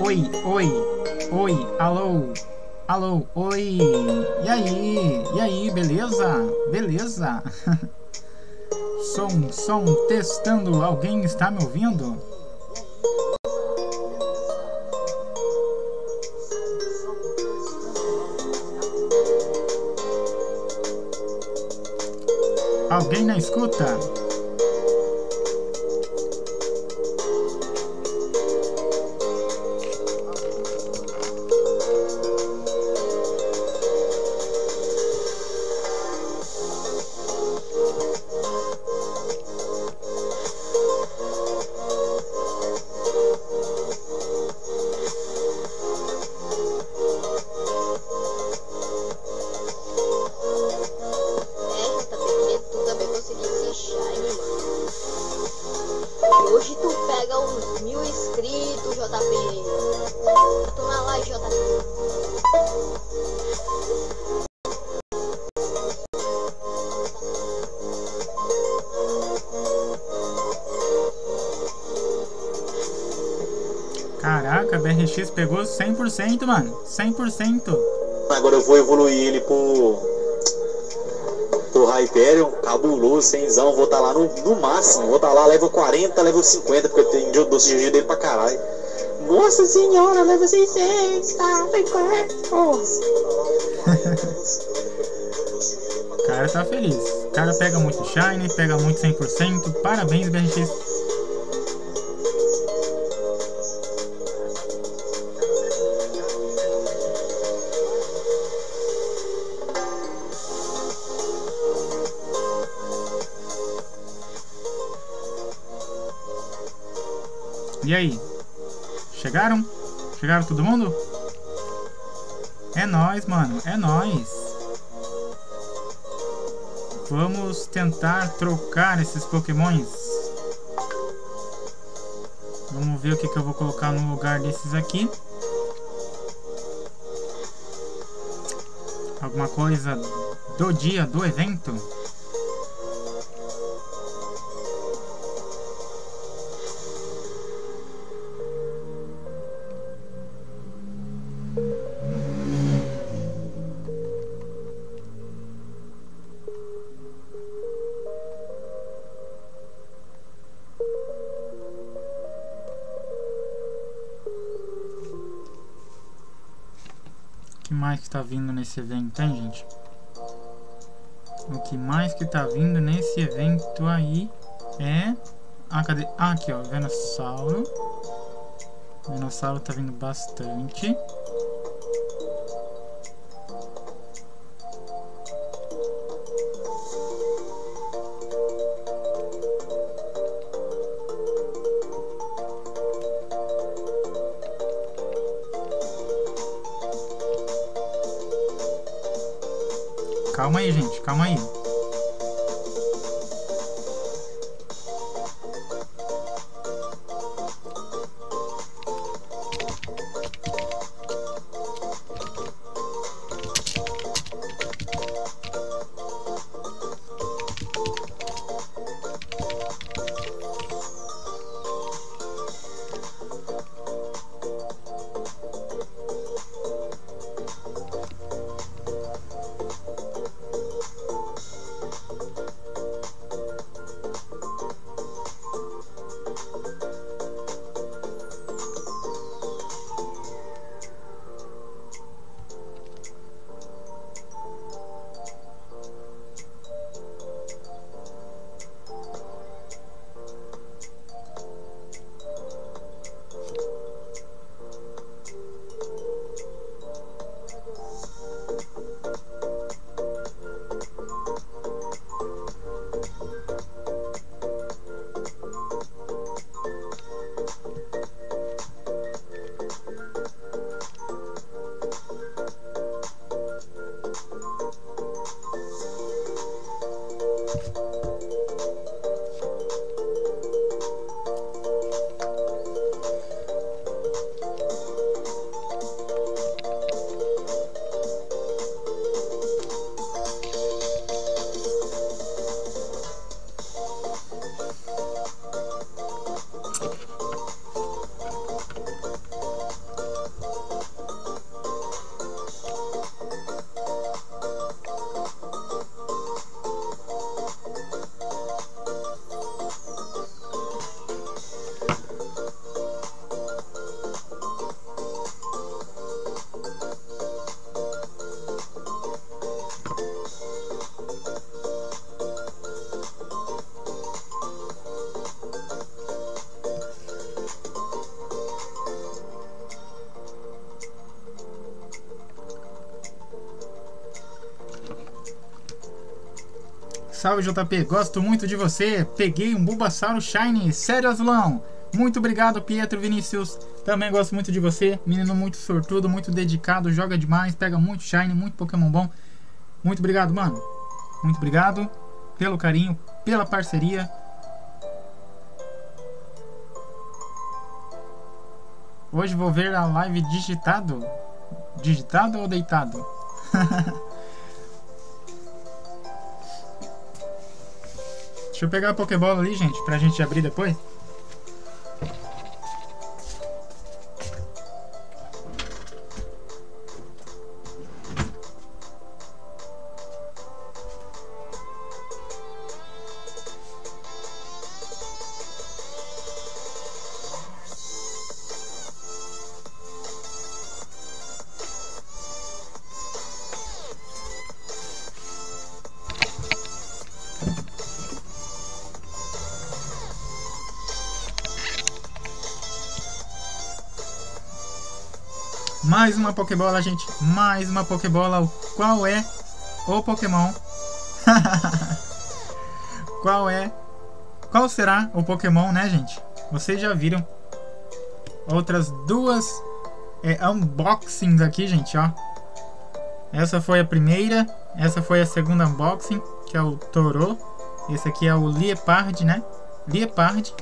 Oi, oi, oi, alô, alô, oi. E aí, beleza? Beleza? Som, testando. Alguém está me ouvindo? Alguém na escuta? Hoje tu pega uns 1000 inscritos, JP. Tu na live, JP. Caraca, BRX pegou 100%, mano. 100%. Agora eu vou evoluir ele pro Hyperion, cabuloso, cenzão. Vou estar lá no máximo. Vou estar lá level 40, level 50, porque eu tenho doce de dele pra caralho. Nossa senhora, level 600, tá? O cara tá feliz. O cara pega muito Shine, pega muito 100%. Parabéns, BRX. E aí? Chegaram? Chegaram todo mundo? É nóis, mano. É nóis. Vamos tentar trocar esses pokémons. Vamos ver o que eu vou colocar no lugar desses aqui. Alguma coisa do dia, do evento. O que mais que tá vindo nesse evento, hein, gente? O que mais que tá vindo nesse evento aí é... Ah, cadê? Ah, aqui, ó, Venossauro. Venossauro tá vindo bastante. Calma aí, gente, calma aí. Salve, JP. Gosto muito de você. Peguei um Bulbasauro Shiny. Sério, Azulão? Muito obrigado, Pietro Vinícius. Também gosto muito de você. Menino muito sortudo, muito dedicado. Joga demais, pega muito Shiny, muito Pokémon bom. Muito obrigado, mano. Muito obrigado pelo carinho, pela parceria. Hoje vou ver a live digitado. Digitado ou deitado? Deixa eu pegar a Pokébola ali, gente, pra gente abrir depois. Mais uma Pokébola, gente. Mais uma Pokébola. Qual é o Pokémon? Qual será o Pokémon, né, gente? Vocês já viram outras duas unboxings aqui, gente, ó. Essa foi a primeira. Essa foi a segunda unboxing, que é o Toro. Esse aqui é o Liepard, né? Liepard.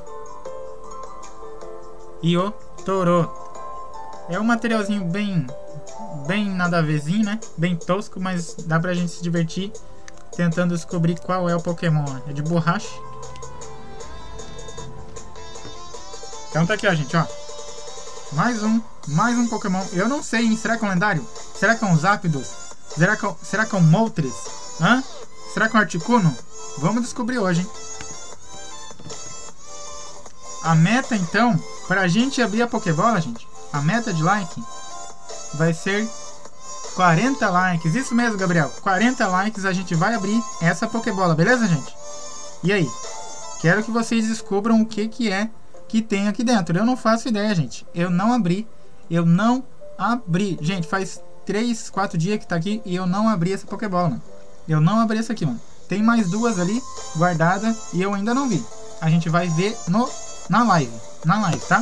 E o Toro. É um materialzinho bem nada a verzinho, né? Bem tosco, mas dá pra gente se divertir tentando descobrir qual é o Pokémon. É de borracha. Então tá aqui, ó, gente, ó. Mais um Pokémon. Eu não sei, hein? Será que é um lendário? Será que é um Zapdos? Será que é um Moltres? Hã? Será que é um Articuno? Vamos descobrir hoje, hein? A meta, então, pra gente abrir a Pokébola, gente, a meta de like vai ser 40 likes. Isso mesmo, Gabriel. 40 likes a gente vai abrir essa Pokébola, beleza, gente? E aí? Quero que vocês descubram o que é que tem aqui dentro. Eu não faço ideia, gente. Eu não abri. Gente, faz 3, 4 dias que tá aqui e eu não abri essa Pokébola, mano. Eu não abri essa aqui, mano. Tem mais duas ali guardadas e eu ainda não vi. A gente vai ver na live, tá?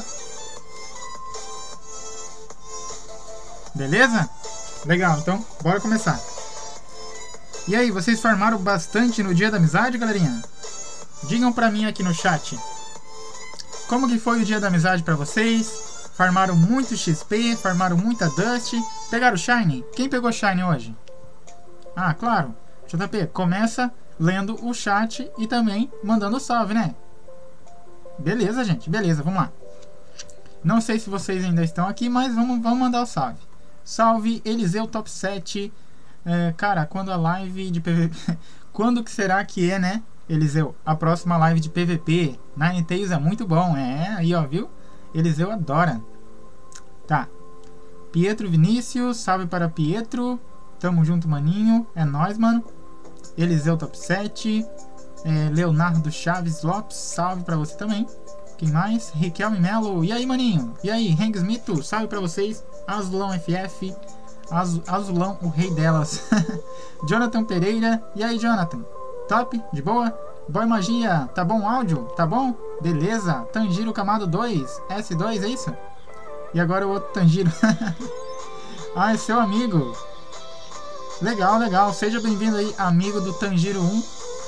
Beleza? Legal, então bora começar. E aí, vocês farmaram bastante no dia da amizade, galerinha? Digam pra mim aqui no chat. Como que foi o dia da amizade pra vocês? Farmaram muito XP? Farmaram muita Dust? Pegaram Shiny? Quem pegou Shiny hoje? Ah, claro. JP, começa lendo o chat e também mandando salve, né? Beleza, gente. Beleza, vamos lá. Não sei se vocês ainda estão aqui, mas vamos mandar o salve. Salve, Eliseu Top 7. Cara, quando a live de PVP... Quando que será que é, né, Eliseu? A próxima live de PVP. Ninetales é muito bom. Aí, ó, viu? Eliseu adora. Tá. Pietro Vinícius, salve para Pietro. Tamo junto, maninho. É nóis, mano. Eliseu Top 7. Leonardo Chaves Lopes, salve pra você também. Quem mais? Riquelme Melo. E aí, maninho? E aí, Hanks Mito, salve pra vocês. Azulão FF. Azulão, o rei delas. Jonathan Pereira. E aí, Jonathan? Top? De boa? Boy Magia, tá bom o áudio? Tá bom? Beleza. Tanjiro Camado 2. S2, é isso? E agora o outro Tanjiro. Ah, é seu amigo. Legal, legal. Seja bem-vindo aí, amigo do Tanjiro 1.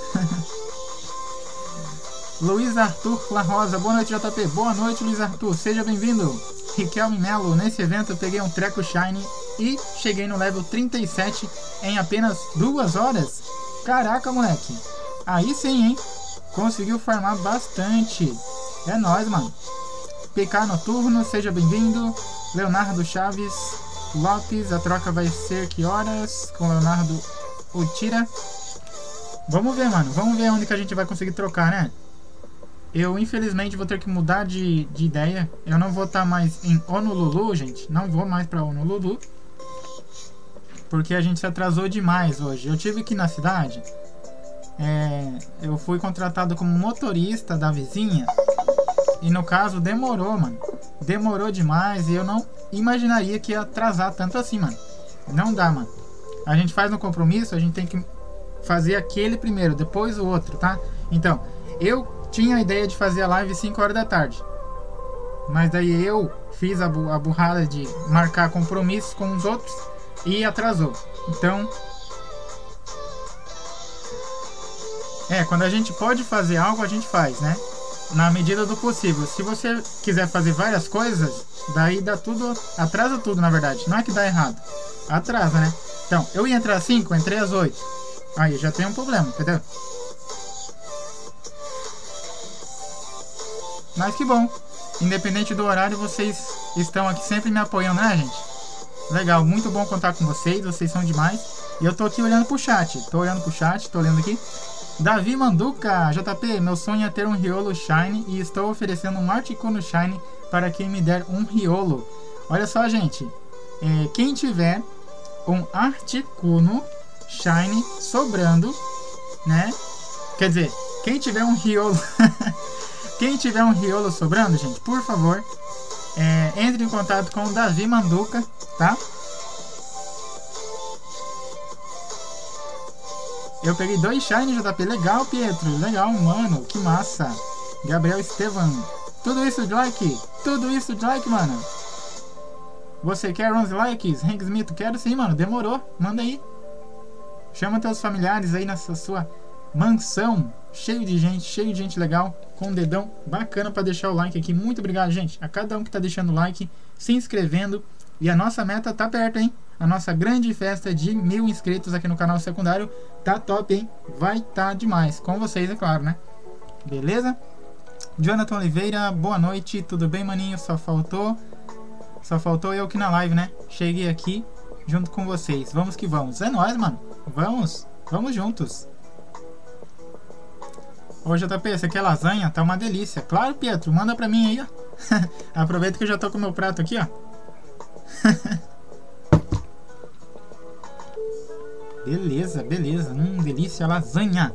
Luiz Arthur La Rosa, boa noite, JP. Boa noite, Luiz Arthur, seja bem-vindo. Riquelme Melo, nesse evento eu peguei um treco Shiny e cheguei no level 37 em apenas 2 horas. Caraca, moleque. Aí sim, hein? Conseguiu farmar bastante. É nóis, mano. PK Noturno, seja bem-vindo. Leonardo Chaves Lopes, a troca vai ser que horas? Com Leonardo Utira. Vamos ver, mano. Vamos ver onde que a gente vai conseguir trocar, né? Eu, infelizmente, vou ter que mudar de ideia. Eu não vou estar mais em Honolulu, gente. Não vou mais pra Honolulu. Porque a gente se atrasou demais hoje. Eu tive que ir na cidade. Eu fui contratado como motorista da vizinha. E no caso, demorou, mano. Demorou demais. E eu não imaginaria que ia atrasar tanto assim, mano. Não dá, mano. A gente faz um compromisso, a gente tem que fazer aquele primeiro, depois o outro, tá? Então, eu tinha a ideia de fazer a live 5 horas da tarde. Mas daí eu fiz a burrada de marcar compromissos com os outros e atrasou. Então, quando a gente pode fazer algo, a gente faz, né? Na medida do possível. Se você quiser fazer várias coisas, daí dá tudo, atrasa tudo, na verdade. Não é que dá errado, atrasa, né? Então, eu ia entrar às 5, entrei às 8. Aí já tem um problema, entendeu? Mas que bom. Independente do horário, vocês estão aqui sempre me apoiando, né, gente? Legal, muito bom contar com vocês. Vocês são demais. E eu tô aqui olhando pro chat. Tô olhando aqui. Davi Manduca, JP, meu sonho é ter um Riolo Shine e estou oferecendo um Articuno Shine para quem me der um Riolo. Olha só, gente. Quem tiver um Articuno Shine sobrando, né? Quer dizer, quem tiver um Riolo... Quem tiver um Riolo sobrando, gente, por favor, entre em contato com o Davi Manduca, tá? Eu peguei 2 Shine, JP. Legal, Pietro. Legal, mano. Que massa. Gabriel Estevan. Tudo isso de like. Tudo isso de like, mano. Você quer 11 likes? Hank Smith, quero sim, mano. Demorou. Manda aí. Chama teus familiares aí nessa sua mansão. Cheio de gente legal. Com um dedão bacana pra deixar o like aqui. Muito obrigado, gente. A cada um que tá deixando o like, se inscrevendo. E a nossa meta tá perto, hein? A nossa grande festa de 1000 inscritos aqui no canal secundário tá top, hein? Vai tá demais. Com vocês, é claro, né? Beleza? Jonathan Oliveira, boa noite. Tudo bem, maninho? Só faltou eu aqui na live, né? Cheguei aqui junto com vocês. Vamos que vamos. É nóis, mano. Vamos juntos. Ô, JP, você quer lasanha? Tá uma delícia. Claro, Pietro. Manda pra mim aí, ó. Aproveita que eu já tô com o meu prato aqui, ó. Beleza. Delícia, lasanha.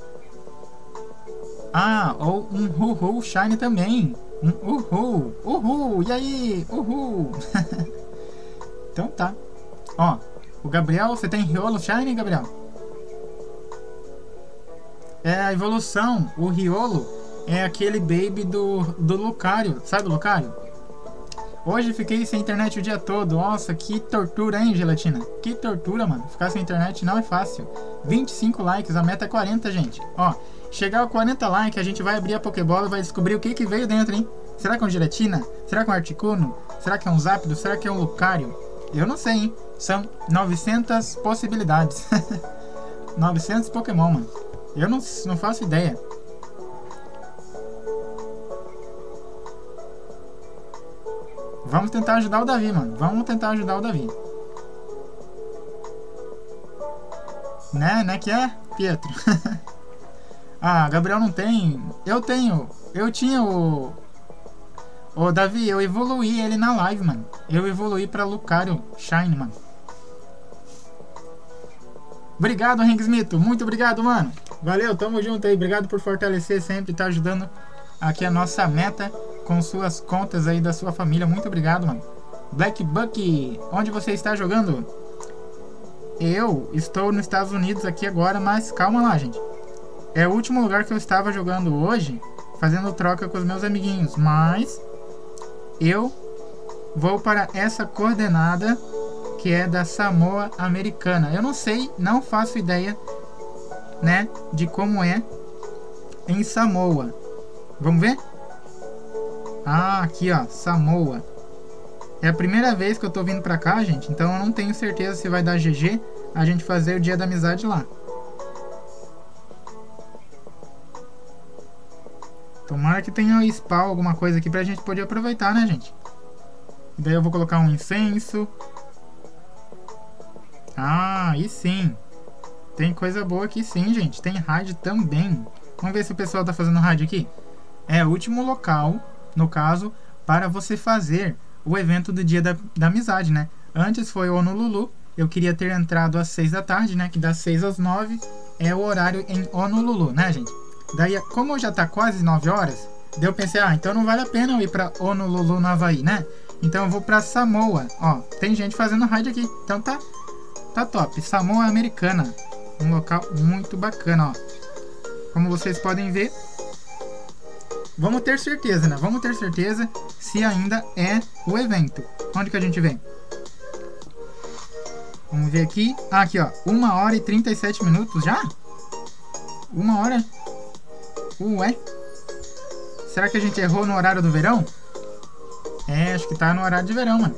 Ah, ou um Uhul Shine também. Um Uhul. E aí? Uhul. Então tá. Ó, o Gabriel, você tem Riolo Shine, Gabriel? A evolução, o Riolo é aquele baby do Lucario. Sabe o Lucario? Hoje fiquei sem internet o dia todo. Nossa, que tortura, hein, Gelatina? Que tortura, mano. Ficar sem internet não é fácil. 25 likes, a meta é 40, gente. Ó, chegar a 40 likes, a gente vai abrir a Pokébola e vai descobrir o que veio dentro, hein? Será que é um Gelatina? Será que é um Articuno? Será que é um Zapdos? Será que é um Lucario? Eu não sei, hein? São 900 possibilidades. 900 Pokémon, mano. Eu não faço ideia. Vamos tentar ajudar o Davi, mano. Né que é, Pietro? Ah, Gabriel não tem. Eu tinha o Davi, eu evoluí ele na live, mano. Eu evoluí pra Lucario Shine, mano. Obrigado, Hank Smith. Muito obrigado, mano. Valeu, tamo junto aí. Obrigado por fortalecer sempre, tá ajudando aqui a nossa meta com suas contas aí da sua família. Muito obrigado, mano. Black Buck, onde você está jogando? Eu estou nos Estados Unidos aqui agora, mas calma lá, gente. É o último lugar que eu estava jogando hoje, fazendo troca com os meus amiguinhos, mas eu vou para essa coordenada que é da Samoa Americana. Eu não sei, não faço ideia, né, de como é em Samoa. Vamos ver? Ah, aqui, ó, Samoa. É a primeira vez que eu tô vindo pra cá, gente, então eu não tenho certeza se vai dar GG a gente fazer o dia da amizade lá. Tomara que tenha spawn, alguma coisa aqui pra gente poder aproveitar, né, gente? E daí eu vou colocar um incenso. Ah, e sim. Tem coisa boa aqui sim, gente. Tem raid também. Vamos ver se o pessoal tá fazendo raid aqui. É o último local, no caso, para você fazer o evento do dia da amizade, né? Antes foi Honolulu. Eu queria ter entrado às 6 da tarde, né? Que das 6 às 9 é o horário em Honolulu, né, gente? Daí, como já tá quase 9 horas, daí eu pensei, então não vale a pena eu ir pra Honolulu, no Havaí, né? Então eu vou pra Samoa. Ó, tem gente fazendo raid aqui. Então tá top. Samoa Americana. Um local muito bacana, ó. Como vocês podem ver, vamos ter certeza, né? Vamos ter certeza se ainda é o evento. Onde que a gente vem? Vamos ver aqui. Ah, aqui, ó. 1 hora e 37 minutos já? 1 hora? Ué? Será que a gente errou no horário do verão? É, acho que tá no horário de verão, mano.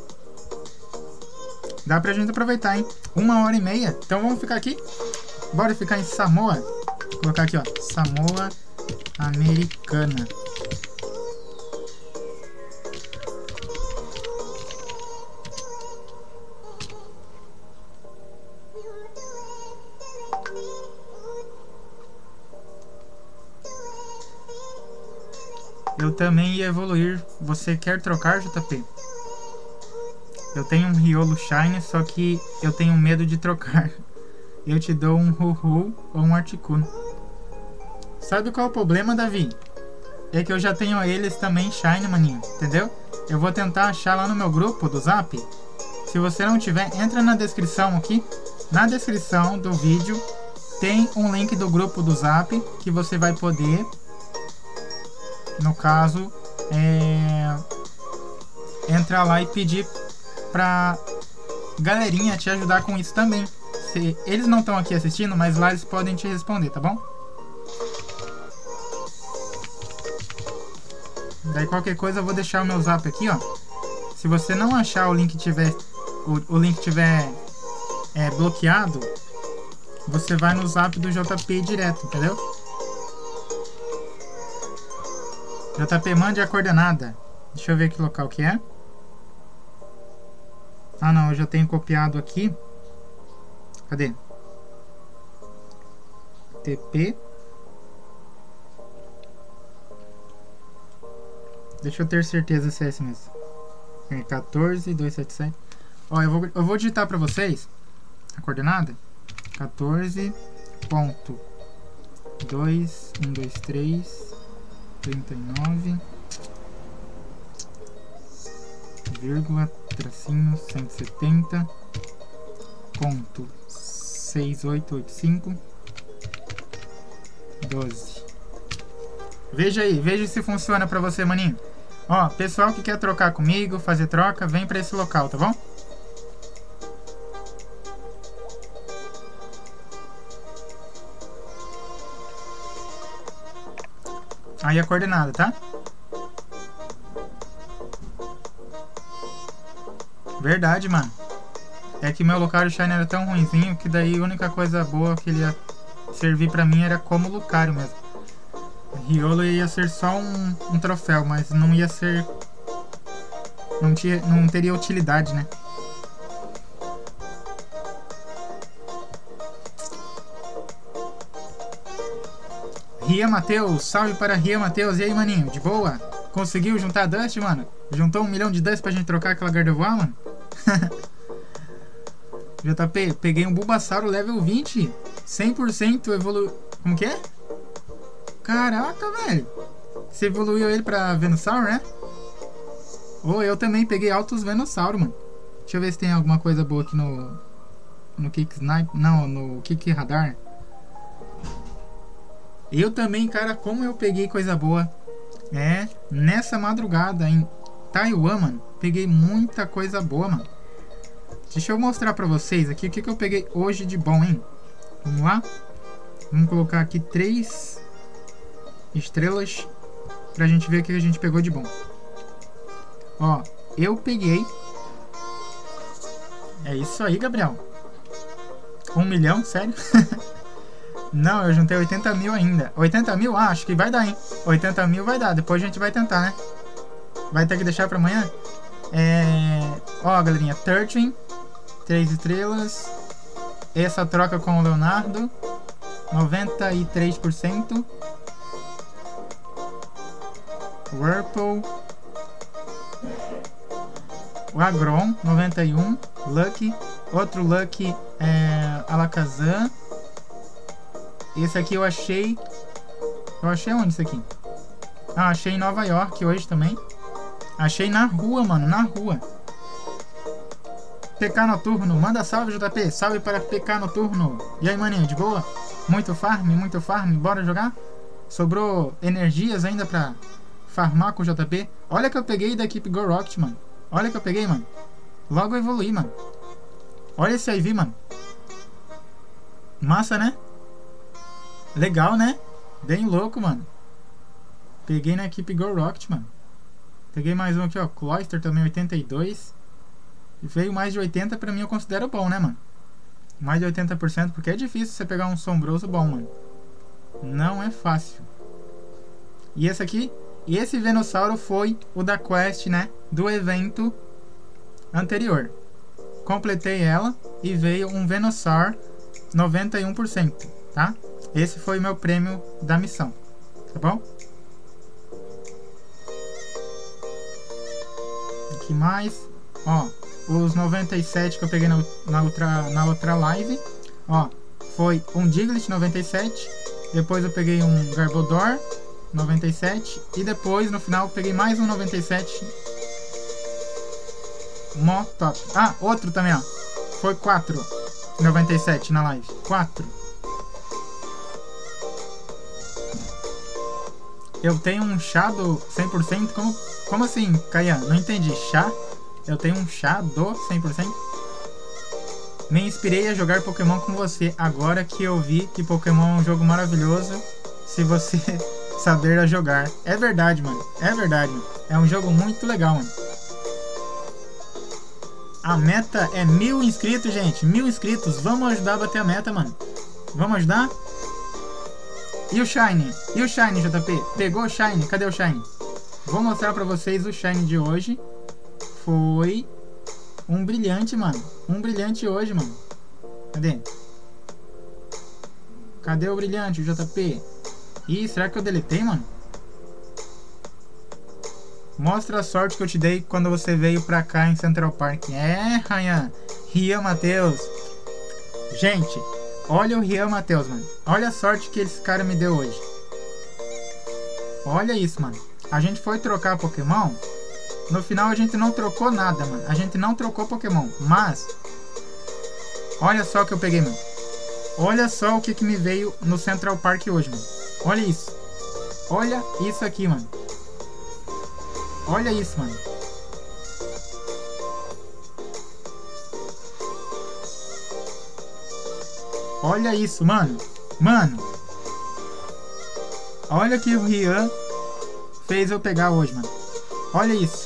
Dá pra gente aproveitar, hein? 1 hora e meia. Então vamos ficar aqui. Bora ficar em Samoa. Vou colocar aqui, ó. Samoa Americana. Eu também ia evoluir. Você quer trocar, JP? Eu tenho um Riolo Shine, só que eu tenho medo de trocar. Eu te dou um Hu-Hu ou um Articuno. Sabe qual é o problema, Davi? É que eu já tenho eles também Shine, maninho. Entendeu? Eu vou tentar achar lá no meu grupo do Zap. Se você não tiver, entra na descrição aqui. Na descrição do vídeo tem um link do grupo do Zap que você vai poder, no caso, entrar lá e pedir pra galerinha te ajudar com isso também. Eles não estão aqui assistindo, mas lá eles podem te responder, tá bom? Daí qualquer coisa eu vou deixar o meu Zap aqui, ó. Se você não achar o link tiver bloqueado, você vai no Zap do JP direto, entendeu? JP, mande a coordenada. Deixa eu ver que local que é. Ah, não, eu já tenho copiado aqui. Cadê? TP. Deixa eu ter certeza se é esse mesmo. 14.277. Ó, eu vou digitar pra vocês a coordenada. 14.2123 39, vírgula, tracinho, 170, ponto, 6885, 12. Veja aí, veja se funciona pra você, maninho. Ó, pessoal que quer trocar comigo, fazer troca, vem pra esse local, tá bom? Aí a coordenada, tá? Verdade, mano. É que meu Lucario Shine era tão ruinzinho que daí a única coisa boa que ele ia servir pra mim era como Lucario mesmo. Riolo ia ser só um troféu, mas não ia ser... Não teria utilidade, né? Ria Matheus, salve para Ria Matheus. E aí, maninho, de boa? Conseguiu juntar Dust, mano? Juntou 1 milhão de Dust pra gente trocar aquela Gardevoir, mano? JP, peguei um Bulbasauro level 20, 100% evoluiu. Como que é? Caraca, velho. Você evoluiu ele pra Venusaur, né? Oh, eu também peguei altos Venusaur, mano. Deixa eu ver se tem alguma coisa boa aqui no Kick Snipe. Não, no Kick Radar. Eu também, cara, como eu peguei coisa boa. Nessa madrugada em Taiwan, mano, peguei muita coisa boa, mano. Deixa eu mostrar pra vocês aqui o que eu peguei hoje de bom, hein? Vamos lá? Vamos colocar aqui 3 estrelas pra gente ver o que a gente pegou de bom. Ó, eu peguei... É isso aí, Gabriel. 1 milhão, sério? Não, eu juntei 80 mil ainda. 80 mil? Ah, acho que vai dar, hein? 80 mil vai dar. Depois a gente vai tentar, né? Vai ter que deixar pra amanhã? Ó, galerinha. 13. 3 estrelas. Essa troca com o Leonardo. 93%. Whirlpool. O Agron. 91. Lucky. Outro Lucky Alakazam. Esse aqui eu achei... Eu achei onde isso aqui? Ah, achei em Nova York hoje também. Achei na rua, mano, na rua. PK Noturno. Manda salve, JP. Salve para PK Noturno. E aí, maninho, de boa? Muito farm, muito farm. Bora jogar? Sobrou energias ainda pra farmar com o JP. Olha que eu peguei da equipe Go Rocket, mano. Olha que eu peguei, mano. Logo eu evoluí, mano. Olha esse IV, mano. Massa, né? Legal, né? Bem louco, mano. Peguei na equipe Go Rocket, mano. Peguei mais um aqui, ó. Cloyster também, 82. E veio mais de 80, pra mim eu considero bom, né, mano? Mais de 80%, porque é difícil você pegar um sombroso bom, mano. Não é fácil. E esse aqui, esse Venossauro foi o da quest, né? Do evento anterior. Completei ela e veio um Venossauro 91%, tá? Esse foi o meu prêmio da missão, tá bom? Aqui mais, ó, os 97 que eu peguei na outra live, ó, foi um Diglett 97, depois eu peguei um Garbodor 97 e depois no final eu peguei mais um 97 mó top. Ah, outro também, ó, foi 4 97 na live, 4. Eu tenho um chá do 100%, como assim, Caian? Não entendi, chá? Eu tenho um chá do 100%? Me inspirei a jogar Pokémon com você, agora que eu vi que Pokémon é um jogo maravilhoso, se você saber a jogar. É verdade, mano. É verdade, mano. É um jogo muito legal, mano. A meta é 1000 inscritos, gente. 1000 inscritos. Vamos ajudar a bater a meta, mano. Vamos ajudar? E o Shine? E o Shine, JP? Pegou o Shine? Cadê o Shine? Vou mostrar pra vocês o Shine de hoje. Foi um brilhante, mano. Um brilhante hoje, mano. Cadê? Cadê o brilhante, o JP? Ih, será que eu deletei, mano? Mostra a sorte que eu te dei quando você veio pra cá em Central Park. É, Ryan. Rian Matheus. Gente, olha o Rian Matheus, mano. Olha a sorte que esse cara me deu hoje. Olha isso, mano. A gente foi trocar Pokémon. No final a gente não trocou nada, mano. A gente não trocou Pokémon. Mas olha só o que eu peguei, mano. Olha só o que me veio no Central Park hoje, mano. Olha isso. Olha isso aqui, mano. Olha isso, mano. Olha isso, mano. Mano. Olha que o Rian fez eu pegar hoje, mano. Olha isso.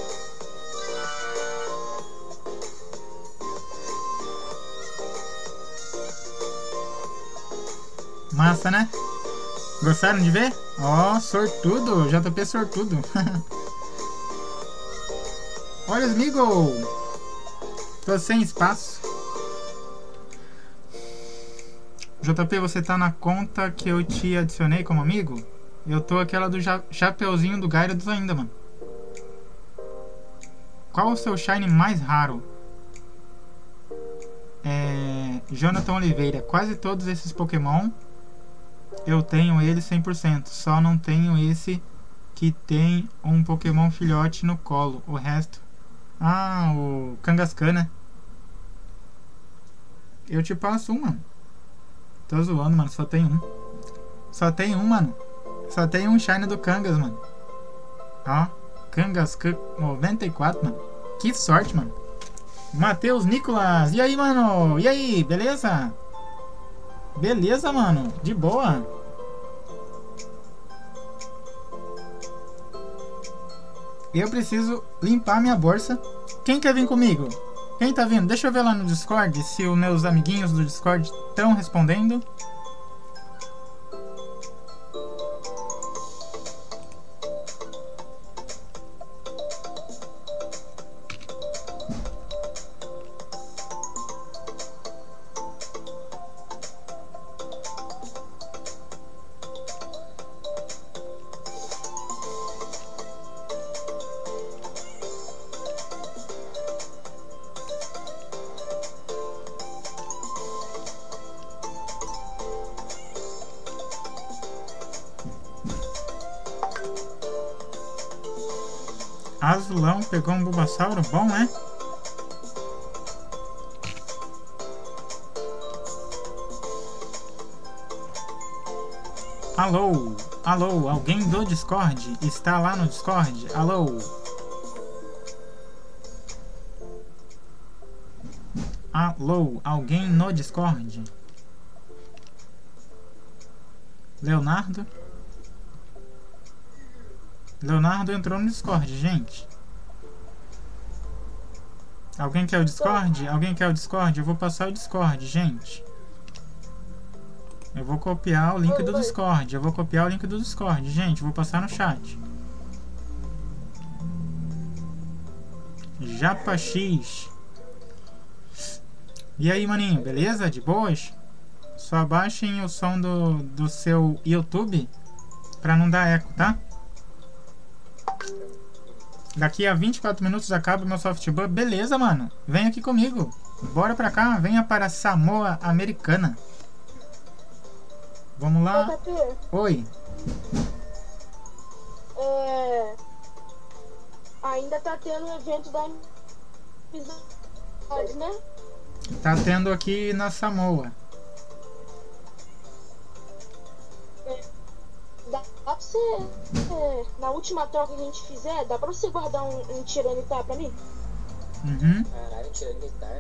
Massa, né? Gostaram de ver? Ó, sortudo. JP sortudo. Olha os Meagle. Tô sem espaço. JP, você tá na conta que eu te adicionei como amigo? Eu tô aquela do chapeuzinho do Gyarados ainda, mano. Qual o seu Shine mais raro? Jonathan Oliveira. Quase todos esses Pokémon eu tenho eles 100%. Só não tenho esse que tem um Pokémon filhote no colo. O resto... Ah, o Kangaskhan, né? Eu te passo um, mano. Tô zoando, mano. Só tem um. Só tem um, mano. Só tem um Shine do Kangas, mano. Ó. Kangaskhan 94, mano. Que sorte, mano. Matheus Nicolas. E aí, mano? E aí? Beleza? Beleza, mano. De boa. Eu preciso limpar minha bolsa. Quem quer vir comigo? Quem tá vindo? Deixa eu ver lá no Discord se os meus amiguinhos do Discord estão respondendo. Azulão pegou um Bulbasauro bom, né? Alô? Alô? Alguém do Discord? Está lá no Discord? Alô? Alô? Alguém no Discord? Leonardo? Leonardo entrou no Discord, gente. Alguém quer o Discord? Alguém quer o Discord? Eu vou passar o Discord, gente. Eu vou copiar o link do Discord. Eu vou copiar o link do Discord, gente. Vou passar no chat. Japa X. E aí, maninho, beleza? De boas? Só abaixem o som do seu YouTube pra não dar eco, tá? Daqui a 24 minutos acaba o meu softball. Beleza, mano. Vem aqui comigo. Bora pra cá. Venha para Samoa Americana. Vamos lá. Oi. Ainda tá tendo um evento da amizade, né? Tá tendo aqui na Samoa. Dá pra você, na última troca que a gente fizer, dá pra você guardar um tiranitar pra mim? Uhum. Caralho, tiranitar.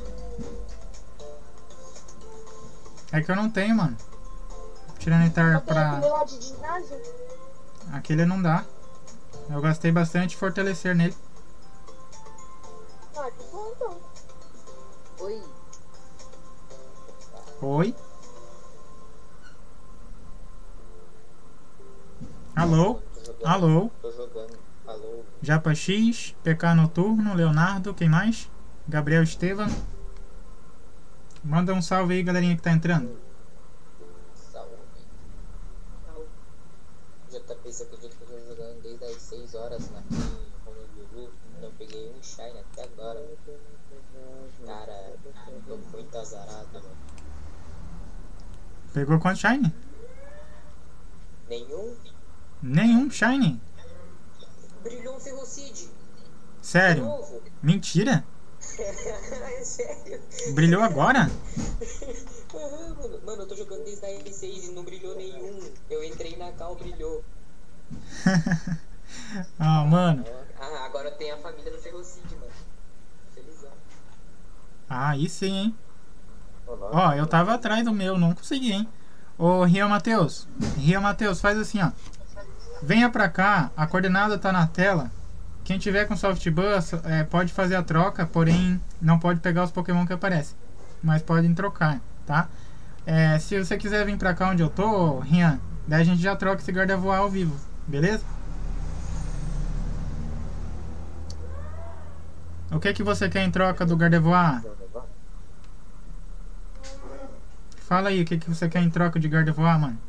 É que eu não tenho, mano. Tiranitar pra... Aquele lá de ginásio? Aquele não dá. Eu gastei bastante fortalecer nele. Ah, que bom então. Oi. Oi. Alô? Alô? Tô jogando. Alô? Japa X, PK Noturno, Leonardo, quem mais? Gabriel Estevam. Manda um salve aí, galerinha que tá entrando. Salve. JP, você acredita que eu tô jogando desde as 6 horas na Honolulu? Não peguei um Shine até agora. Cara, tô muito azarado, mano. Pegou quanto Shine? Nenhum? Nenhum Shine? Brilhou um Ferrocid. Sério? Novo. Mentira? É sério. Brilhou agora? Uhum, mano, eu tô jogando desde a R6 e não brilhou nenhum. Eu entrei na cal, brilhou. Ah, mano. Ah, agora tem a família do Ferrocid, mano. Felizão. Ah, aí sim, hein? Ó, eu tava atrás do meu, não consegui, hein? Ô, Rian Matheus. Rian Matheus, faz assim, ó. Venha pra cá, a coordenada tá na tela. Quem tiver com softbus pode fazer a troca, porém não pode pegar os Pokémon que aparecem. Mas podem trocar, tá? Se você quiser vir pra cá onde eu tô, Rian, daí a gente já troca esse Gardevoir ao vivo, beleza? O que você quer em troca do Gardevoir? Fala aí, o que você quer em troca de Gardevoir, mano?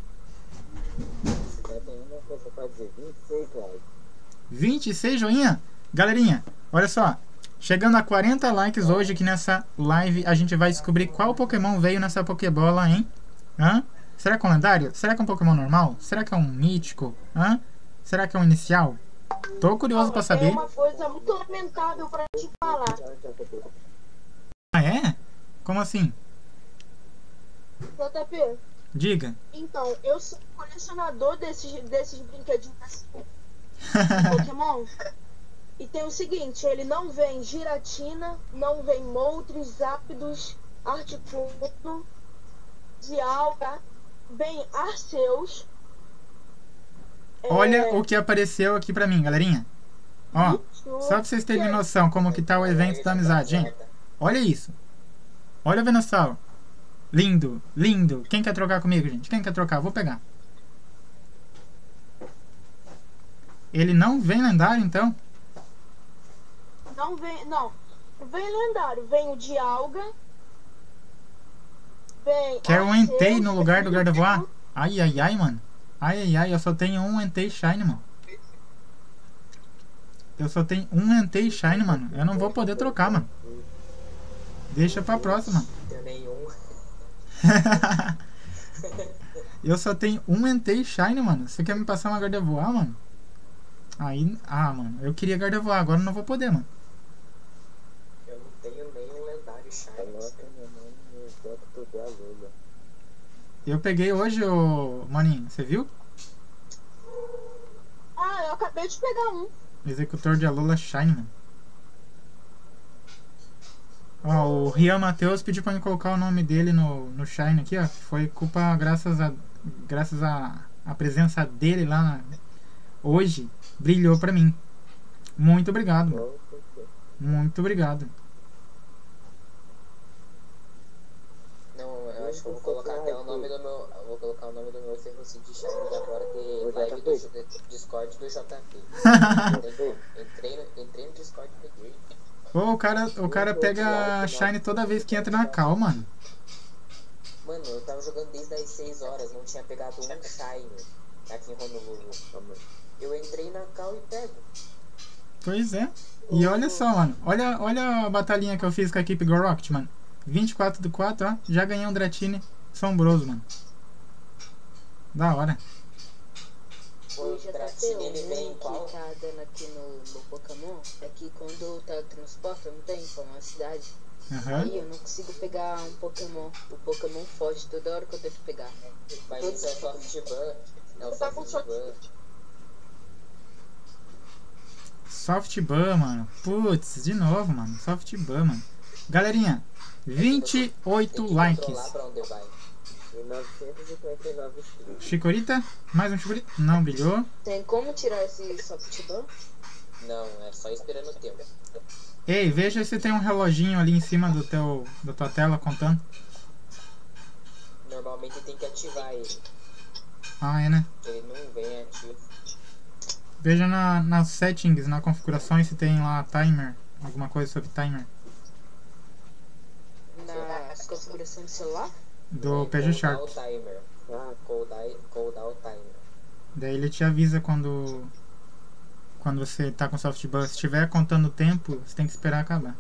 26, joinha? Galerinha, olha só. Chegando a 40 likes hoje aqui nessa live, a gente vai descobrir qual Pokémon veio nessa Pokébola, hein? Hã? Será que é um lendário? Será que é um Pokémon normal? Será que é um mítico? Hã? Será que é um inicial? Tô curioso pra saber. É uma coisa muito lamentável pra te falar. Ah, é? Como assim? JP, Diga. então, eu sou colecionador desses brinquedinhos assim, Pokémon. E tem o seguinte, ele não vem Giratina, não vem Moltres, Zapdos, Articuno, Dialga, vem Arceus. Olha o que apareceu aqui pra mim, galerinha. Ó, só pra vocês terem noção como que tá o evento da amizade, hein? Olha isso. Olha o Venusaur. Lindo, lindo. Quem quer trocar comigo, gente? Quem quer trocar? Vou pegar. Ele não vem lendário, então? Não vem, não. Vem lendário, vem o Dialga. Vem Quer um Arceus, Entei no lugar do Gardevoir? Ai, ai, ai, mano. Ai, ai, ai, eu só tenho um Entei Shine, mano. Eu só tenho um Entei Shine, mano. Eu não vou poder trocar, mano. Deixa pra próxima. Tem nenhum. Eu só tenho um Entei Shine, mano. Você quer me passar uma Gardevoir, mano? Aí, mano. Eu queria Gardevoir, agora eu não vou poder, mano. Eu não tenho nenhum lendário Shine. Eu peguei hoje, ô maninho, você viu? Ah, eu acabei de pegar um. Executor de Alola Shine, mano. Ó, o Rian Matheus pediu pra me colocar o nome dele no Shine aqui, ó. Foi culpa graças a presença dele lá hoje. Brilhou pra mim. Muito obrigado, mano. Muito obrigado. Não, eu acho que eu vou colocar até o nome do meu. Eu vou colocar o nome do meu Ferrocid de Shine agora de live do Discord do JP. Entrei no Discord e peguei. Ô, o cara pega a Shine toda vez que entra na call, mano. Mano, eu tava jogando desde as 6 horas, não tinha pegado um Shine aqui em Honolulu. Eu entrei na call e pego. Pois é. E olha só, mano. Olha a batalhinha que eu fiz com a equipe Go Rocket, mano. 24/4, ó. Já ganhei um Dratini assombroso, mano. Da hora. O Dratini ele vem em que qual? tá dando aqui no Pokémon é que quando o teletransporta, não tem pra uma cidade. Aham. Aí eu não consigo pegar um Pokémon. O Pokémon foge toda hora que eu tento pegar. Mas isso é Softban. É o Softban. Softban, mano. Putz, de novo, mano. Softban, mano. Galerinha, 28 likes. Controlar pra onde vai. E 959 inscritos. Chicorita? Mais um Chicorita? Não, brilhou. Tem como tirar esse Softban? Não, é só esperando o tempo. Ei, veja se tem um reloginho ali em cima da tua tela contando. Normalmente tem que ativar ele. Ah, é, né? Ele não vem ativo. Veja nas settings, na configuração, se tem lá timer. Alguma coisa sobre timer. Nas configurações do celular? Do PG Sharp. Cooldown timer. Cooldown timer. Daí ele te avisa quando você tá com softban. Se estiver contando o tempo, você tem que esperar acabar.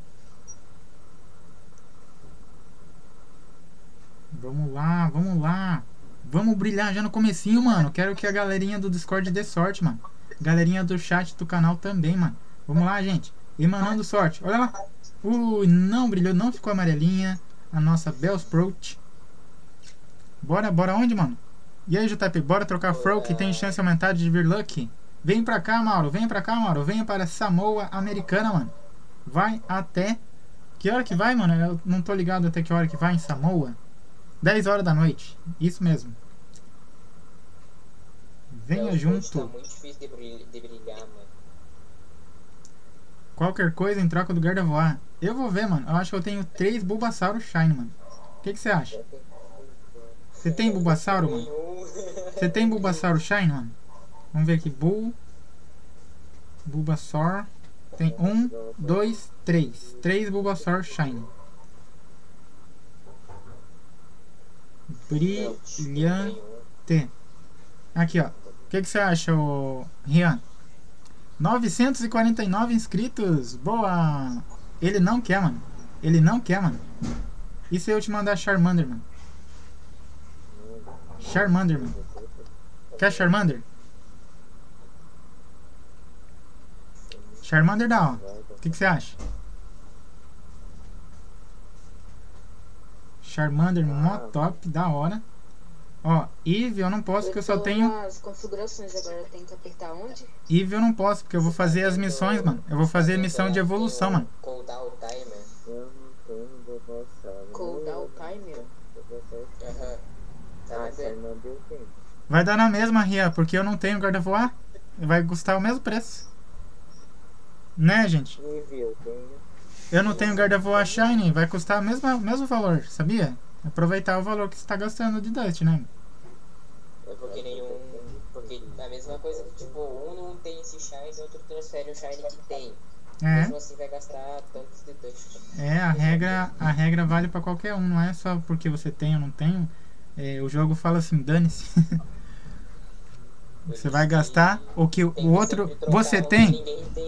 Vamos lá, vamos lá. Vamos brilhar já no comecinho, mano. Quero que a galerinha do Discord dê sorte, mano. Galerinha do chat do canal também, mano. Vamos lá, gente. Emanando sorte. Olha lá. Não brilhou, não ficou amarelinha. A nossa Bellsprout. Bora onde, mano? E aí, JP, bora trocar Fro que tem chance aumentada de vir Lucky? Vem pra cá, Mauro. Vem pra cá, Mauro. Venha para Samoa Americana, mano. Vai até... Que hora que vai, mano? Eu não tô ligado até que hora que vai em Samoa. 10 horas da noite. Isso mesmo. Venha junto. Tá muito difícil de brilhar, mano. Qualquer coisa em troca do Gardevoir. Eu vou ver, mano. Eu acho que eu tenho 3 Bulbasauro Shine, mano. O que você acha? Você tem Bulbasauro, mano? Você tem Bulbasauro Shine, mano? Vamos ver aqui. Bulbasaur. Tem 1, 2, 3. 3 Bulbasaur Shine. Brilhante. Aqui, ó. O que você acha, Rian? 949 inscritos. Boa. Ele não quer, mano. Ele não quer, mano. E se eu te mandar Charmander, mano? Charmander, mano. Quer Charmander? Charmander dá, ó. O que você acha? Charmander, mó top, da hora. Ó, Eve eu não posso porque eu só tenho... As configurações agora tem que apertar onde? Eve eu não posso porque eu vou fazer as missões, mano. Eu vou fazer a missão de evolução, mano. Cooldown timer. Eu não tenho Bulbasaur. Cooldown timer? Aham. Ah, Charmander eu tenho. Vai dar na mesma, Ria, porque eu não tenho Gardevoir. Vai custar o mesmo preço. Né, gente? Eve eu tenho. Eu não tenho Gardevoir Shine, vai custar o mesmo valor, sabia? Aproveitar o valor que você tá gastando de Dust, né? É porque nenhum. Porque a mesma coisa que tipo, um não tem esse shine e outro transfere o shine que tem. É, Mesmo assim vai gastar tantos de dust. a regra vale pra qualquer um, não é só porque você tem ou não tem. É, o jogo fala assim, dane-se. Você vai gastar o que o outro você tem.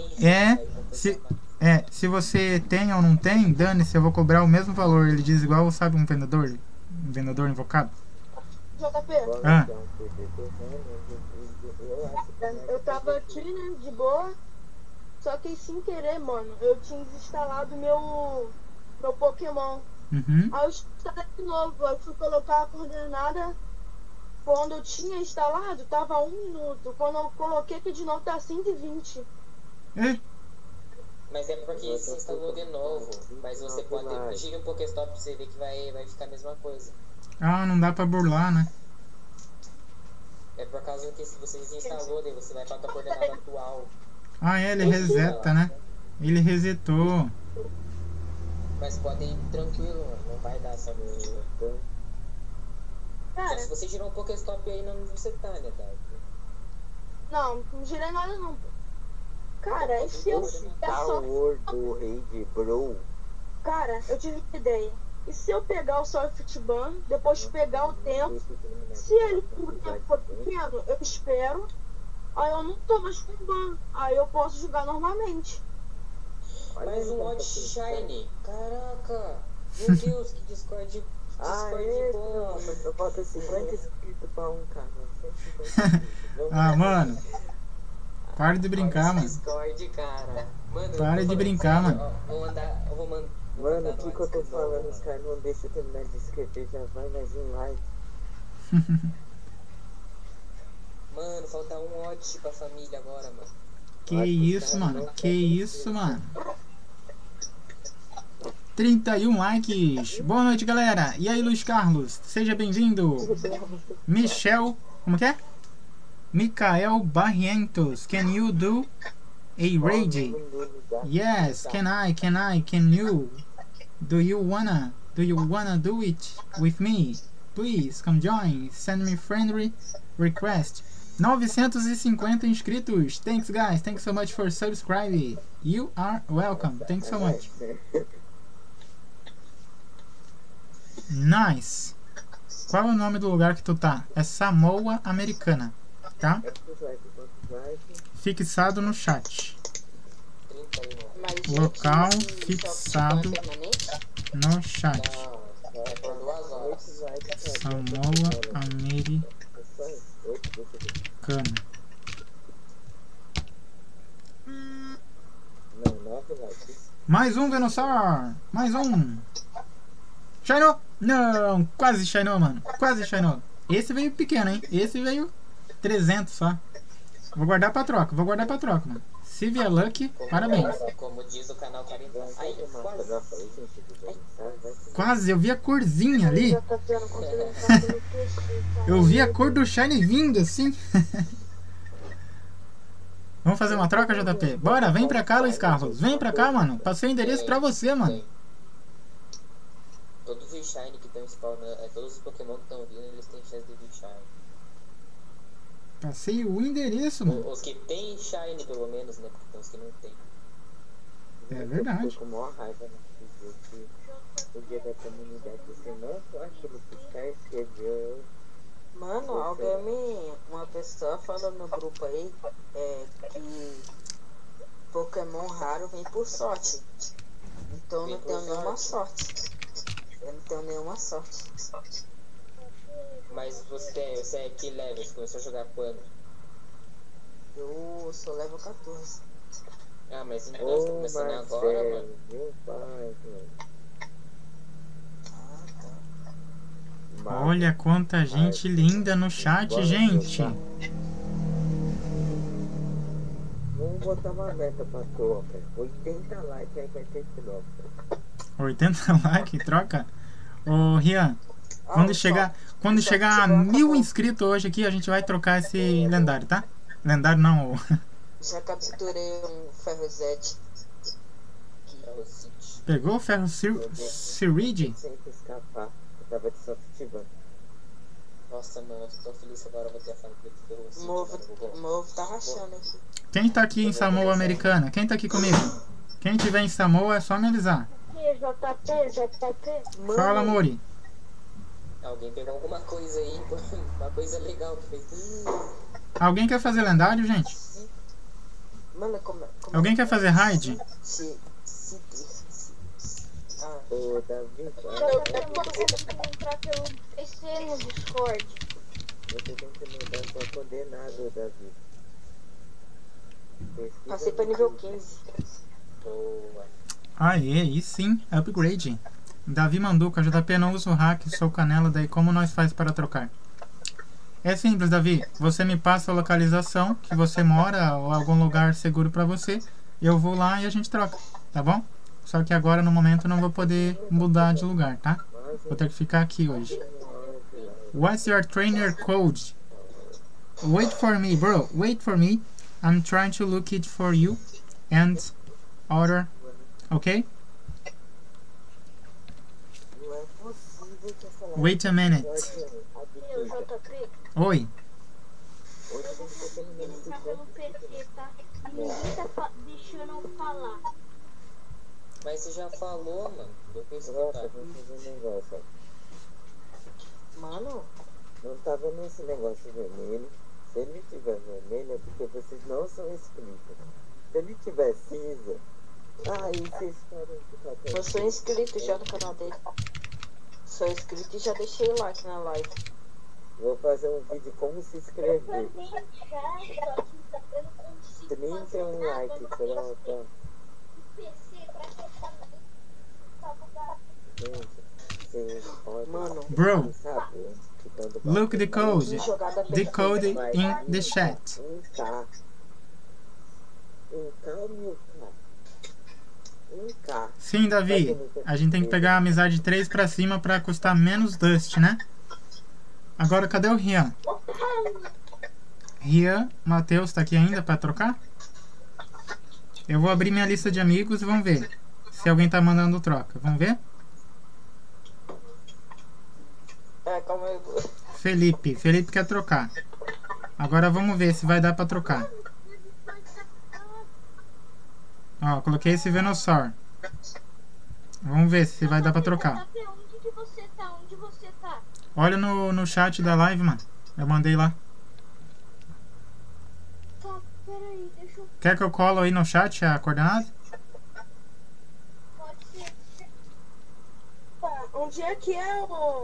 Se você tem ou não tem, dane-se, eu vou cobrar o mesmo valor. Ele diz igual, sabe, um vendedor invocado. JP, Ah, eu tava aqui, né, de boa. Só que sem querer, mano, eu tinha desinstalado meu Pokémon. Uhum. Aí eu instalei de novo, aí fui colocar a coordenada. Quando eu tinha instalado, tava 1 minuto. Quando eu coloquei aqui de novo, tá 120. E? Mas é porque você instalou de novo. Mas você pode. Gira um Pokéstop pra você ver que vai ficar a mesma coisa. Ah, não dá pra burlar, né? É por causa que se você desinstalou, daí você vai pra tua coordenada atual. Ah, é, ele reseta, né? Ele resetou. Mas pode ir tranquilo, mano. Não vai dar, sabe? Só Cara, se você girar um Pokéstop aí não você tá, né, Davi? não girei nada não. Cara, e se eu pegar Tá só... o do rei de Bro. Cara, eu tive uma ideia. E se eu pegar o Soft Ban, depois pegar o tempo, se ele o tempo for pequeno, eu espero, aí eu não tô mais com ban, aí eu posso jogar normalmente. Mais um Odd Shine. Caraca! Meu Deus, que Discord. Discord bom. Só falta 50 inscritos pra 1K. 150 Ah, mano. Para de brincar, mano. Discord, cara. Mano, Para de brincar, mano. Eu vou mandar. Mano, o que eu tô falando? Os caras não deixam eu terminar de escrever, já vai mais um like. Mano, falta um Odd pra família agora, mano. Que isso, mano? Que isso, mano? 31 likes. Boa noite, galera. E aí, Luiz Carlos? Seja bem-vindo. Michel, como que é? Micael Barrientos. Can you do a raid? Yes, can you? Do you wanna do it with me? Please come join. Send me friendly request. 950 inscritos. Thanks, guys. Thanks so much for subscribing. You are welcome. Thanks so much. Nice. Qual é o nome do lugar que tu tá? É Samoa Americana, tá? Fixado no chat. 31. Mas, Local gente, fixado soft ban é permanente? no chat. Não, é por 2 horas. Samoa Americana. Mais um Venusaur. Mais um. Shinou. Não, quase Shinou, mano. Quase Shinou. Esse veio pequeno, hein? Esse veio 300 só. Vou guardar pra troca. Mano. Se vier Lucky, parabéns. Como diz o canal 40. Ai, Quase, eu vi a corzinha ali. Já tá tendo conteúdo no PC, cara. Eu vi a cor do Shine vindo assim. Vamos fazer uma troca, JP? Bora, vem pra cá, Luiz Carlos. Vem pra cá, mano. Passei o endereço pra você, mano. Todos os Shine que estão spawnando, todos os Pokémon que estão vindo, eles têm chance de vir Shine. Passei o endereço, mano. Os que tem Shine, pelo menos, né? Porque tem os que não tem. É verdade. Eu tô com maior raiva, né? O dia da comunidade, você não foi aquilo que os caras escreveu. Mano, uma pessoa falou no grupo aí que Pokémon raro vem por sorte. Então eu Vem não por tenho nenhuma sorte. sorte. Eu não tenho nenhuma sorte. Mas você é que level? Você começou a jogar quando? Eu sou level 14. Ah, mas então você tá começando agora, mano. Meu pai, mano. Ah, tá. Olha quanta gente linda no chat, gente. Vamos botar uma meta pra troca. 80 likes aí vai ter troca. 80 likes, troca. Ô, Rian, quando chegar a acabou. 1000 inscritos hoje aqui, a gente vai trocar esse lendário, tá? Lendário não, Já capturei um Ferrozete. É o City. pegou o ferro Cirid? Sem escapar. Eu tava de softball. Nossa, mano, eu tô feliz que agora eu vou ter a família que ferrou o City. O Movo tá rachando aqui. Quem tá aqui em Samoa Americana? Quem tá aqui comigo? Quem tiver em Samoa é só me avisar. JP. Fala, Mori. Alguém pegou alguma coisa aí, uma coisa legal que fez. Alguém quer fazer lendário, gente? Mano, como Alguém quer fazer raid? Ô, Davi, Eu quero entrar pelo PC no Discord. você tem que mudar sua coordenada, Davi. Pesquisa Passei pra no nível Google. 15. Boa. Aí sim, upgrade. Davi Manduca, JP, não uso hack, sou canela, daí como nós faz para trocar? É simples, Davi. Você me passa a localização que você mora ou algum lugar seguro para você. Eu vou lá e a gente troca, tá bom? Só que agora no momento não vou poder mudar de lugar, tá? Vou ter que ficar aqui hoje. What's your trainer code? Wait for me, bro. Wait for me. I'm trying to look it for you and order. Okay? Não é possível que essa live... Wait a minute. Eu, JP, Oi. eu vou ficar pelo PC, tá? E ninguém tá deixando eu falar. Mas você já falou, mano. Deu pra Nossa, escutar. vamos fazer um negócio, ó. Mano, Não tá vendo esse negócio vermelho? Se ele tiver vermelho é porque vocês não são inscritos. Se ele tiver cinza, aí vocês podem ficar até eu sou inscrito já no canal dele. Sou inscrito e já deixei o like na live. Vou fazer um vídeo como se Eu inscrever. também já, só que eu não consigo fazer 31 nada likes, no pronto. PC pra testar pra mudar. Gente, vocês podem Mano, Bro, saber. ficando look the code. que jogada The code in the chat. 1K. 1K ou 1000K? 1K. Sim, Davi. A gente tem que pegar a amizade 3 pra cima pra custar menos dust, né? Agora, cadê o Rian? Rian, Matheus, tá aqui ainda pra trocar? Eu vou abrir minha lista de amigos e vamos ver se alguém tá mandando troca. Vamos ver? calma aí. Felipe. Felipe quer trocar. Agora vamos ver se vai dar pra trocar. Ó, coloquei esse Venusaur. Vamos ver se vai dar pra trocar. Onde que você tá? Onde você tá? Olha no chat da live, mano. Eu mandei lá. Tá, peraí, deixa eu... Quer que eu colo aí no chat a coordenada? Pode ser. Tá, onde é que é o...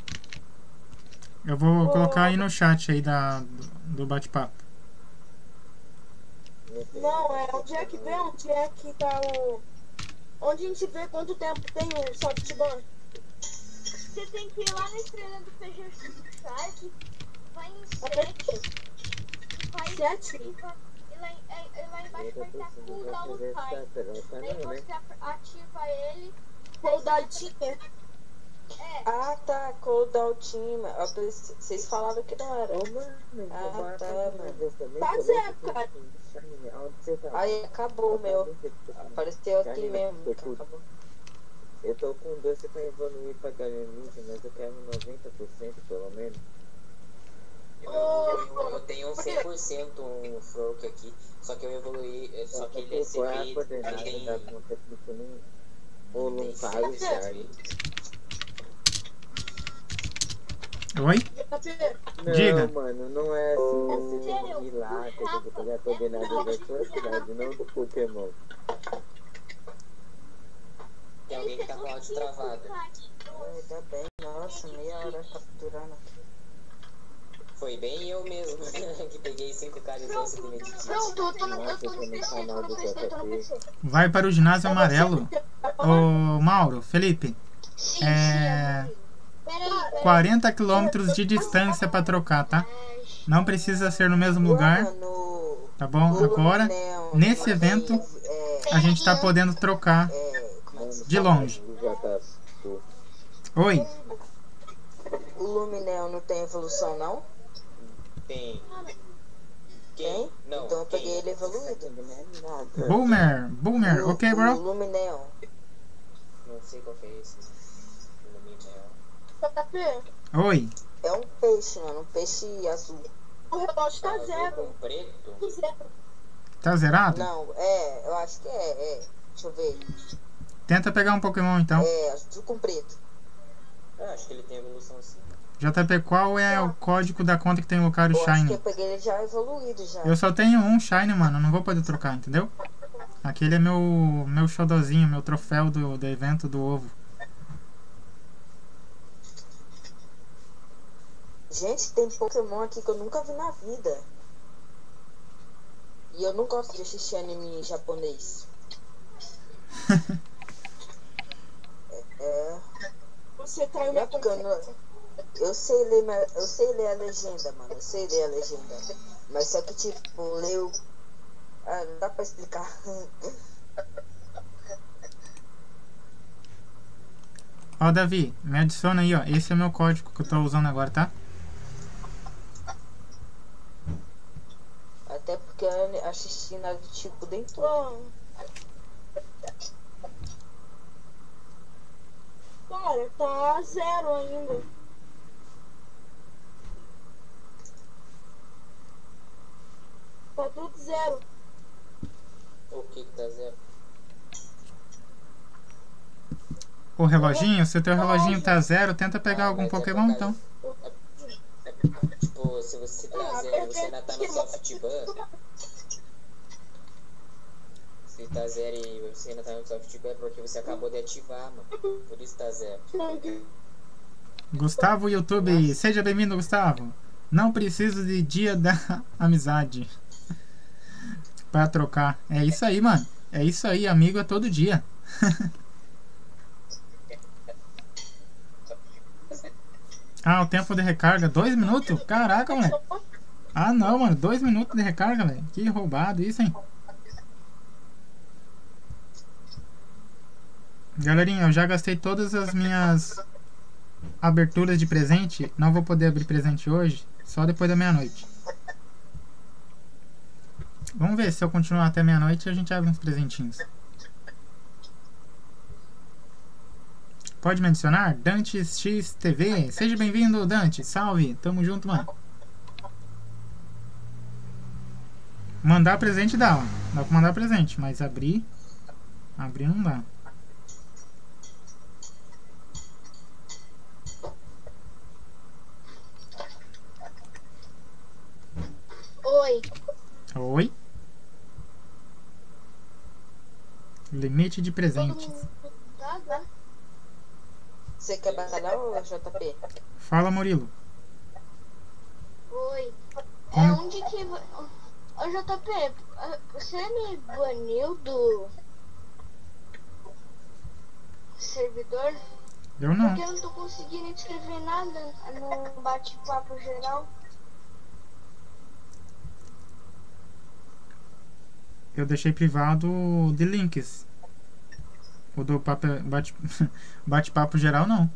Eu vou colocar aí no chat aí do bate-papo. Não, é onde é que vê, onde é que tá o... Onde a gente vê quanto tempo tem o softball? Você tem que ir lá na estrela do PG Shark, vai em 7, faz 7? e lá embaixo vai estar cooldown time. Aí você ativa ele. Cooldown time? É, Ah, tá, cooldown time. Vocês falaram que não era. Ô, mano, Ah, tá, mano. Tá certo, cara. Onde você tá? Aí acabou o meu. Apareceu aqui mesmo. que acabou. Eu tô com doce pra evoluir pra Galemite, mas eu quero 90% pelo menos. Eu tenho 100% um Frog aqui, só que eu evoluí, só que ele é Qual é a CP, coordenada ele tem... da conta que você não... Ou não tem paga o 100%. Charlie? Oi? Não, Diga. mano, não é assim. Você tem que ir lá, você tem que pegar a coordenada da sua cidade, não do Pokémon. Tem alguém que tá com o áudio travado. Ai, tá bem. Nossa, meia hora capturando aqui. Foi bem eu mesmo que peguei 5k de doce de meditite. pronto, eu tô no Nossa, eu tô no PC, canal do JP. Vai para o ginásio amarelo. Ô, Mauro, Felipe. Peraí, 40 km de distância para trocar, tá? Não precisa ser no mesmo lugar, No, tá bom? Agora, nesse evento, a gente tá podendo trocar como é que se de fala? longe. JP. Oi? O Luminel não tem evolução, não? Tem. Tem? Não, Então eu quem? peguei ele evoluído. Boomer, ok, O bro? Luminel. Não sei qual que é esse. Luminel. JP, Oi? É um peixe, mano. Um peixe azul. o relógio tá Azul zero. com preto? Zero. Tá zerado? Não, eu acho que é. Deixa eu ver. Tenta pegar um Pokémon então. É, azul com preto. Acho que ele tem evolução sim. JP, qual é o código da conta que tem o Lucario Eu acho que Shine? eu peguei ele já evoluído já. Eu só tenho um Shine, mano. Não vou poder trocar, entendeu? Aquele é meu xodozinho, meu troféu do evento do ovo. Gente, tem Pokémon aqui que eu nunca vi na vida. E eu não gosto de assistir anime japonês. Você traiu Não minha é porque eu confiança. não. Eu sei ler a legenda, mano. Eu sei ler a legenda. Mas só que, tipo, leu. Ah, não dá pra explicar. Ó, Davi, me adiciona aí, ó. Esse é o meu código que eu tô usando agora, tá? Até porque eu assisti nada do tipo dentro. Bom. Cara, tá 0 ainda. Tá tudo 0. O que tá zero? O reloginho, se o teu reloginho tá 0, tenta pegar algum mas é Pokémon, por então. Tipo, se você tá zero, você ainda tá no softban. Se tá zero e você ainda tá no softban é porque você acabou de ativar, mano. Por isso tá zero. Gustavo YouTube, seja bem-vindo, Gustavo. Não preciso de dia da amizade pra trocar. É isso aí, mano. É isso aí, amigo é todo dia. Ah, o tempo de recarga, 2 minutos? Caraca, moleque. Ah, não, mano, 2 minutos de recarga, velho. Que roubado isso, hein? Galerinha, eu já gastei todas as minhas aberturas de presente. Não vou poder abrir presente hoje, só depois da meia-noite. Vamos ver se eu continuar até meia-noite a gente abre uns presentinhos. Pode me adicionar? Dantes X TV. Seja bem-vindo, Dante. Salve. Tamo junto, mano. Mandar presente dá, ó. Dá pra mandar presente, mas abrir não dá. Oi. Oi. Limite de Todo presentes. mundo tá? Você quer batalhar ou JP? Fala, Murilo. Oi. Como? Onde que... Ô, JP, você me baniu do servidor? Eu não. Porque eu não tô conseguindo escrever nada no bate-papo geral. Eu deixei privado de links. O do bate-papo geral, não.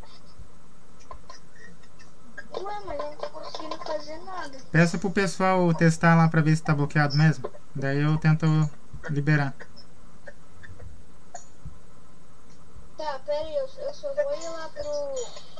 Ué, mas eu não tô conseguindo fazer nada. Peça pro pessoal testar lá pra ver se tá bloqueado mesmo. Daí eu tento liberar. Tá, pera aí, eu só vou ir lá pro...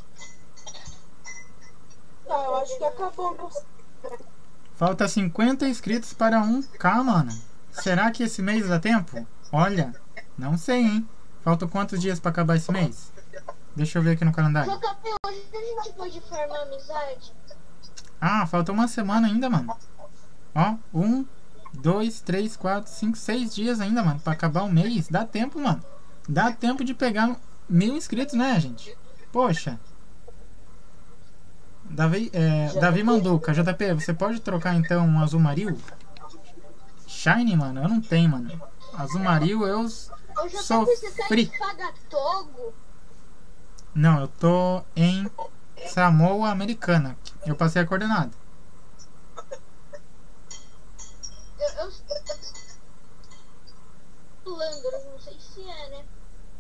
Tá, eu acho que acabou. Falta 50 inscritos para 1K, mano. Será que esse mês dá tempo? Olha, não sei, hein. Faltam quantos dias pra acabar esse mês? Deixa eu ver aqui no calendário. JP, hoje a gente pode formar amizade? Ah, falta uma semana ainda, mano. Ó, 1, 2, 3, 4, 5, 6 dias ainda, mano, pra acabar o mês. Dá tempo, mano. Dá tempo de pegar 1000 inscritos, né, gente? Poxa. Davi Manduca, JP, você pode trocar então um Azumarill? Shine, mano, eu não tenho, mano. Azumarill eu Ô, JP, você tá sofri. em Pagatogo? Não, eu tô em Samoa Americana. Eu passei a coordenada. Eu Landros, não sei se é, né?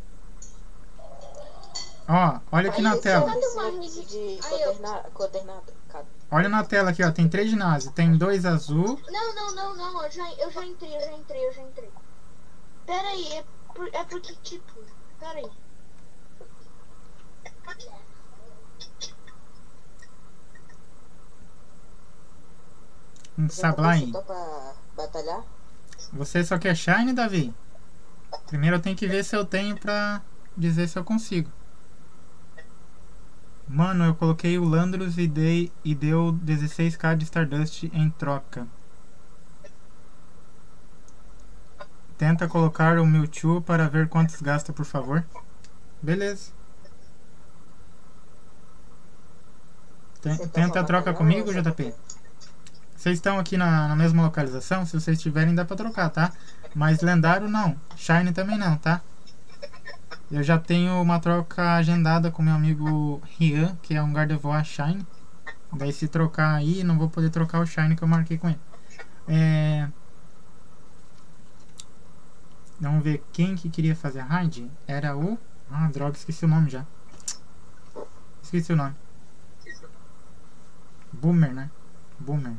Ó, olha aqui na tela. De coordenada. Olha na tela aqui, ó. Tem 3 ginásios. Tem 2 azul. Não. Eu já entrei. Pera aí, é porque, tipo... Pera aí. Um Sableye. Você pra batalhar? Você só quer Shine, Davi? Primeiro eu tenho que ver se eu tenho pra dizer se eu consigo. Mano, eu coloquei o Landros e deu 16k de Stardust em troca. Tenta colocar o Mewtwo para ver quantos gasta, por favor. Beleza. Tenta a troca comigo, JP. Vocês estão aqui na mesma localização? Se vocês tiverem, dá pra trocar, tá? Mas lendário não. Shine também não, tá? Eu já tenho uma troca agendada com meu amigo Rian, que é um Gardevoir Shine. Daí se trocar aí, não vou poder trocar o Shine que eu marquei com ele. Vamos ver quem que queria fazer a raid. Era o... Ah, droga, esqueci o nome já. Esqueci o nome. Boomer, né? Boomer.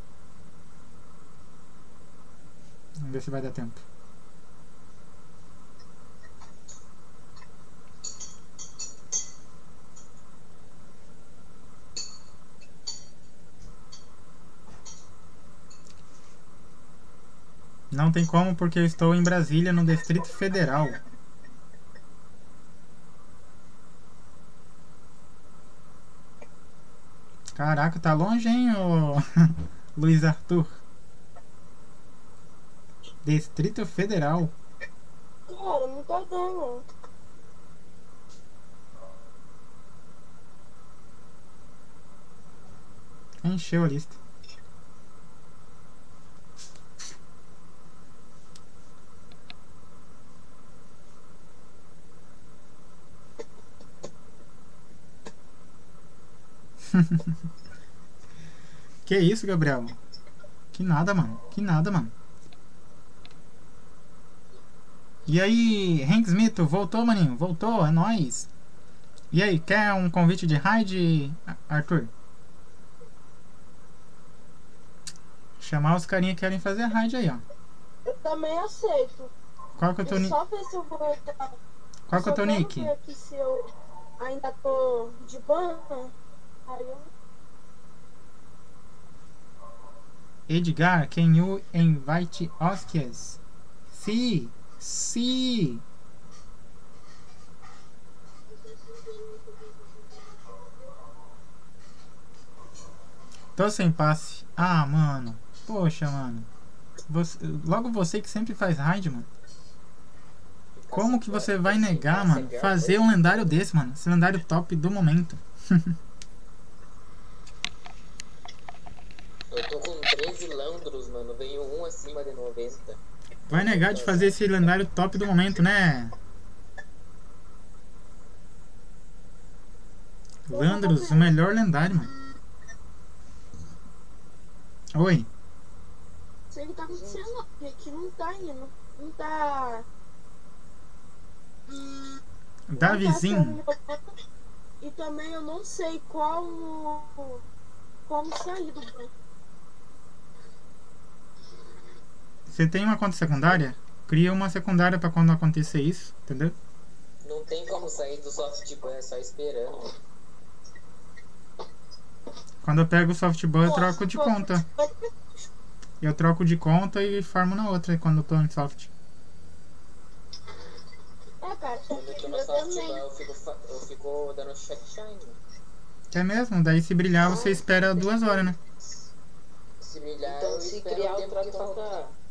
Vamos ver se vai dar tempo. Não tem como porque eu estou em Brasília, no Distrito Federal. Caraca, tá longe, hein, ô Luiz Arthur? Distrito Federal. Cara, não tá dando. Encheu a lista. Que isso, Gabriel? Que nada, mano. Que nada, mano. E aí, Hank Smith, voltou, maninho? Voltou, é nóis. E aí, quer um convite de raid, Arthur? Chamar os carinha que querem fazer raid aí, ó. Eu também aceito. Qual que é o teu nick? Só ver se eu vou entrar. Qual que é o teu nick? Ver aqui se eu ainda tô de ban. Aí eu... Edgar, can you invite Oskias? Sim, sim. Tô sem passe. Ah, mano. Poxa, mano. Logo você que sempre faz raid, mano. Como que você vai negar, mano, fazer um lendário desse, mano? Esse lendário top do momento. Eu tô com 13 Landros, mano. Veio um acima de 90. Vai negar de fazer esse lendário top do momento, né? Landros, o melhor lendário, mano. Oi. Sei o que tá acontecendo, porque aqui não tá indo. Não tá... Davizinho. E também eu não sei como sair do banco. Você tem uma conta secundária? Cria uma secundária pra quando acontecer isso, entendeu? Não tem como sair do softban, é só esperando. Quando eu pego o softban, eu troco de conta. Eu troco de conta e farmo na outra quando eu tô em soft. É, cara, Quando eu tô no softban, eu fico dando check shine. É mesmo? Daí se brilhar, você espera 2 horas, né? Se brilhar, Então eu se espero criar o tempo que outra falta.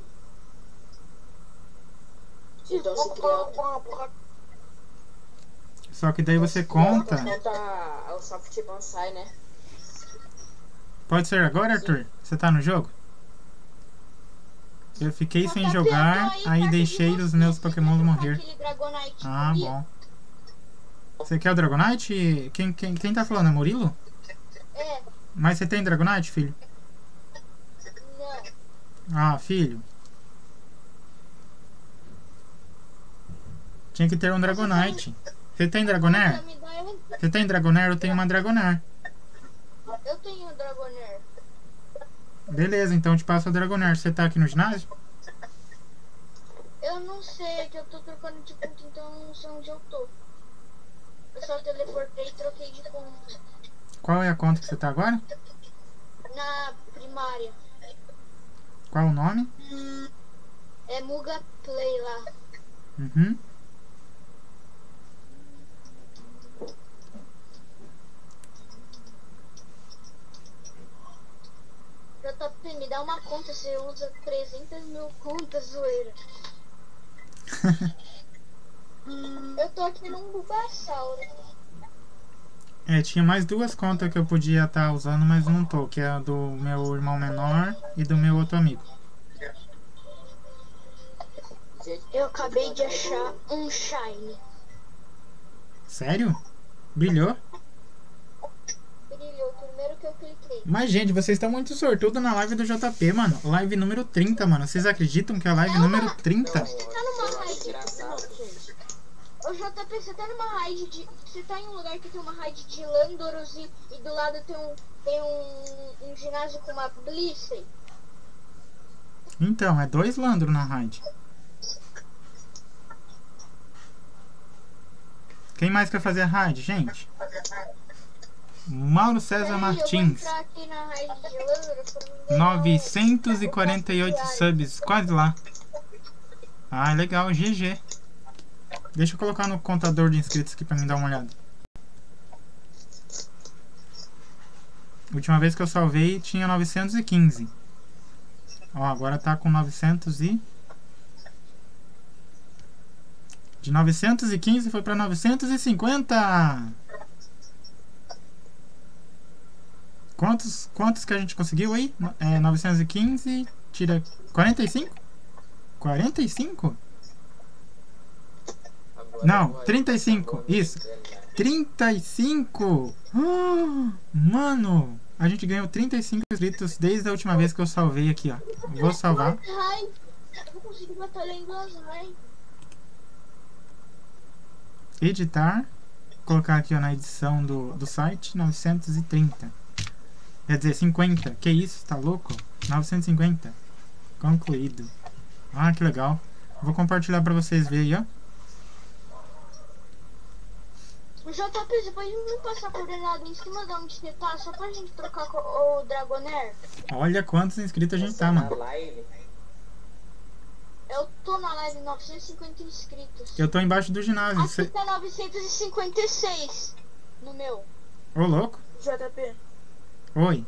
Então se criar Só que daí você conta. o softban sai, né? Pode ser agora, Arthur? Você tá no jogo? Eu fiquei sem jogar, aí deixei os meus Pokémon morrer. Ah, bom. Você quer o Dragonite? Quem tá falando? É Murilo? É, Mas você tem Dragonite, filho? não. Ah, filho. Tinha que ter um Dragonite. Você tem Dragonair? Você tem Dragonair? Eu tenho uma Dragonair. Eu tenho o Dragonair. Beleza, então eu te passo a Dragonair. Você tá aqui no ginásio? Eu não sei, é que eu tô trocando de conta, então eu não sei onde eu tô. Eu só teleportei e troquei de conta. Qual é a conta que você tá agora? Na primária. Qual o nome? É Muga Play lá. Uhum. JP, me dá uma conta, você usa 300 mil contas, zoeira. Eu tô aqui num Bulbasauro. Tinha mais 2 contas que eu podia estar usando, mas não tô. Que é a do meu irmão menor e do meu outro amigo. Eu acabei de achar um Shine. Sério? Brilhou? Brilhou, primeiro que eu cliquei. Mas, gente, vocês estão muito sortudos na live do JP, mano. Live número 30, mano. Vocês acreditam que é a live número 30? Você tá numa raid. Ô JP, você tá numa raid de. Você tá em um lugar que tem uma raid de Landoros e do lado tem um ginásio com uma Blissey. Então, é 2 Landro na raid. Quem mais quer fazer a raid, gente? Mauro César Martins. Eu vou entrar aqui na raid de Landoros pra me ver 948 subs, quase lá. Ah, legal, GG. Deixa eu colocar no contador de inscritos aqui pra mim dar uma olhada. Última vez que eu salvei tinha 915. Ó, agora tá com 900 e... De 915 foi pra 950. Quantos que a gente conseguiu aí? 915 tira 45? 45? Não, 35. Isso. 35. Mano, a gente ganhou 35 inscritos desde a última vez que eu salvei aqui, ó. Vou salvar. Eu vou conseguir batalhar em 2 raids. Editar. Colocar aqui, ó, na edição do site 930. Quer dizer, 50. Que isso? Tá louco? 950. Concluído. Ah, que legal. Vou compartilhar pra vocês verem aí, ó. O JP, você pode me passar a coordenada em cima de onde você tá, só pra gente trocar com o Dragonair? Olha quantos inscritos a gente tá, mano. Eu tô na live 950 inscritos. Eu tô embaixo do ginásio. Aqui tá 956 no meu. Ô, louco. JP. Oi.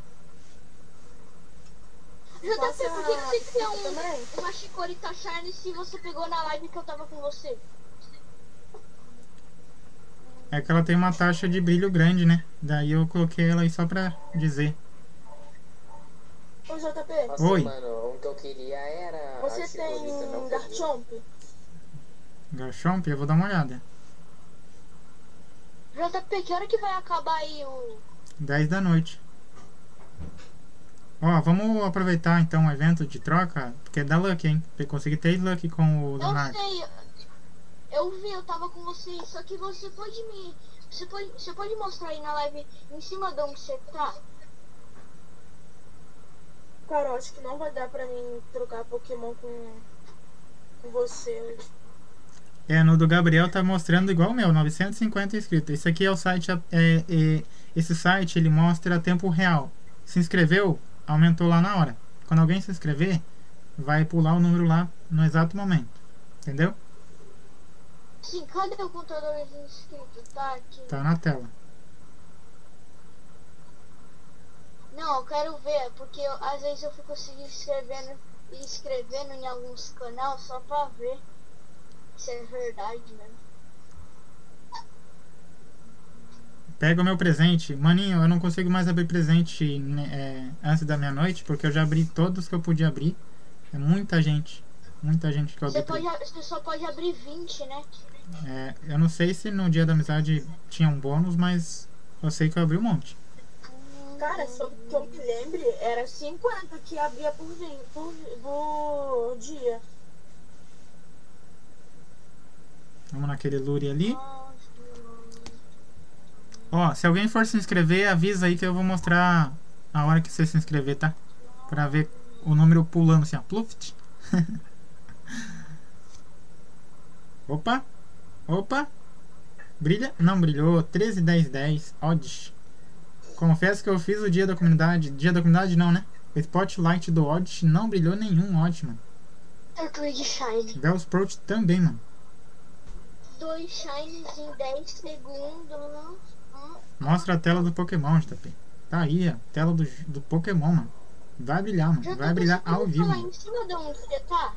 JP, por que você tem uma Chikorita Shine se você pegou na live que eu tava com você? É que ela tem uma taxa de brilho grande, né? Daí eu coloquei ela aí só pra dizer. Ô JP. Nossa, Oi. mano, o que eu queria era... Você tem Garchomp? Garchomp? Eu vou dar uma olhada. JP, que hora que vai acabar aí o... 10 da noite. Ó, vamos aproveitar então o evento de troca, porque dá luck, hein? Eu consegui 3 luck com o Leonardo. Eu sei, eu vi, eu tava com você, só que você pode me... Você pode mostrar aí na live em cima de onde você tá? Cara, eu acho que não vai dar pra mim trocar Pokémon com você. No do Gabriel tá mostrando igual o meu, 950 inscritos. Esse aqui é o site, esse site ele mostra tempo real. Se inscreveu, aumentou lá na hora. Quando alguém se inscrever, vai pular o número lá no exato momento. Entendeu? Sim, cadê o contador de inscritos? Tá aqui. Tá na tela. Não, eu quero ver, porque às vezes eu fico se inscrevendo em alguns canais só pra ver se é verdade mesmo. Pega o meu presente. Maninho, eu não consigo mais abrir presente antes da meia-noite, porque eu já abri todos que eu podia abrir. É muita gente. Muita gente que eu abri. Você só pode abrir 20, né? Eu não sei se no dia da amizade tinha um bônus, mas eu sei que eu abri um monte. Cara, só que eu me lembre, era 50 que abria por dia. Vamos naquele lure ali. Ó, se alguém for se inscrever, avisa aí que eu vou mostrar a hora que você se inscrever, tá? Pra ver o número pulando assim, ó. Pluft. Opa. Opa. Brilha? Não brilhou. 13, 10, 10. Odds. Confesso que eu fiz o dia da comunidade. Dia da comunidade não, né? O Spotlight do Odds não brilhou nenhum Odds, mano. Turtwig Shine. Bellsprout também, mano. 2 Shines em 10 segundos. Mostra a tela do Pokémon, JP. Tá aí, a tela do Pokémon, mano. Vai brilhar, mano. Vai brilhar ao vivo. Em cima de onde você tá?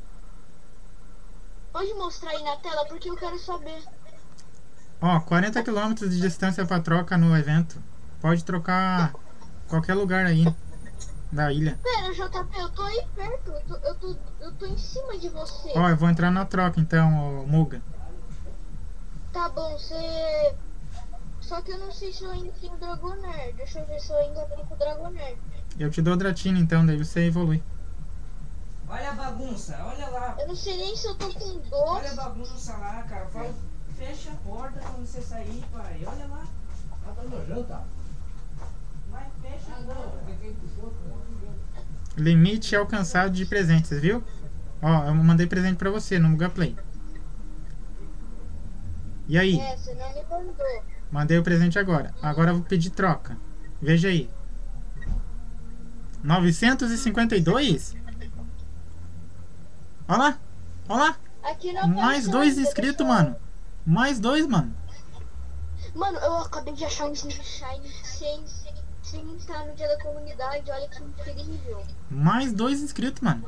Pode mostrar aí na tela, porque eu quero saber. Ó, 40 km de distância pra troca no evento. Pode trocar qualquer lugar aí. da ilha. Pera, JP, eu tô aí perto. Eu tô em cima de você. Ó, eu vou entrar na troca então, ô, Muga. Tá bom, você... Só que eu não sei se eu ainda tenho Dragonair. Deixa eu ver se eu ainda tenho o Dragonair. Eu te dou Dratini então, daí você evolui. Olha a bagunça, olha lá. Eu não sei nem se eu tô com Olha a 12. bagunça lá, cara. Fala, fecha a porta quando você sair, pai. Olha lá. Ah, tá nojento, tá? Mas fecha agora. Limite alcançado de presentes, viu? Ó, eu mandei presente pra você no Muga Play. E aí? É, você não me mandou. Mandei o presente agora. Agora eu vou pedir troca. Veja aí. 952? Olha lá. Olha lá. Aqui não Mais apareceu 2 ainda, inscritos, deixa eu- mano. Mais 2, mano. Mano, eu acabei de achar um Sneak Shine sem estar no dia da comunidade. Olha que incrível. Mais 2 inscritos, mano.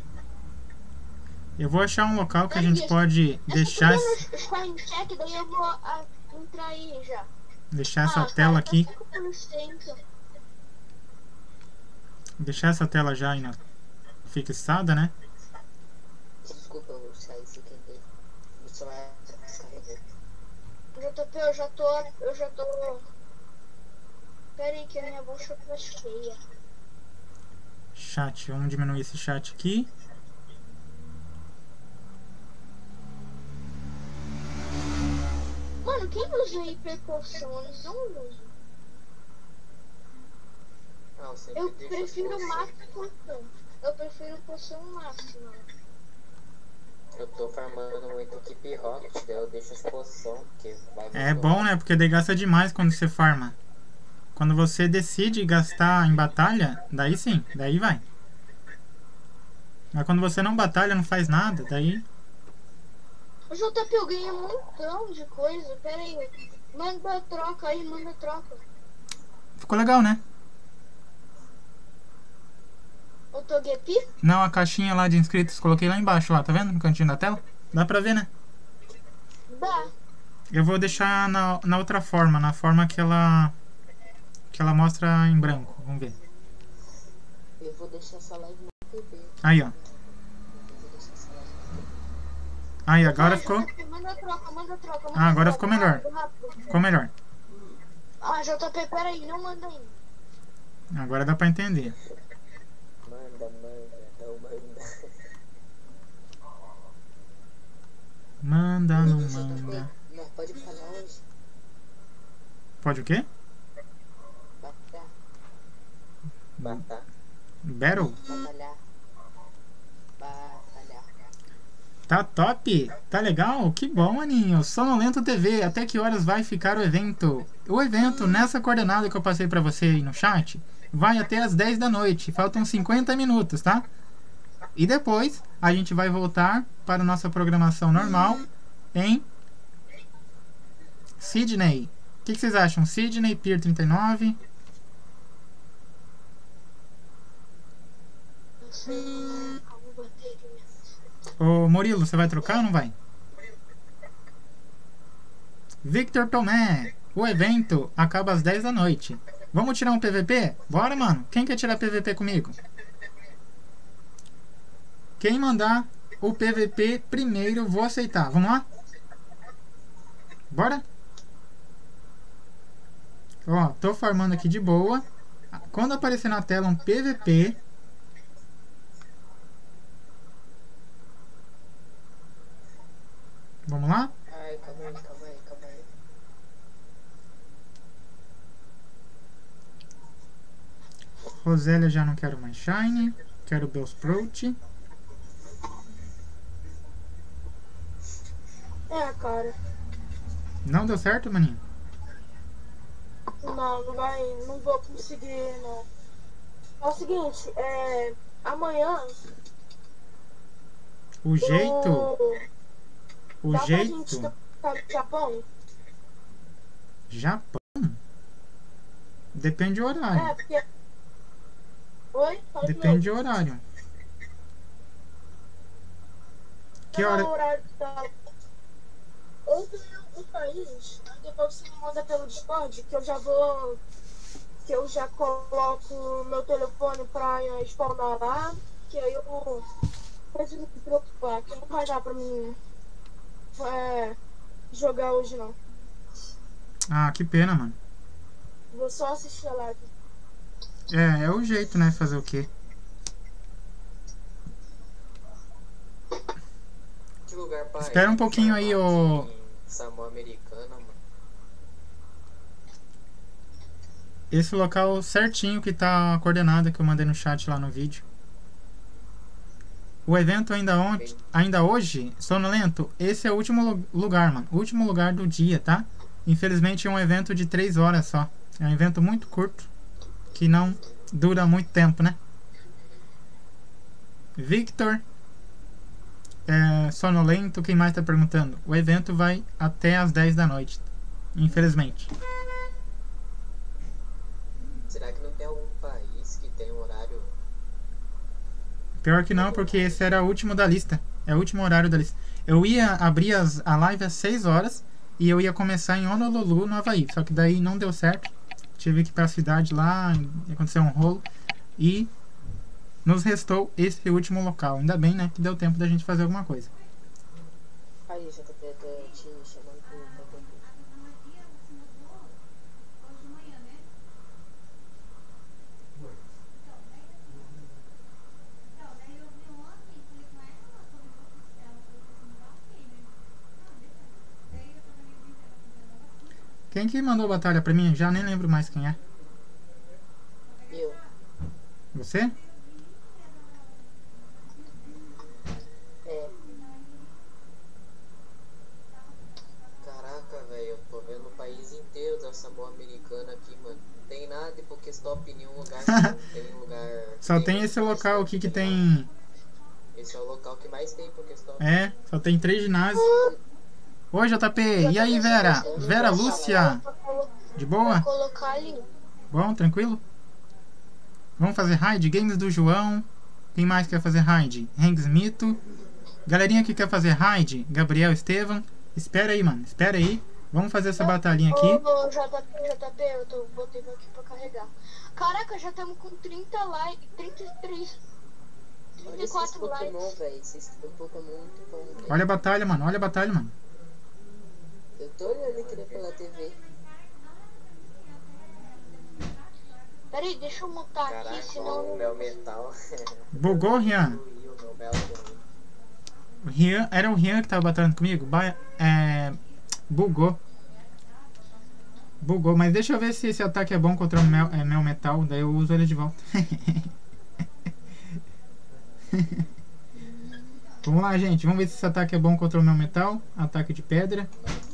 Eu vou achar um local que a gente pode deixar, Eu tô no Shine Check, daí eu vou entrar aí já. deixar essa cara, tela tá aqui. 5%. Deixar essa tela já aí fixada, né? Desculpa, eu saí sem querer. O celular descarregou. JP, eu já tô... Pera aí que a minha bolsa tá cheia. Chat, vamos diminuir esse chat aqui. Mano, quem usa hiperpoção? Eu não uso. Não, sempre Eu deixa prefiro poção. máxima poção. Eu prefiro poção máxima. Eu tô farmando muito Keep Rocket, daí eu deixo as poções, porque vai É muito bom, né? Porque daí gasta demais quando você farma. Quando você decide gastar em batalha, daí sim, daí vai. Mas quando você não batalha, não faz nada, daí... O JP, eu ganhei um montão de coisa. Pera aí. Manda troca aí, manda troca. Ficou legal, né? O Togepi? Não, a caixinha lá de inscritos, coloquei lá embaixo, lá, tá vendo? No cantinho da tela. Dá pra ver, né? Dá. Eu vou deixar na outra forma, na forma que ela mostra em branco. Vamos ver. Eu vou deixar essa live no TV. Aí, ó. Eu vou deixar essa live no TV. Aí, agora Vai, ficou... JP, manda troca, manda troca. Ah, agora ficou melhor. Rápido. Ficou melhor. Ah, JP, pera aí, não manda ainda. Agora dá pra entender. Manda, não manda. Manda, não JP, manda. Não, pode falar hoje. Pode o quê? Batalhar. Batalhar. Battle? Batalhar. Batalhar. Tá top? Tá legal? Que bom, maninho. Sonolento TV, até que horas vai ficar o evento? O evento, nessa coordenada que eu passei pra você aí no chat, vai até as 10 da noite. Faltam 50 minutos, tá? E depois, a gente vai voltar para a nossa programação normal em Sydney. O que vocês acham? Sydney, Pier 39? Não sei. Calma, bateria. Ô Murilo, você vai trocar ou não vai? Victor Tomé, o evento acaba às 10 da noite. Vamos tirar um PVP? Bora, mano. Quem quer tirar PVP comigo? Quem mandar o PVP primeiro, vou aceitar. Vamos lá? Bora? Ó, tô farmando aqui de boa. Quando aparecer na tela um PVP... Vamos lá? Ai, calma aí, calma aí, calma aí. Rosélia já não quero mais Shine. Quero Bellsprout. É, cara. Não deu certo, maninho? Não vou conseguir, não. É o seguinte, amanhã... O jeito... O Dá pra gente jeito... ficar no Japão? Japão? Depende do horário. Porque... Oi? Fala de Depende novo. do horário. Que Não, hora... o horário tá... Ou tem um país, aí depois você me manda pelo Discord, que eu já vou que eu já coloco meu telefone pra spawnar lá, que aí eu não preciso me preocupar, que não vai dar pra mim jogar hoje não. Ah, que pena, mano. Vou só assistir a live. É o jeito, né? Fazer o quê? Que lugar pra Espera um ir, pouquinho aí, ô. Samoa Americana, mano. Esse local certinho que tá a coordenada que eu mandei no chat lá no vídeo. O evento ainda hoje, sonolento, esse é o último lugar, mano. O último lugar do dia, tá? Infelizmente é um evento de 3 horas só. É um evento muito curto, que não dura muito tempo, né? Victor, sonolento, quem mais tá perguntando? O evento vai até as 10 da noite, infelizmente. Será que não tem algum país que tem um horário? Pior que não, porque esse era o último da lista. É o último horário da lista. Eu ia abrir a live às 6 horas e eu ia começar em Honolulu, no Havaí. Só que daí não deu certo. Tive que ir pra cidade lá, aconteceu um rolo. E nos restou esse último local. Ainda bem, né, que deu tempo da gente fazer alguma coisa. Aí, JP, tô te chamando pro JP. Quem que mandou batalha pra mim? Já nem lembro mais quem é. Eu. Você? É. Caraca, velho, eu tô vendo o país inteiro da Samoa Americana aqui, mano. Não tem nada de Pokéstop em nenhum lugar. Não tem lugar. Só tem esse local aqui que tem... Esse é o local que mais tem Pokéstop. É, só tem 3 ginásios. Oi, JP. E aí, Vera? Vera Lúcia? De boa? Vou colocar ali. Bom, tranquilo? Vamos fazer raid? Games do João. Quem mais quer fazer raid? Hanks Mito. Galerinha que quer fazer raid? Gabriel Estevam. Espera aí, mano. Espera aí. Vamos fazer essa batalhinha aqui. Ô, JP, botei aqui pra carregar. Caraca, já estamos com 30 likes, 33, Olha esses 34 Pokémon, likes. velho. Esses Pokémon muito bom, velho. Olha a batalha, mano. Olha a batalha, mano. Eu tô olhando aqui pela TV. Peraí, deixa eu mutar aqui, Caraca, senão... o Mel Metal. Bugou, Rian? O Mel Rian, era o Rian que tava batalhando comigo? Bugou. Bugou, mas deixa eu ver se esse ataque é bom contra o Mel Metal. Daí eu uso ele de volta. Vamos lá, gente. Vamos ver se esse ataque é bom contra o Mel Metal. Ataque de pedra.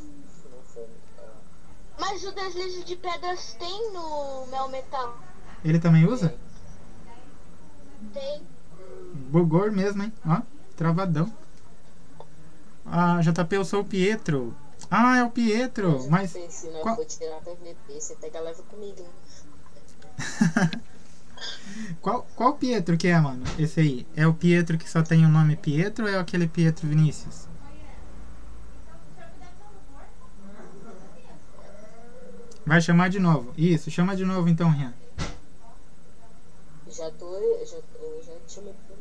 Mas o deslize de pedras tem no Mel Metal. Ele também usa? Tem. Bugou mesmo, hein? Ó, travadão. Ah, JP, eu sou o Pietro. Ah, é o Pietro. Mas Se não qual- for tirar PVP, você pega leva comigo, hein? qual Pietro que é, mano? Esse aí. É o Pietro que só tem o nome Pietro ou é aquele Pietro Vinícius? Vai chamar de novo. Isso, chama de novo então, Rian. Eu já te chamei pro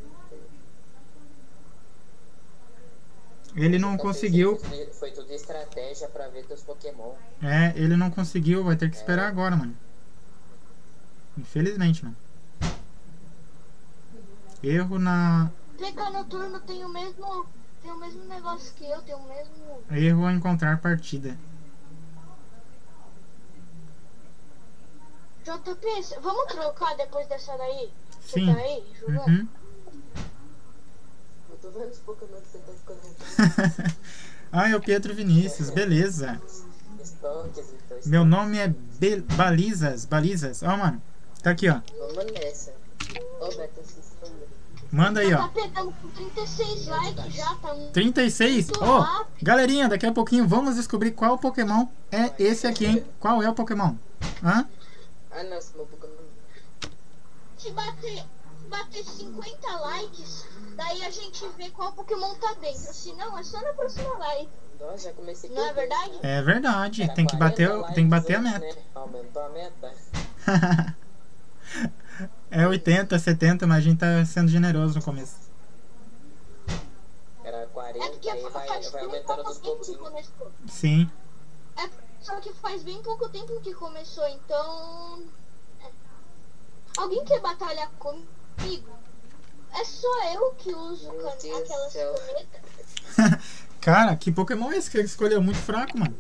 Ele não conseguiu. Foi tudo estratégia pra ver teus Pokémon. Ele não conseguiu. Vai ter que esperar agora, mano. Infelizmente, mano. Erro na... PK Noturno tem o mesmo negócio que eu, tem o mesmo... Erro ao encontrar partida. JP, vamos trocar depois dessa daí? Você Sim. tá aí jogando? Uhum. Eu tô vendo os Pokémon que você tá ficando. Ah, é o Pietro Vinícius. Beleza. Estoques, então. Meu nome é Balizas. Balizas. Ó, mano. Tá aqui, ó. Vamos nessa. Ô, Beto, esqueci o número. Manda aí, ó. JP, estamos com 36 likes já, tá muito 36? Ó, rápido. galerinha, daqui a pouquinho vamos descobrir qual Pokémon é esse aqui, hein? Qual é o Pokémon? Hã? Ah, nossa, meu Pokémon. Se bater 50 likes, daí a gente vê qual Pokémon tá dentro. Se não, é só na próxima live. Nossa, já comecei Não é verdade? É verdade. Era Tem que bater a 40 likes meta. antes, né? Aumentou a meta. É 80, 70, mas a gente tá sendo generoso no começo. Era 40, É porque aí vai faz bem aumentando pouco dos tempo que pouquinhos. começou. Sim. É, só que faz bem pouco tempo que começou, então... Alguém quer batalhar comigo? É só eu que uso Meu Deus do aquelas céu. canetas. Cara, que Pokémon é esse que ele escolheu? Muito fraco, mano.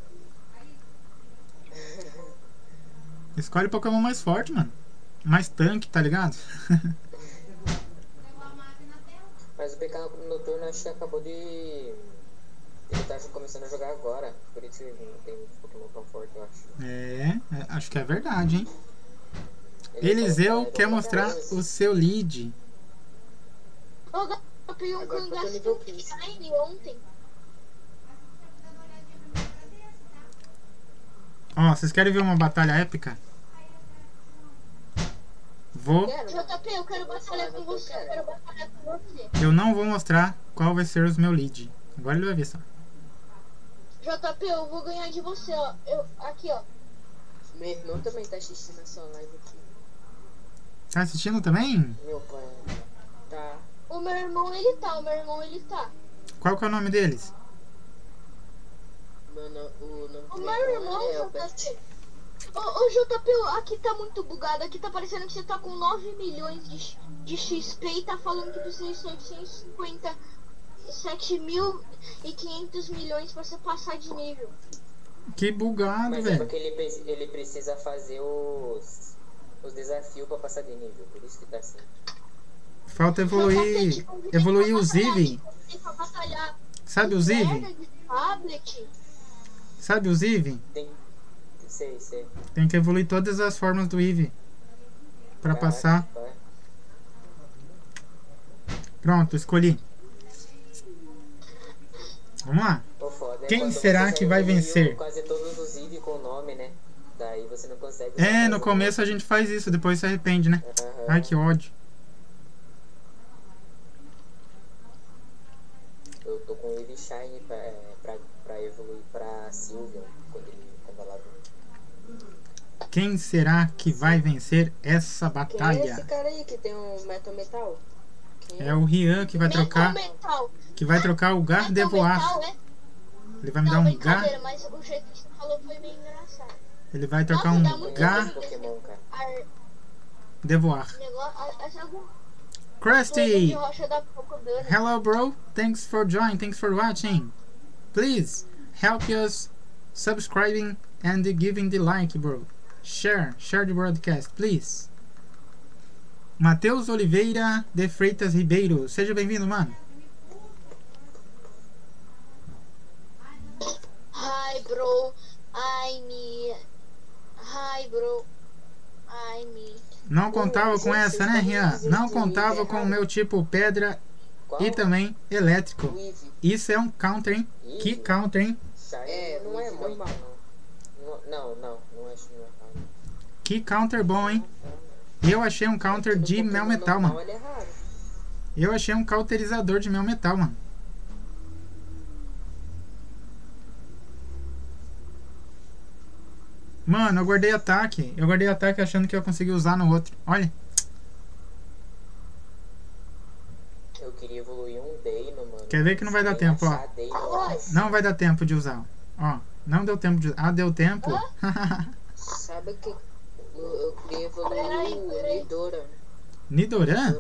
Escolhe Pokémon mais forte, mano. Mais tanque, tá ligado? Mas o PK Noturno acho que acabou de... Ele tá começando a jogar agora. Por isso ele não tem muito Pokémon tão forte, eu acho. Acho que é verdade, hein? Ele Eliseu falou que quer vai mostrar jogar o seu lead. Ô, Gato, eu peguei um Agora eu tô cangaço nível 15. Shine ontem. Ó, vocês querem ver uma batalha épica? Vou. Quero. JP, eu quero batalhar com você, eu quero batalhar com você. Eu não vou mostrar qual vai ser os meu lead. Agora ele vai ver só. JP, eu vou ganhar de você, ó. Aqui, ó. Meu irmão também tá assistindo a sua live aqui. Tá assistindo também? Meu pai. Tá. O meu irmão, ele tá. Qual que é o nome deles? O nome O do meu irmão, é Albert. JP. Ô, JP, aqui tá muito bugado. Aqui tá parecendo que você tá com 9 milhões de XP e tá falando que precisa de 7.500 milhões pra você passar de nível. Que bugado, Mas é velho. porque ele precisa fazer os desafios pra passar de nível. Por isso que tá assim. Falta evoluir. Evoluir os Eevee. Pra batalhar. Sabe os Eevee? Merda de tablet. Sabe os Eevee? Sei. Tem que evoluir todas as formas do Eevee. Pra Caraca, passar. vai. Pronto, escolhi. Vamos lá. Pô, foda, Quem quando será você que já vai evoluiu vencer? Quase todos os Eevee com nome, né? Daí você não consegue... É, no começo a gente faz isso, depois se arrepende, né? Aham. Ai, que ódio. Eu tô com o Eevee Shine pra evoluir pra Sylveon quando ela vem. Quem será que vai vencer essa Quem é esse batalha? cara aí que tem um metal? Quem É o Rian que vai trocar, Metal. o Gardevoir. Metal, é? Ele vai me dar Não, um brincadeira, Gar. mas o jeito que você falou foi meio engraçado. Ele vai trocar Nossa, dá um muito Gardevoir. Pokémon, cara. Krusty! De rocha da Cocodana. Hello, bro. Thanks for joining. Thanks for watching. Please help us subscribing and giving the like, bro. Share the broadcast, please. Matheus Oliveira de Freitas Ribeiro. Seja bem-vindo, mano. Hi, bro. Hi, bro. Não contava com essa, né, Rian? Não contava com o meu tipo pedra Qual? e também elétrico. O Eevee. Isso é um counter, hein? Que Eevee? counter, hein? Shine não é muito, normal. não acho que não é. Que counter bom, hein? Eu achei um counter de Pokémon mel metal, normal, mano. ele é raro. Eu achei um cauterizador de mel metal, mano. Mano, eu guardei ataque. Eu guardei ataque achando que eu ia conseguir usar no outro. Olha. Eu queria evoluir um Deino, mano. Quer ver que não vai dar tempo, ó. Não vai dar tempo de usar. Ó, não deu tempo de usar. Ah, deu tempo. Sabe que eu queria evoluir Peraí. o Nidora. Nidoran?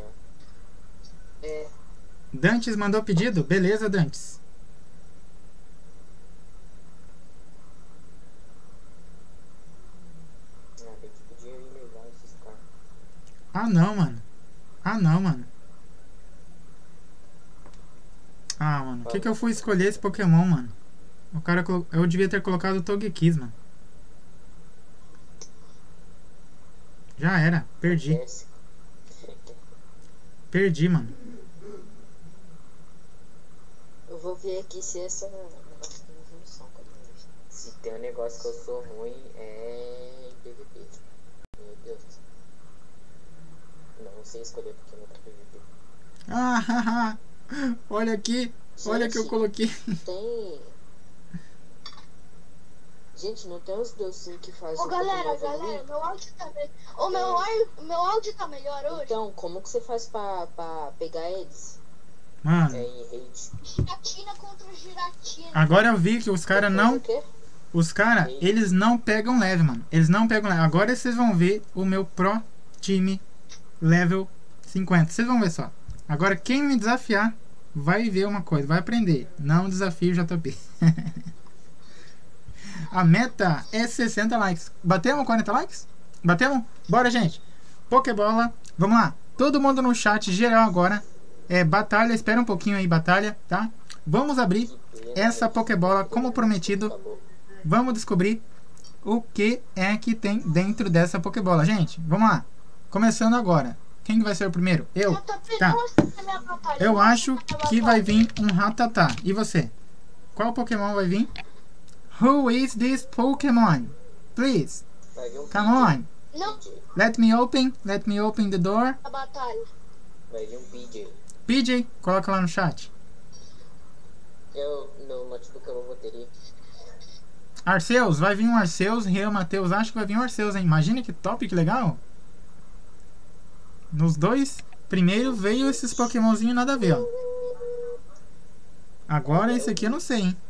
É, Dantes mandou pedido? Beleza, Dantes. Bem que podia ir levar esses caras. Ah, não, mano. Ah, não, mano. Ah, mano. Por que eu fui escolher esse Pokémon, mano? O cara eu devia ter colocado o Togekiss, mano. Já era. Perdi. Esse. Perdi, mano. eu vou ver aqui se essa negócio tem evolução. Se tem um negócio que eu sou ruim é em PVP. Meu Deus. Não sei escolher Pokémon pra PVP. Ah, haha. Olha aqui. Olha que eu Gente, coloquei. Tem. Gente, não tem os docinhos que fazem Ô, galera, Pokémon evoluir? meu áudio tá melhor. O meu áudio tá melhor hoje? Então, como que você faz pra pegar eles? Mano, É em rede. Giratina contra giratina. agora eu vi que os caras não... O quê? Os caras, eles não pegam leve, mano. Eles não pegam leve. Agora vocês vão ver o meu Pro Time level 50. Vocês vão ver só. Agora quem me desafiar vai ver uma coisa, vai aprender. Não desafio o JP. A meta é 60 likes. Batemos 40 likes? Batemos? Bora, gente. Pokébola. Vamos lá. Todo mundo no chat geral agora. Batalha. Espera um pouquinho aí, batalha, tá? Vamos abrir essa Pokébola como prometido. Vamos descobrir o que é que tem dentro dessa Pokébola. Gente, vamos lá. Começando agora. Quem que vai ser o primeiro? Eu. JP, Tá. mostra a minha batalha. Eu Mostra acho a minha que vai batalha. vir um Rattata. E você? Qual Pokémon vai vir? Who is this Pokémon? Please, Vai vir um come on. Não, PJ. Let me open the door. a batalha. Vai vir um PJ. PJ, coloca lá no chat. No notebook eu não bateria. Arceus, vai vir um Arceus. Rio Matheus, acho que vai vir um Arceus, hein? Imagina que top, que legal. Nos dois primeiros veio esses Pokémonzinhos nada a ver, ó. Agora esse aqui eu não sei, hein?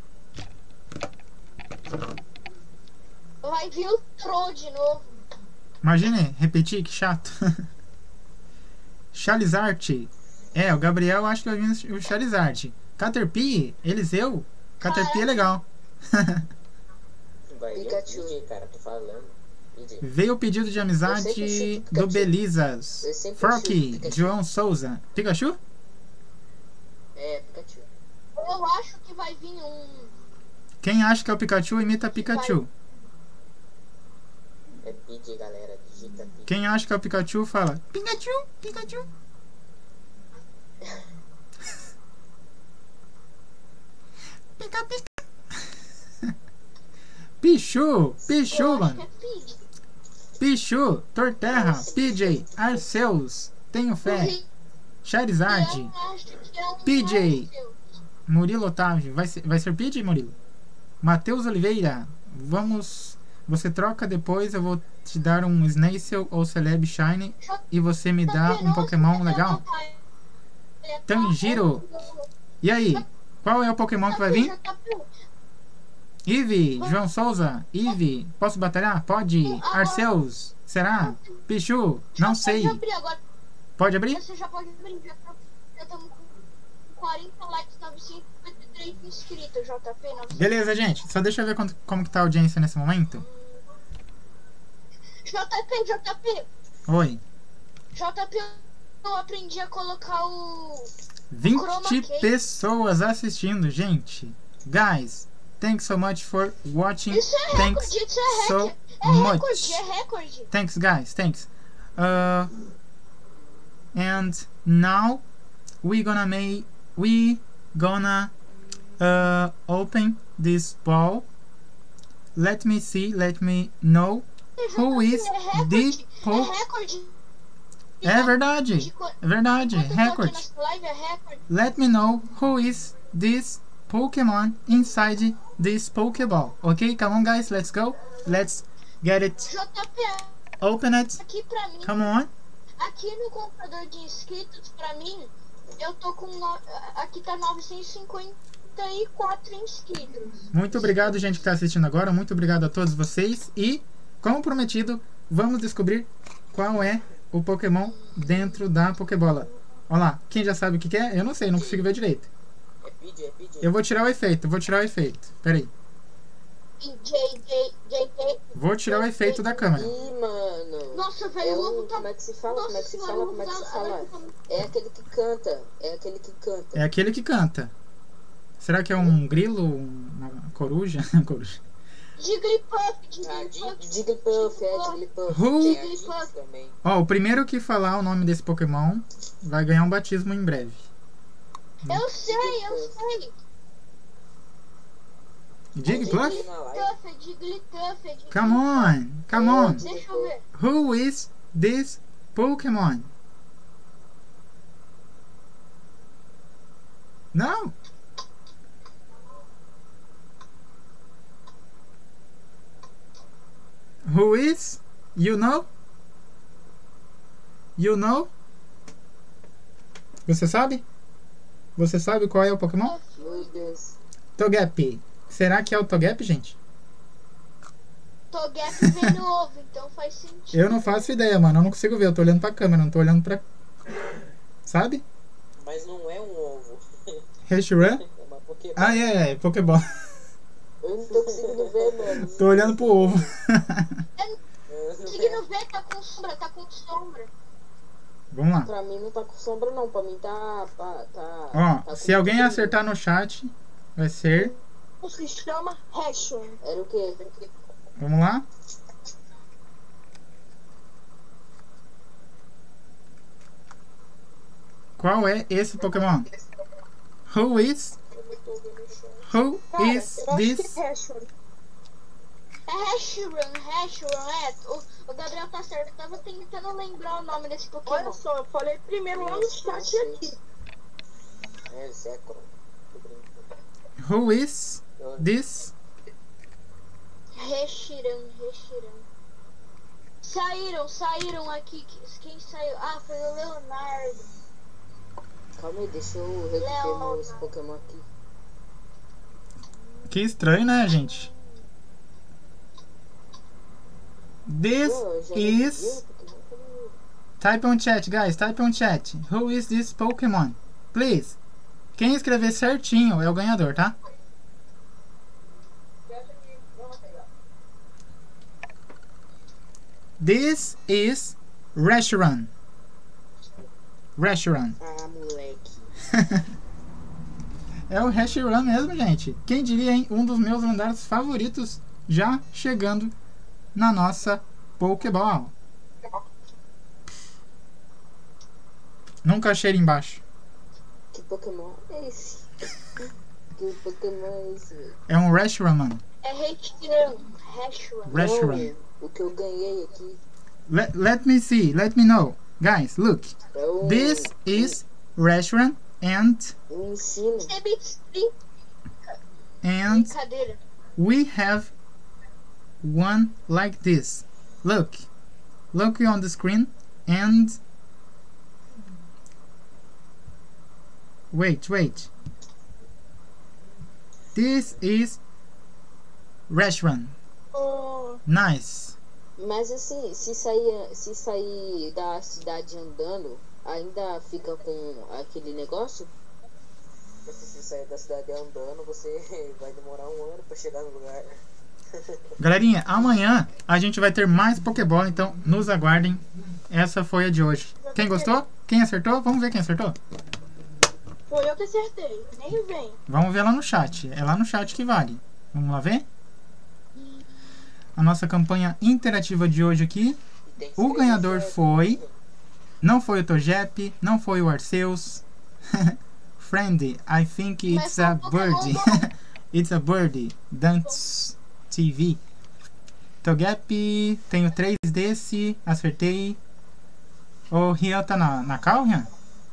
Vai vir o Troll de novo. Imagine, repetir, que chato. Charizard. O Gabriel acho que vai vir o Charizard. Caterpie, Eliseu. Caterpie é legal. Vai vir um Pikachu. PJ, cara, tô falando. PJ. Veio o pedido de Eu sempre amizade achei do Pikachu. Belizas. Eu sempre Frocky, achei Pikachu. João Souza. Pikachu? Pikachu. Eu acho que vai vir um. Quem acha que é o Pikachu, imita Pikachu. É PJ, galera. Digita PJ. Quem acha que é o Pikachu, fala Pikachu, Pikachu. Pica, pica. Pichu, Pichu, Eu acho que mano. é Pidgey. Pichu, Torterra, PJ, Arceus. Tenho fé. Charizard, Eu acho que é um PJ. Arceus. Murilo Otávio. Vai ser PJ, Murilo? Matheus Oliveira. Vamos. Você troca depois. Eu vou te dar um Snail ou Celeb Shine. E você me dá um Pokémon legal. Tanjiro. E aí? Qual é o Pokémon que vai vir? Eve, João Souza. Eve, posso batalhar? Pode. Arceus. Será? Pichu? Não sei. Pode abrir agora. Pode abrir? Você já pode abrir. Já estamos com 40 likes, 953 inscritos, JP. 900. Beleza, gente. Só deixa eu ver como que tá a audiência nesse momento. JP. Oi. JP, eu aprendi a colocar o... 20 pessoas assistindo, gente. Guys, thanks so much for watching. Isso é Thanks recorde, isso é so recorde. much. É recorde. Thanks, guys. Thanks. And now we gonna open this ball. Let me see. Let me know who is the É recorde. É verdade. É verdade. Recorde. Live é recorde. Let me know who is this Pokemon inside this Pokeball. Okay, come on, guys. Let's go. Let's get it. JP, Open it. aqui pra mim, Come on. aqui no computador de inscritos, pra mim, eu tô com... Aqui tá 954 inscritos. Muito obrigado, gente, que está assistindo agora. Muito obrigado a todos vocês. E, como prometido, vamos descobrir qual é o Pokémon dentro da Pokébola. Olha lá. Quem já sabe o que é? Eu não sei, não consigo ver direito. É PJ. Eu vou tirar o efeito. Pera aí. Vou tirar o efeito da câmera. Ih, mano. Nossa, velho, o ovo tá... Como é que se fala? É aquele que canta. É aquele que canta. Será que é um grilo? Uma coruja? Coruja. Jigglypuff. Jigglypuff. Who? Tem a Jinx também. Ó, o primeiro que falar o nome desse Pokémon vai ganhar um batismo em breve. Eu sei. Jigglypuff? Jigglypuff. Come on. Deixa eu ver. Who is this Pokémon? Não. Who is? You know? You know? Você sabe? Você sabe qual é o Pokémon? Meu Deus. Togepi. Será que é o Togepi, gente? Togepi vem no ovo, então faz sentido. Eu não faço ideia, mano. Eu não consigo ver. Eu tô olhando pra câmera, não tô olhando pra... Sabe? Mas não é um ovo. Reshiram? É uma Pokémon. Ah, é Pokéball. Eu não tô conseguindo ver, mano. Tô olhando pro ovo. Conseguindo ver, tá com sombra, tá com sombra. Vamos lá. Pra mim não tá com sombra, não. Pra mim tá... Ó, tá se com alguém brilho. acertar no chat, vai ser... Se chama Reshiram. Era o quê? Vamos lá. Qual é esse Pokémon? Who is? Who Cara, is eu acho this? que é Reshiram. É Reshiram, O Gabriel tá certo, eu tava tentando lembrar o nome desse Pokémon. Olha só, eu falei primeiro lá no chat aqui. É Zekrom. Who is this? Reshiram. Saíram aqui. Quem saiu? Ah, foi o Leonardo. Calma aí, deixa eu recuperar meus Pokémon aqui. Que estranho, né, gente? This Pô, já is... viu o Pokémon? Type on chat, guys. Type on chat. Who is this Pokémon? Please. Quem escrever certinho é o ganhador, tá? This is Reshiram. Reshiram. Ah, moleque. É o Reshiram mesmo, gente. Quem diria, hein? Um dos meus lendários favoritos já chegando na nossa Pokéball. Nunca cheira embaixo. Que Pokémon é esse? Que Pokémon é esse, velho? É um Reshiram, mano. É Reshiram. Reshiram. Não, o que eu ganhei aqui Let me see. Let me know. Guys, look. é um... This is Reshiram and um ensino. Você me explica. Brincadeira. we have one like this. Look on the screen and wait. This is Reshiram. Oh, Nice. Mas assim, se sair da cidade andando, ainda fica com aquele negócio? Se você sair da cidade andando, você vai demorar um ano pra chegar no lugar. Galerinha, amanhã a gente vai ter mais Pokébola, então nos aguardem. Essa foi a de hoje. Quem gostou? Quem acertou? Vamos ver quem acertou. foi eu que acertei. Nem vem. Vamos ver lá no chat. É lá no chat que vale. Vamos lá ver? A nossa campanha interativa de hoje aqui. E tem que O escrever ganhador certo. foi... Não foi o Togepi, não foi o Arceus. Friendly, I think it's a birdie. It's a birdie. Dance TV. Togepi, tenho 3 desse, acertei. O Rian tá na cal, Rian?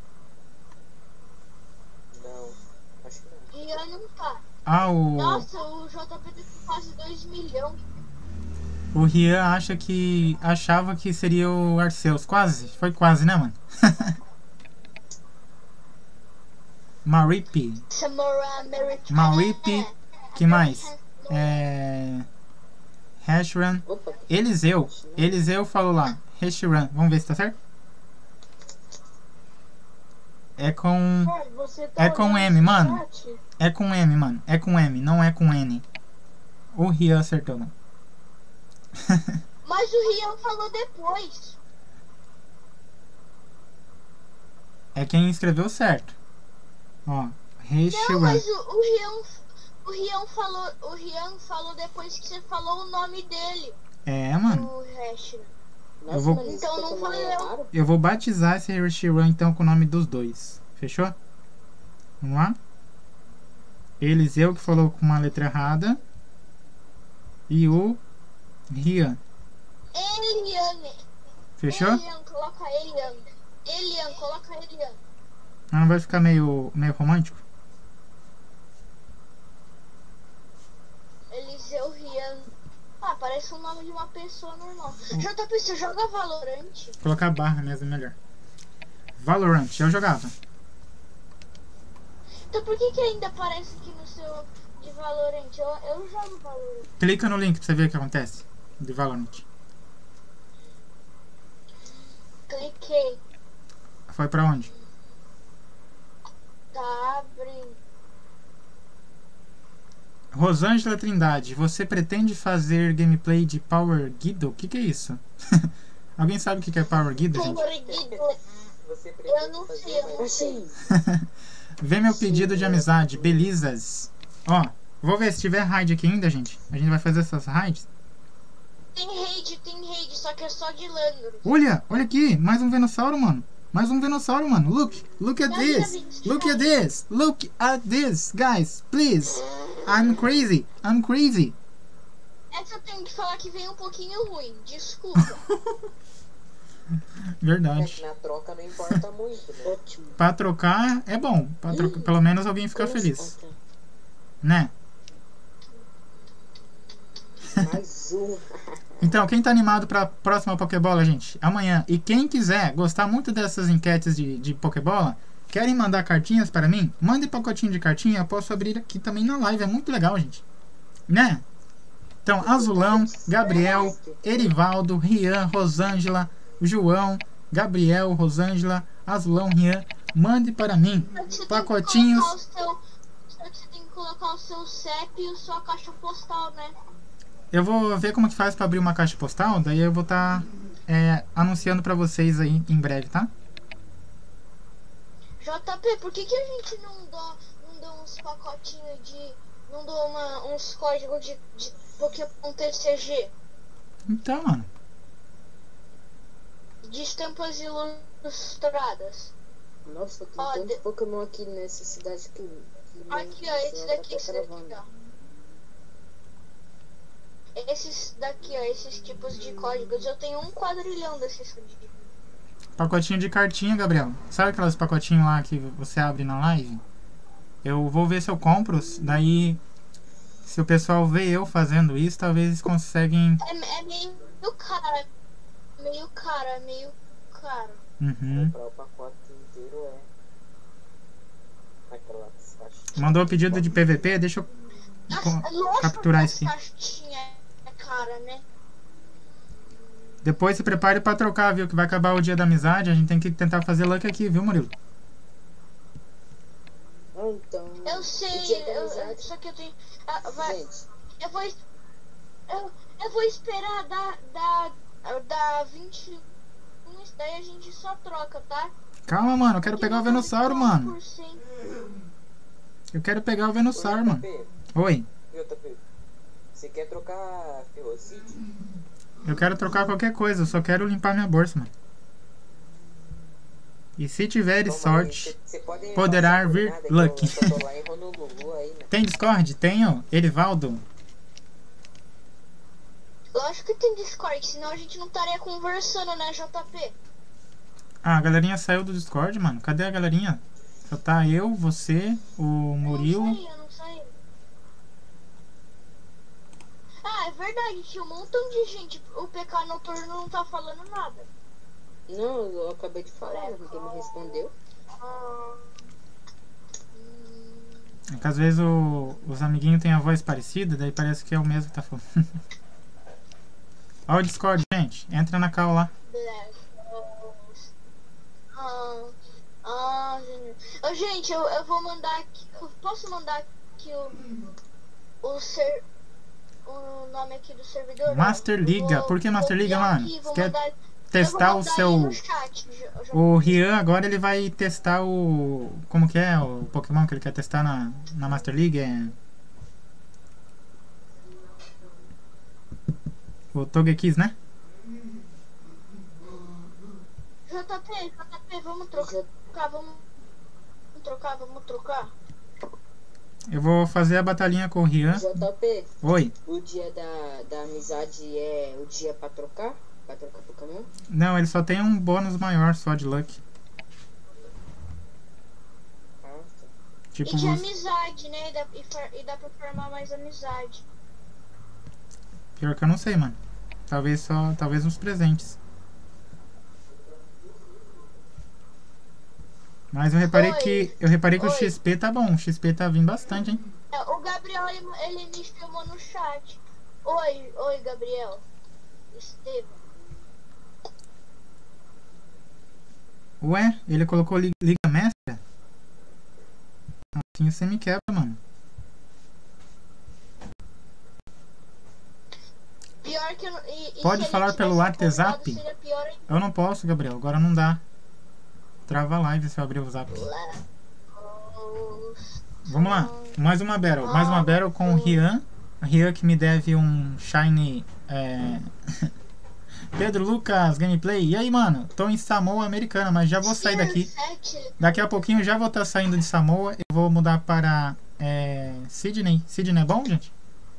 Não, acho que não. Rian não tá. Ah, Nossa, o JP tem quase 2 milhões. o Rian achava que seria o Arceus. Quase, foi quase, né, mano? Maripi. Samurai American. Maripi. Que mais? Reshiram. Opa, Eliseu falou lá. Reshiram. Vamos ver se tá certo? É com... Pai, você tá É com olhando M, no mano. chat? É com M, mano. É com M, não é com N. O Rian acertou, mano. Mas o Rian falou depois. É quem escreveu certo. Ó. Não, Reshiram. mas o Rian falou depois que você falou o nome dele. É, mano. O Reshiram. nossa, vou- mas esse Então não Pokémon foi é eu. raro. Eu vou batizar esse Reshiram então com o nome dos dois. Fechou? Vamos lá? Eliseu que falou com uma letra errada. E o Rian. Eliane. Fechou? Elian, coloca Elian. Elian, coloca Elian. Ah, não vai ficar meio romântico? Eliseu Rian. Ah, parece o nome de uma pessoa normal. JP, você joga Valorant? Vou colocar a barra mesmo, é melhor. Valorant, eu jogava. Então por que ainda aparece aqui no seu de Valorant? Eu jogo Valorant. Clica no link pra você ver o que acontece de Valorant. Cliquei. Foi pra onde? Tá abrindo. Rosângela Trindade, você pretende fazer gameplay de Power Guido? O que é isso? Alguém sabe o que é Power Guido, gente? Você Eu não pretende sei, eu fazer não mais sei. Vê meu pedido de amizade, belezas. Ó, vou ver se tiver raid aqui ainda, gente. A gente vai fazer essas raids. Tem raid, só que é só de Landro. Olha aqui, mais um venossauro, mano. Mais um venossauro, mano. Look at this. Look at this. Look at this, guys. Please. I'm crazy. Essa eu tenho que falar que vem um pouquinho ruim. Desculpa. Verdade. na troca não importa muito, né? Ótimo. Pra trocar é bom. Pelo menos alguém fica feliz. Né? Mais um. Então, quem tá animado pra próxima Pokébola, gente? Amanhã. E quem quiser gostar muito dessas enquetes de Pokébola, querem mandar cartinhas para mim? Mande pacotinho de cartinha, eu posso abrir aqui também na live. É muito legal, gente. Né? Então, Azulão, Gabriel, Erivaldo, Rian, Rosângela, João, Gabriel, Rosângela, Azulão, Rian, mande para mim pacotinhos. Só que você tem que colocar o seu CEP e a sua caixa postal, né? Eu vou ver como que faz para abrir uma caixa postal, daí eu vou estar anunciando para vocês aí em breve, tá? JP, por que a gente não dá uns pacotinhos de... Não dá uns códigos de Pokémon TCG? Então, mano. De estampas ilustradas. Nossa, tem Ó, tanto Pokémon aqui nessa cidade que Aqui, ó, esse daqui, ó. Esses daqui, ó, esses tipos de códigos. Eu tenho 1 quadrilhão desses códigos. Pacotinho de cartinha, Gabriel. Sabe aqueles pacotinhos lá que você abre na live? Eu vou ver se eu compro. Daí, se o pessoal vê eu fazendo isso, talvez eles conseguem... É meio caro. Meio caro. Uhum. Comprar o pacote inteiro aquelas caixinhas. Mandou pedido de PVP? Deixa eu capturar isso aqui. Caixinha é cara, né? Depois se prepare pra trocar, viu? Que vai acabar o dia da amizade. A gente tem que tentar fazer luck aqui, viu, Murilo? Então, Eu sei, dia da amizade. só que eu tenho... Gente, Eu vou esperar dar 21, daí a gente só troca, tá? Calma, mano. Eu quero pegar o Venossauro, mano. 100%. Eu quero pegar o Venossauro, mano. Oi. JP, você quer trocar Ferrocity? Eu quero trocar qualquer coisa. Eu só quero limpar minha bolsa, mano. E se tiveres sorte, poderá vir luck. Tem Discord? Tenho. Erivaldo. Lógico que tem Discord, senão a gente não estaria conversando, né, JP? Ah, a galerinha saiu do Discord, mano. Cadê a galerinha? Só tá eu, você, o Murilo. Eu não saí. Ah, é verdade, tinha um montão de gente. O PK Noturno não tá falando nada. não, eu acabei de falar, ninguém me respondeu. É que às vezes os amiguinhos têm a voz parecida, daí parece que é o mesmo que tá falando. Ó o Discord, gente. Entra na call lá. Gente, eu vou mandar aqui. Eu posso mandar aqui o nome aqui do servidor? Master Liga. Por que Master Liga, mano? Aqui, Você quer mandar, testar o seu... no chat, O Rian agora ele vai testar o... Como que é o Pokémon que ele quer testar na Master League? É... O Togekiss, né? JP, vamos trocar. Eu vou fazer a batalhinha com o Rian. JP, Oi. o dia da amizade é o dia pra trocar? Pra trocar Pokémon? Não, ele só tem um bônus maior só de luck. Ah, tá. Tipo, E de amizade, né? E dá pra formar mais amizade. Pior que eu não sei, mano. Talvez uns presentes. Mas eu reparei Oi. que o Oi. XP tá bom. O XP tá vindo bastante, hein? O Gabriel, ele me chamou no chat. Oi, Gabriel. Estevam. Ué, ele colocou Liga Mestra? Assim você me quebra, mano. Pior que eu não... Pode falar pelo WhatsApp? Eu não posso, Gabriel. Agora não dá. Trava a live se eu abrir o zap. Vamos lá. Mais uma battle. Mais uma battle com o Rian. Rian que me deve um Shiny... Pedro Lucas, gameplay. E aí, mano? Tô em Samoa Americana, mas já vou sair daqui. Daqui a pouquinho já vou estar saindo de Samoa. Eu vou mudar para Sydney. Sydney é bom, gente?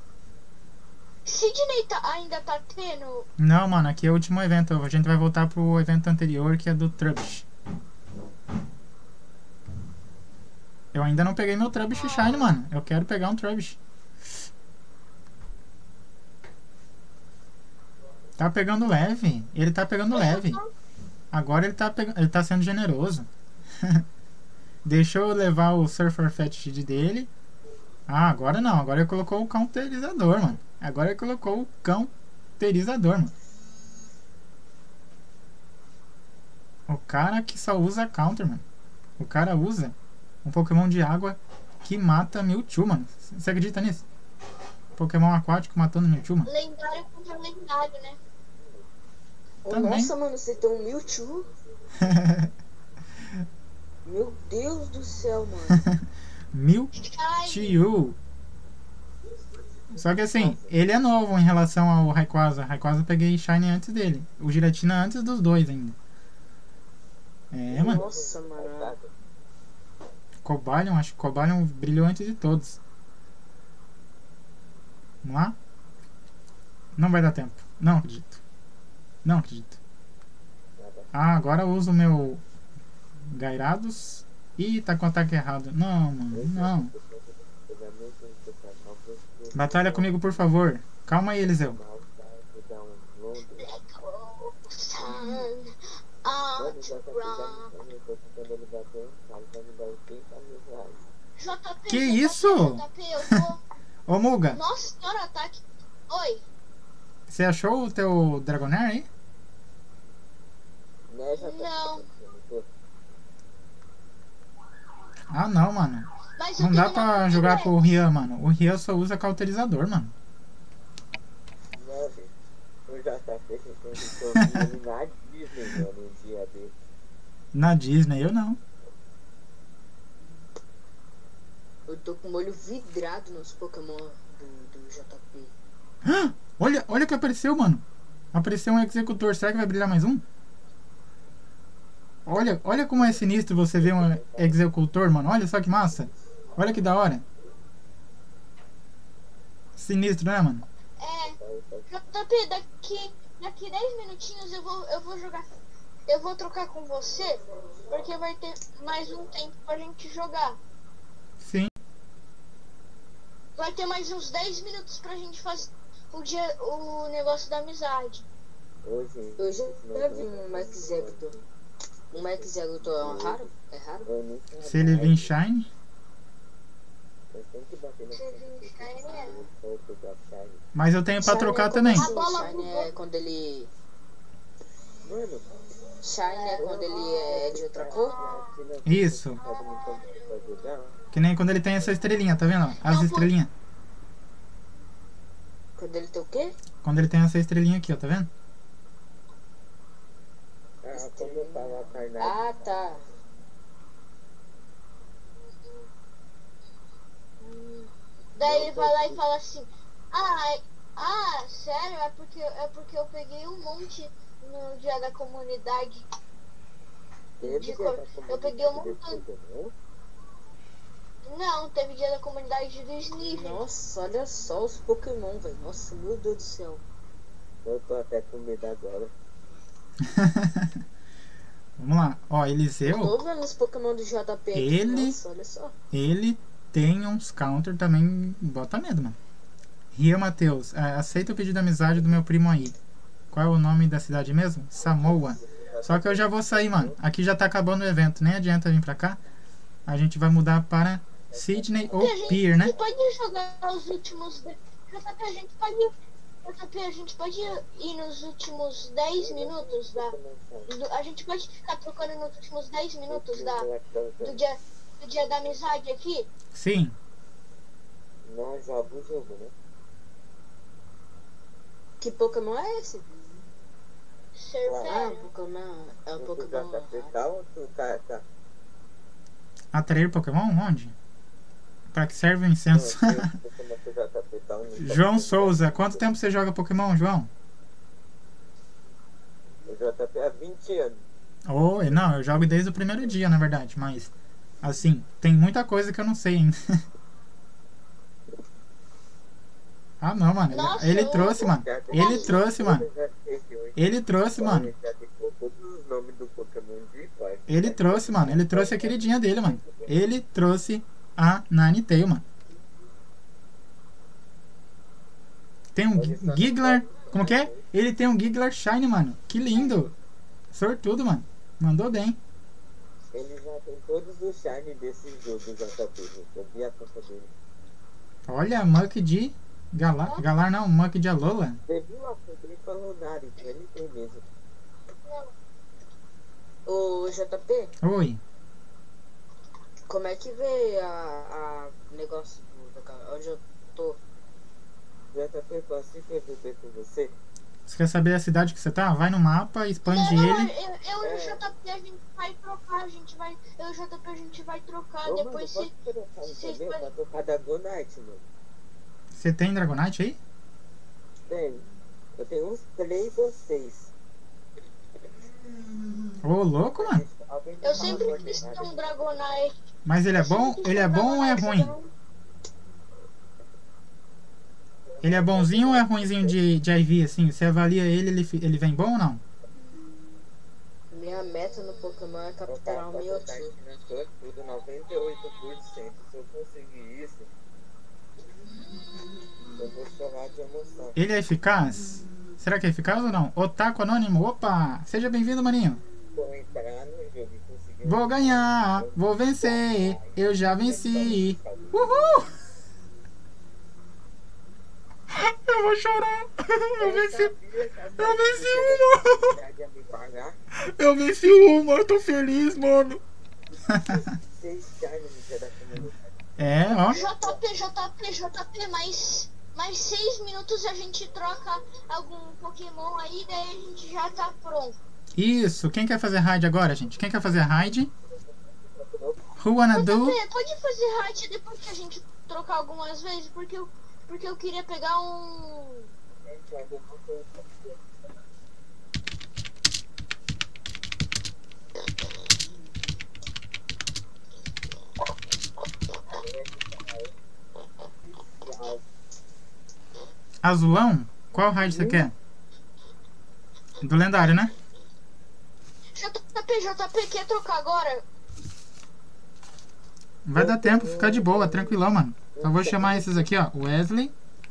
Sydney ainda tá tendo... Não, mano. Aqui é o último evento. A gente vai voltar pro evento anterior, que é do Trubbish. Eu ainda não peguei meu Trubbish Shine, mano. Eu quero pegar um Trubbish. Tá pegando leve. Ele tá pegando leve. Agora ele tá sendo generoso. Deixou eu levar o Surfer Fetish dele. Ah, agora não. Agora ele colocou o counterizador, mano. Agora ele colocou o counterizador, mano. O cara que só usa counter, mano. O cara usa um Pokémon de água que mata Mewtwo, mano. Você acredita nisso? Pokémon aquático matando Mewtwo, mano. Lendário contra lendário, né? Também. Nossa, mano, você tem um Mewtwo? Meu Deus do céu, mano. Mewtwo. Só que assim, ele é novo em relação ao Rayquaza. Rayquaza eu peguei Shine antes dele. O Giratina antes dos dois ainda. Mano. Nossa, mano. Cobalion, acho que Cobalion brilhou antes de todos. Vamos lá? Não vai dar tempo. Não acredito. Não acredito. Ah, agora eu uso o meu Gairados. Ih, tá com o ataque errado. Não, mano, não. Batalha comigo, por favor. Calma aí, Eliseu. Que isso? Ô, Muga. Nossa senhora, ataque. Oi. Você achou o teu Dragonair aí? Não. Ah, não, mano. Mas Não dá pra jogar com o Rian, mano. O Rian só usa cauterizador, mano. O JP tem na Disney, mano, um dia dele. Na Disney, eu não. Eu tô com o olho vidrado nos Pokémon do JP. Olha o que apareceu, mano. Apareceu um executor. Será que vai brilhar mais um? Olha como é sinistro você ver um executor, mano. Olha só que massa. Olha que da hora. Sinistro, né, mano? JP, daqui 10 minutinhos eu vou jogar. Eu vou trocar com você, porque vai ter mais um tempo pra gente jogar. Sim. Vai ter mais uns 10 minutos pra gente fazer o negócio da amizade. Hoje Eu já vi um Executor. Um Executor é um raro? É raro? Se ele vir Shine. Mas eu tenho pra trocar também. Shine é quando ele... Mano, Shine é quando ele é de outra cor? Isso. Que nem quando ele tem essa estrelinha, tá vendo? As estrelinhas. Quando ele tem o quê? Quando ele tem essa estrelinha aqui, ó, tá vendo? como eu tava a carnagem. Ah, tá. Daí ele vai lá e fala assim, sério? É porque eu peguei um monte no dia da comunidade. Eu peguei um montão. Não, teve dia da comunidade do Sniffle. Nossa, olha só os Pokémon, velho. Nossa, meu Deus do céu. Eu tô até com medo agora. Vamos lá. Ó, Eliseu. Tô vendo os Pokémon do JP aqui. Ele- Nossa, olha só. Ele tem uns counter também. Bota medo, mano. Ria Matheus, aceita o pedido de amizade do meu primo aí. Qual é o nome da cidade mesmo? Samoa. Só que eu já vou sair, mano. Aqui já tá acabando o evento. Nem adianta vir pra cá. A gente vai mudar para Sydney ou Pier, né? A gente pode jogar os últimos... JP, a gente pode ir nos últimos 10 minutos a gente pode ficar trocando nos últimos 10 minutos do dia da amizade aqui? Sim. Não joga o jogo, né? Que Pokémon é esse? Serpério. Pokémon. É o Tu Pokémon. já tá ou tu tá? Atrair Pokémon? Onde? Pra que serve o incenso? João Souza, quanto tempo você joga Pokémon, João? O JP há 20 anos. Oh, não, eu jogo desde o primeiro dia, na verdade. Mas, assim, tem muita coisa que eu não sei ainda. Ah, não, mano. Nossa, Ele trouxe, mano. Ele trouxe, mano. Ele trouxe, mano. Já decorou todos os nomes do Pokémon de pai. Ele trouxe, mano. Ele trouxe a queridinha dele, mano. Ele trouxe a Ninetale, mano. Tem um Giggler. Como que é? Ele tem um Giggler Shine, mano. Que lindo. Sortudo, mano. Mandou bem. Ele já tem todos os shine desse jogo, JP. Eu vi a conta dele. Olha, Muck de Galar não, Muck de Alola. Você viu a conta? Ele falou nada, então ele tem mesmo. Ô, JP, Oi. como é que vê a negócio do onde eu tô? JP, posso PVP com você? Você quer saber a cidade que você tá? Vai no mapa, expande Não, ele. eu e o JP a gente vai trocar, eu e o JP a gente vai trocar, Ô, depois mano, se... posso trocar um se- também pra tocar Dragonite, mano? Você tem Dragonite aí? Tem. Eu tenho uns 3 ou 6. Ô, louco, mano. Eu sempre quis ter um Dragonite. Mas ele é bom? Ele é bom ou é ruim? Ele é bonzinho ou é ruinzinho de IV, assim? Você avalia ele vem bom ou não? Minha meta no Pokémon é capturar o Mewtwo. Tudo 98%. Se eu conseguir isso, eu vou chorar de emoção. Ele é eficaz? Será que é eficaz ou não? Otaku Anônimo, opa! Seja bem-vindo, maninho. Vou entrar no jogo e conseguir. Vou ganhar, vou vencer, eu já venci. Uhul! Eu vou chorar. Eu venci uma. Eu venci uma, eu tô feliz, mano. É, ó. JP, mais 6 minutos a gente troca algum Pokémon aí, daí a gente já tá pronto. Isso, quem quer fazer raid agora, gente? Quem quer fazer raid? Who wanna do? JP, pode fazer raid depois que a gente trocar algumas vezes, porque eu queria pegar um... Azulão? Qual raid você quer? Do lendário, né? JP, quer trocar agora? Vai dar tempo, fica de boa, tranquilão, mano. Só vou chamar esses aqui, ó. Wesley.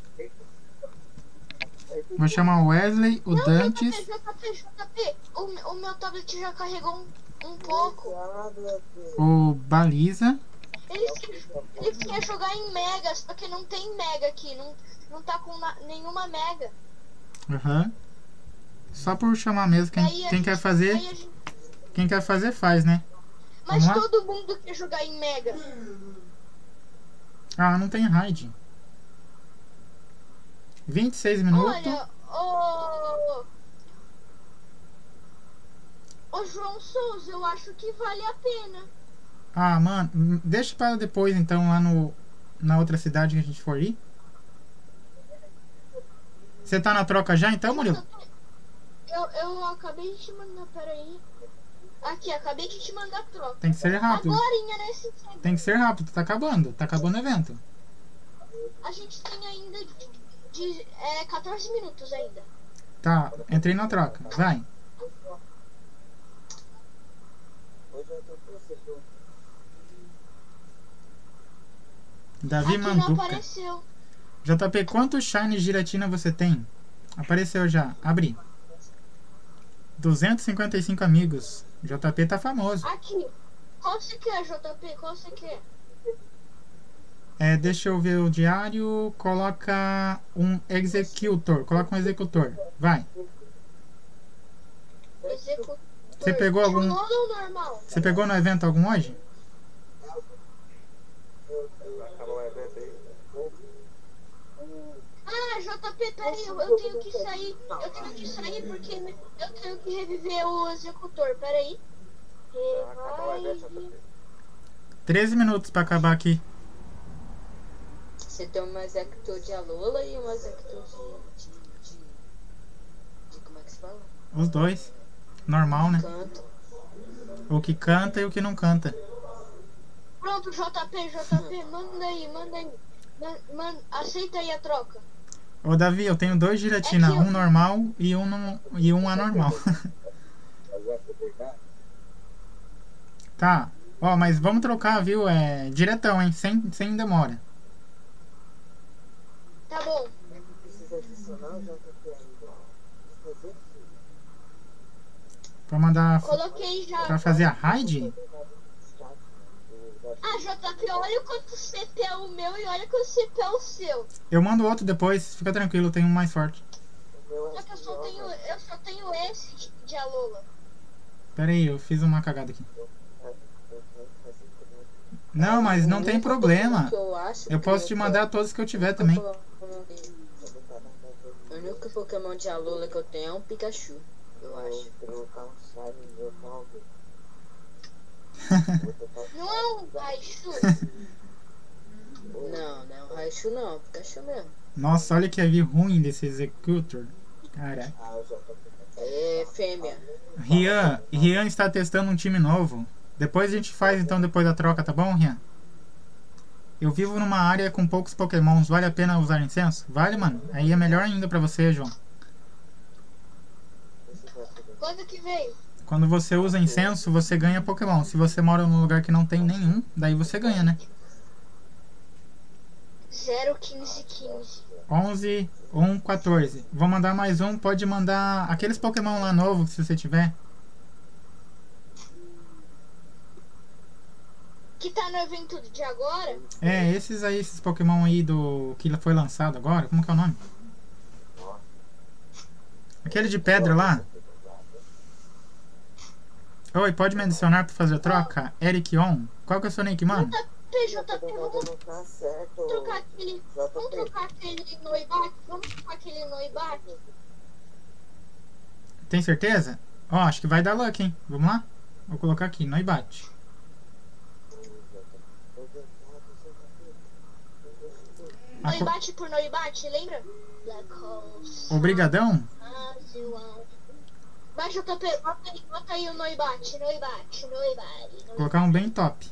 Vou chamar o Wesley, o Não, Dantes. JP, o meu tablet já carregou um pouco. O Baliza. Eles querem jogar em Mega, só que não tem Mega aqui, não tá com nenhuma Mega. Aham. Só por chamar mesmo. Quem quer fazer, quem quer fazer faz, né? Mas Vamos lá? todo mundo quer jogar em Mega. Ah, não tem raid. 26 minutos. Olha, ô João Souza, eu acho que vale a pena. Ah, mano, deixa para depois então lá na outra cidade que a gente for ir. Você tá na troca já então, Murilo? Eu acabei de te mandar, peraí. Aqui, acabei de te mandar a troca. Tem que ser rápido. Agorinha, nesse tempo. Tem que ser rápido, tá acabando o evento. A gente tem ainda 14 minutos ainda. Tá, entrei na troca, vai. Davi Aqui não Manduca. apareceu. JP, quantos shines de giratina você tem? Apareceu já. Abri. 255 amigos. JP tá famoso. Aqui. Qual você quer, JP? Qual você quer? Deixa eu ver o diário. Coloca um executor. Coloca um executor. Vai. Executor. Você pegou algum... Normal ou normal? Você pegou no evento algum hoje? Acabou o evento aí. Ah, JP, peraí, eu tenho que sair. Eu tenho que sair porque eu tenho que reviver o executor. Peraí. Acabou o evento, Revive. JP. 13 minutos pra acabar aqui. Você tem um executor de Alola e um executor de como é que se fala? Os dois. Normal, né? Canto. O que canta e o que não canta. Pronto, JP, manda aí. Aceita aí a troca. Ô, Davi, eu tenho 2 giratina. Um normal e um anormal. Tá. Ó, mas vamos trocar, viu? Diretão, hein? Sem demora. Tá bom. Precisa adicionar o JP ainda. Fazer Pra mandar... Coloquei já. Pra fazer a raid? Ah, JP, olha quanto CP é o meu e olha quanto CP é o seu. Eu mando outro depois. Fica tranquilo, tem um mais forte. Só que eu só tenho esse de Alola. Pera aí, eu fiz uma cagada aqui. Não, mas não tem problema. Eu posso te mandar todos que eu tiver também. O único Pokémon de Alola que eu tenho é um Pikachu, eu acho. Não é um Raichu? Não é um Raichu não, é um Pikachu mesmo. Nossa, olha que AV ruim desse Executor. Cara. É fêmea. Rian está testando um time novo. Depois a gente faz então depois da troca, tá bom, Rian? Eu vivo numa área com poucos pokémons. Vale a pena usar incenso? Vale, mano. Aí é melhor ainda pra você, João. Quando que veio? Quando você usa incenso, você ganha pokémon. Se você mora num lugar que não tem nenhum, daí você ganha, né? 01515. 11, 1, 14. Vou mandar mais um. Pode mandar aqueles pokémon lá novo, se você tiver. Que tá no evento de agora? Esses pokémon aí do que foi lançado agora. Como que é o nome? Aquele de pedra lá. Oi, pode me adicionar pra fazer a troca? Eric On. Qual que é o seu nick, mano? JP, vamos trocar aquele. Vamos trocar aquele Noibat? Vamos trocar aquele Noibat? Tem certeza? Ó, acho que vai dar luck, hein? Vamos lá? Vou colocar aqui, Noibat. Noibat por Noibat, lembra? Black Holes. Obrigadão? Vai, JP, bota aí o Noibat. Vou colocar um bem top.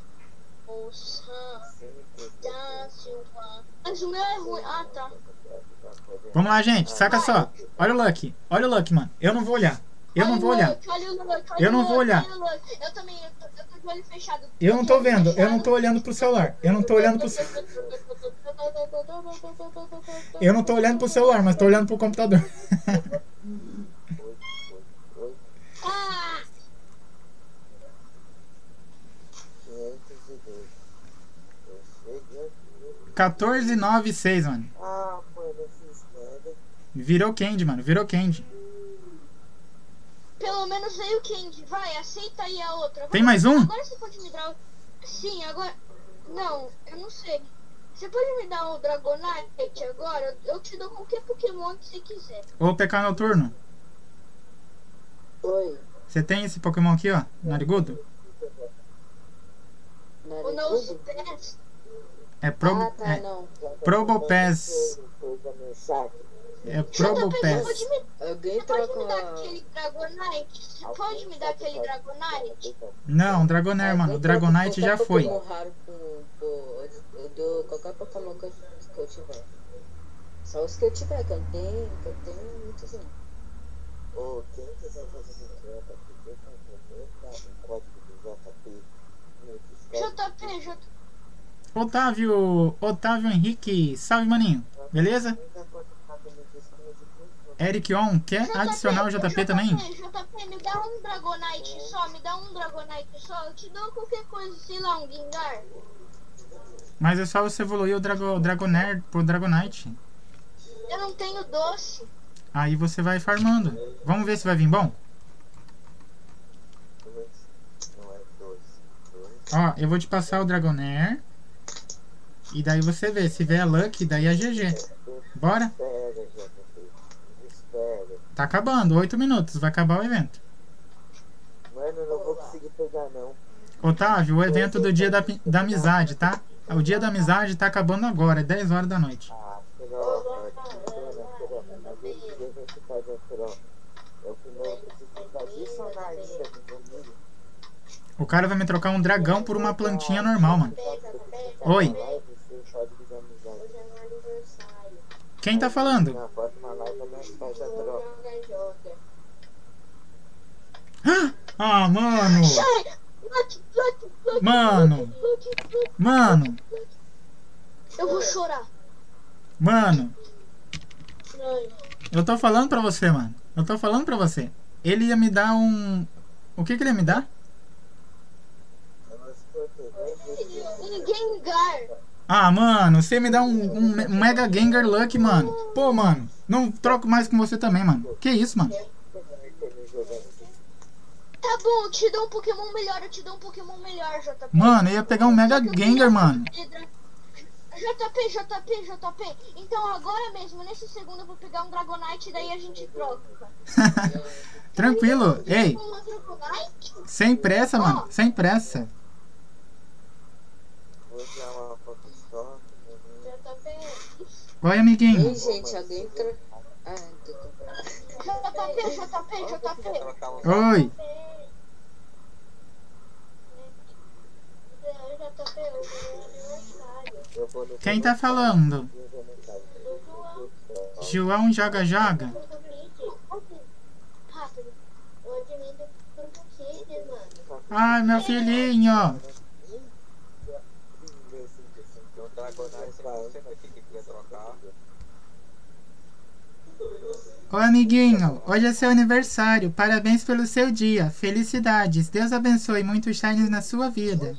Mas o meu é ruim. Ah, tá. Vamos lá, gente. Saca só. Olha o luck. Olha o luck, mano. Eu não vou olhar. Eu não vou olhar. Eu não vou olhar. Eu também, eu tô de olho fechado. Eu não tô vendo. Eu não tô olhando pro celular. Eu não tô olhando pro celular. Eu não tô olhando pro celular, mas tô olhando pro computador. Ah! 14,96, mano. Virou Candy, mano. Virou Candy. Pelo menos veio o Candy. Vai, aceita aí a outra. Tem mais um? Agora você pode me dar. Sim, agora. Não, eu não sei. Você pode me dar o Dragonite agora? Eu te dou qualquer Pokémon que você quiser. Ô, PK Noturno. Oi. Você tem esse Pokémon aqui, ó? Narigudo? O Nosepass. É Probo... não. Probopés. É Probopés. Alguém Você pode me dar troca. aquele Dragonite? Você pode me dar aquele Dragonite? Não, Dragonair, mano. O Dragonite já foi. Eu dou qualquer Pokémon que eu tiver. Só os que eu tiver, que eu tenho muitos não. Ô, quem quiser fazer troca, podia fazer o código do JP no Discord. JP. Otávio Henrique. Salve, maninho. Beleza? Eric On, quer JP, adicionar o JP também? JP, me dá um Dragonite só, me dá um Dragonite só. Eu te dou qualquer coisa, sei lá, um Gengar. Mas é só você evoluir o Dragonair pro Dragonite. Eu não tenho doce. Aí você vai farmando. Vamos ver se vai vir bom? Não é 2. Ó, eu vou te passar o Dragonair. E daí você vê. Se vier Lucky, daí é GG. Bora? Espera, JP. Espera. Tá acabando, 8 minutos. Vai acabar o evento. Mano, eu não vou conseguir pegar, não. Otávio, o evento do dia da amizade, tá? O dia da amizade tá acabando agora, é 10 horas da noite. Ah, Troca. Mas esse evento tá de Troca. Eu primeiro preciso adicionar isso comigo. O cara vai me trocar um dragão por uma plantinha normal, mano. Oi. Quem tá falando? Na próxima live a minha faz a troca. Ah, mano. Mano. Mano. Eu vou chorar. Mano. Eu tô falando pra você, mano. Eu tô falando pra você. Ele ia me dar um... O que ele ia me dar? Um Gengar. Ah, mano, você me dá um Mega Gengar Lucky, mano. Pô, mano, não troco mais com você também, mano. Que isso, mano? Tá bom, eu te dou um Pokémon melhor, JP. Mano, eu ia pegar um Mega Gengar, mano. JP. Então agora mesmo, nesse segundo, eu vou pegar um Dragonite e daí a gente troca. Tranquilo. Ei, Uma Dragonite? sem pressa, mano. Sem pressa. Vou usar uma Pokéstop. JP. Oi, amiguinho. Ei, gente, alguém troca. Ah, JP. Oi. Eu vou no Quem tá falando? João Joga Joga? Rápido. Eu admito por Kid, mano. Ai, meu filhinho. Tem um Dragonite lá, eu sei que queria trocar. Oi, amiguinho. Hoje é seu aniversário. Parabéns pelo seu dia. Felicidades. Deus abençoe muitos shines na sua vida.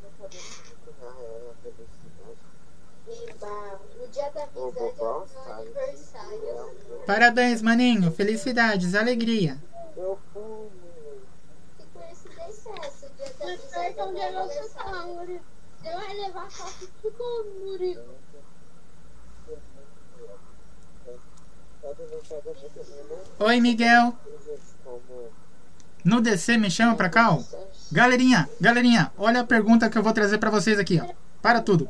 No dia da amizade é o meu aniversário. Parabéns, maninho. Felicidades, alegria. Eu fui. Que coincidência é essa? O dia da amizade é o meu aniversário. Você vai levar só que ficou Murico. Oi, Miguel. No DC me chama pra cá, ó. Galerinha, olha a pergunta que eu vou trazer pra vocês aqui, ó. Para tudo.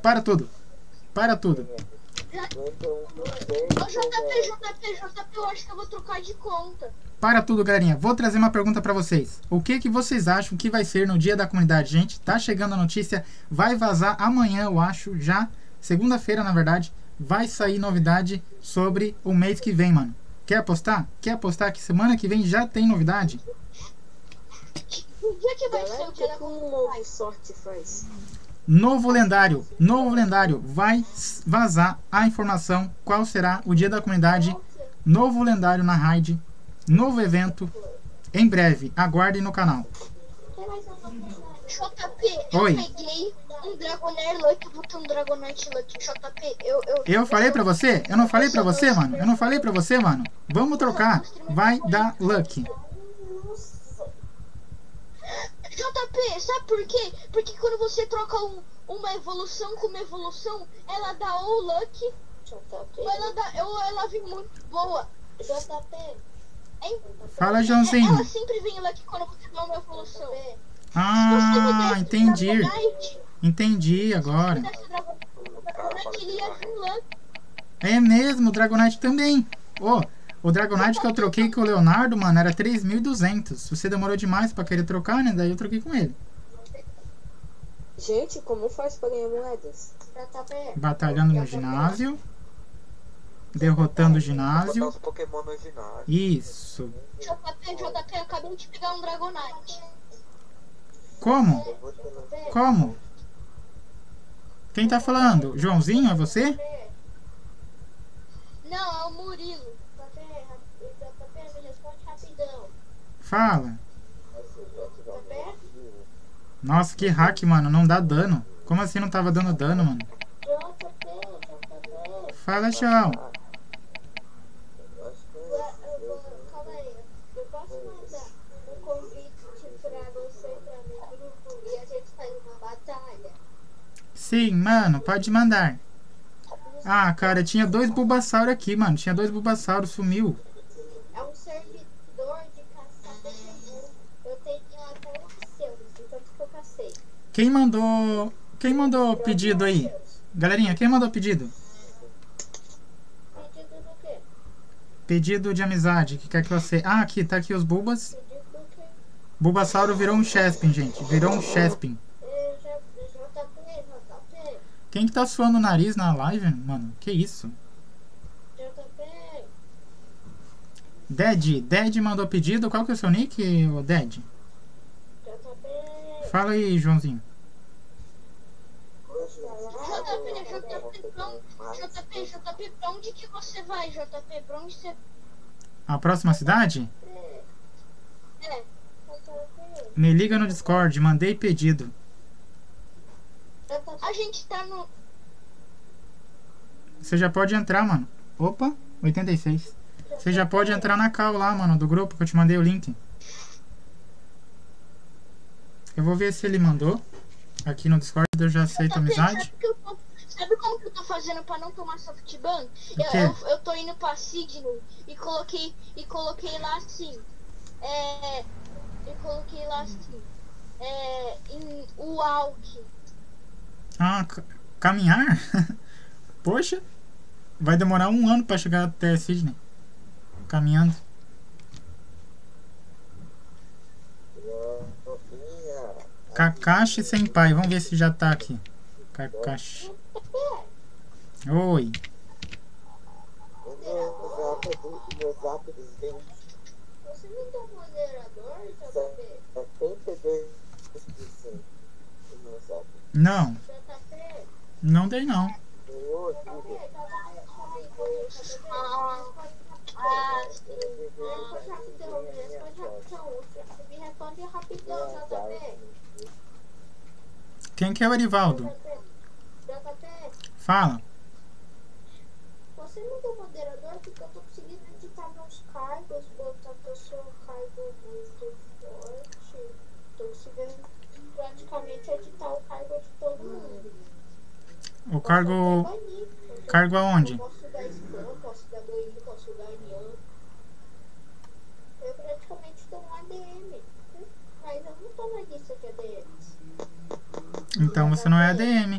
Ô, JP, eu acho que eu vou trocar de conta. Para tudo, galerinha. Vou trazer uma pergunta pra vocês. O que vocês acham que vai ser no dia da comunidade? Gente, tá chegando a notícia. Vai vazar amanhã, eu acho, já. Segunda-feira, na verdade. Vai sair novidade sobre o mês que vem, mano. Quer apostar? Que semana que vem já tem novidade? O dia que vai ser galera, o o dia que da um comunidade? novo sorte faz? Novo lendário. Vai vazar a informação qual será o dia da comunidade. Novo lendário na raid. Novo evento. Em breve. Aguardem no canal. JP, eu Oi. peguei um Dragonair Lucky, botei um Dragonite Lucky. JP, Eu falei pra você? Eu não falei pra você, mano? Vamos trocar. Vai dar lucky. JP, sabe por quê? Porque quando você troca uma evolução com uma evolução, ela dá ou Lucky, ou ela vem muito boa. JP, hein? Fala, Joãozinho. Ela sempre vem Lucky quando você dá uma evolução. Ah, entendi. Entendi agora. É mesmo, o Dragonite também. O Dragonite que eu troquei com o Leonardo, mano, era 3.200. Você demorou demais pra querer trocar, né? Daí eu troquei com ele. Gente, como faz pra ganhar moedas? Batalhando no ginásio. Derrotando o ginásio. Botar os Pokémon no ginásio. Isso. JP, eu acabei de pegar um Dragonite. Como? Quem tá falando? Joãozinho, é você? Não, é o Murilo. JP, me responde rapidão. Fala. JP? Nossa, que hack, mano. Não dá dano. Como assim não tava dando dano, mano? JP. Fala, tchau. Calma aí. Eu posso mandar um convite pra você entrar no grupo e a gente faz uma batalha? Sim, mano. Pode mandar. Ah, cara, tinha 2 Bulbasaur aqui, mano. Tinha 2 Bulbasaur, sumiu. É um servidor de caçar Pokémon. Eu tenho até os seus, então que eu cacei. Quem mandou pedido aí? Galerinha, quem mandou pedido? Pedido do quê? Pedido de amizade. Que quer que você... Ah, aqui, tá aqui os Bulbas. Pedido do quê? Bulbasauro virou um Chespin, gente. Virou um Chespin. JP. Quem que tá suando o nariz na live, mano? Que isso? JP. Dead mandou pedido. Qual que é o seu nick, ô Dead? JP. Fala aí, Joãozinho. JP, pra onde que você vai, JP? Pra onde você... A próxima cidade? É. JP. Me liga no Discord. Mandei pedido. A gente tá no... Você já pode entrar, mano. Opa, 86. Você já pode entrar na call lá, mano, do grupo que eu te mandei o link. Eu vou ver se ele mandou. Aqui no Discord eu já aceito amizade. Sabe como que eu tô fazendo pra não tomar softban? Eu tô indo pra Signo e coloquei lá assim. Em Walk. Ah, caminhar? Poxa, vai demorar 1 ano pra chegar até Sydney. Caminhando. Kakashi Senpai, vamos ver se já tá aqui. Kakashi. Oi. Você me deu um moderador, JP? Não, JP? não dei não. Me responde rapidão, JP. Quem que é o Erivaldo? JP, Fala. você me deu moderador porque eu tô conseguindo editar meus cargos, botar que eu sou um cargo muito forte. Tô conseguindo praticamente editar o cargo de todo mundo. O cargo... Posso até banir, Cargo aonde? eu posso dar spam, posso dar banir, posso dar Nian. Eu praticamente tô um ADM, mas eu não tô na lista de ADMs. Então você não é ADM.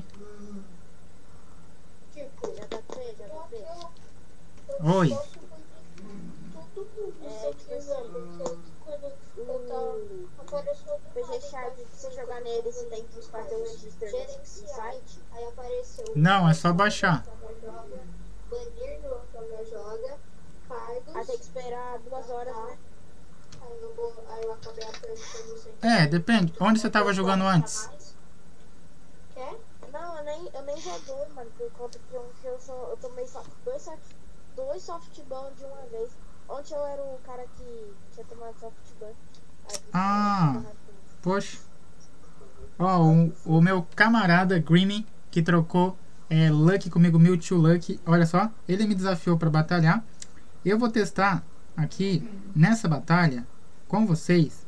Tipo, JP. Oi. Eu posso banir todo mundo se eu quiser, porque quando eu apareceu do PG Sharp, se você jogar nele, você tem que fazer o register no site. Aí apareceu. Não, é só baixar. Banir no Joga Joga. Cargos. Aí tem que esperar 2 horas, né? Aí eu acabei apertando sem. É, depende. Onde você tava jogando antes? Quer? Não, eu nem joguei, mano, por conta que eu tomei só 2 softban de uma vez. Ontem eu era o cara que tinha tomado softban. Ah, poxa. Ó, o meu camarada Grimmy, que trocou Lucky comigo, Mewtwo Lucky. Olha só, ele me desafiou pra batalhar. Eu vou testar aqui, nessa batalha, com vocês.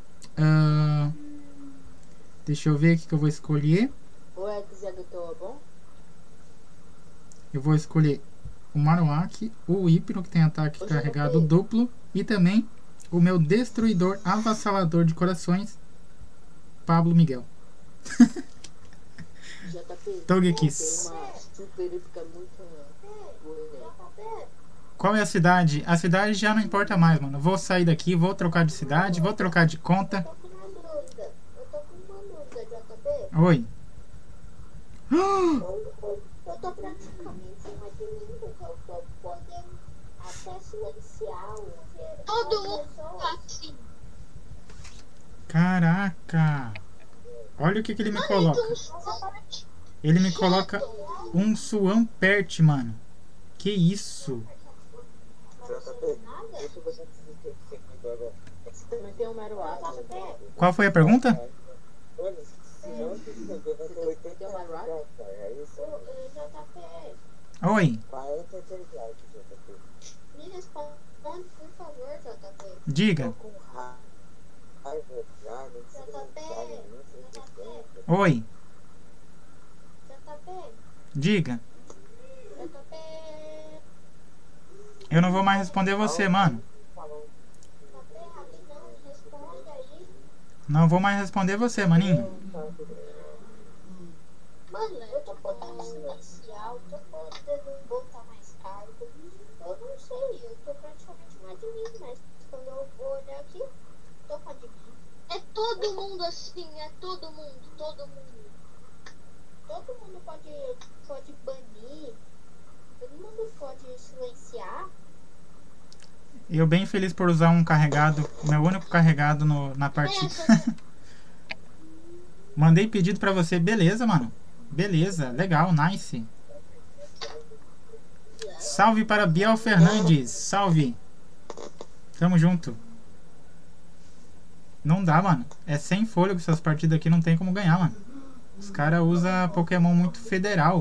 Deixa eu ver o que eu vou escolher. O Executor é bom? Eu vou escolher o Marowak, o Hypno, que tem ataque carregado duplo, e também o meu destruidor avassalador de corações, Pablo Miguel. JP, Togekiss. tem uma super épica muito boa. Qual é a cidade? A cidade já não importa mais, mano. Vou sair daqui, vou trocar de cidade, vou trocar de conta. Eu tô com uma dúvida, JP. Oi. Eu tô praticamente um admin, porque eu tô podendo até silenciar todo mundo assim. Caraca. Olha o que ele me coloca. Ele me coloca um Swampert, mano. Que isso? Deixa eu botar esse segundo agora. Você também tem um mero ato. Qual foi a pergunta? Olha, se não se inscrever, vai ter 80 likes. É isso? JP, Oi, 43 likes, JP. me responde, por favor, JP. diga. Tô com raiva já, não sei mensagem, não sei o que é. Oi, JP, diga. JP, Eu não vou mais responder você, mano. JP, rapidão, me responde aí. Não vou mais responder você, maninho. Mano, eu tô podendo silenciar, eu tô podendo botar mais cargo. Eu não sei, eu tô praticamente um admin, mas quando eu vou olhar aqui, tô com admin. É todo mundo assim, é todo mundo, todo mundo. Todo mundo pode banir, todo mundo pode silenciar. Eu bem feliz por usar um carregado, meu único carregado na partida. Mandei pedido pra você, beleza, mano? Beleza, legal, nice. Salve para Biel Fernandes, salve. Tamo junto. Não dá, mano. É sem fôlego essas partidas aqui, não tem como ganhar, mano. Os caras usam Pokémon muito federal.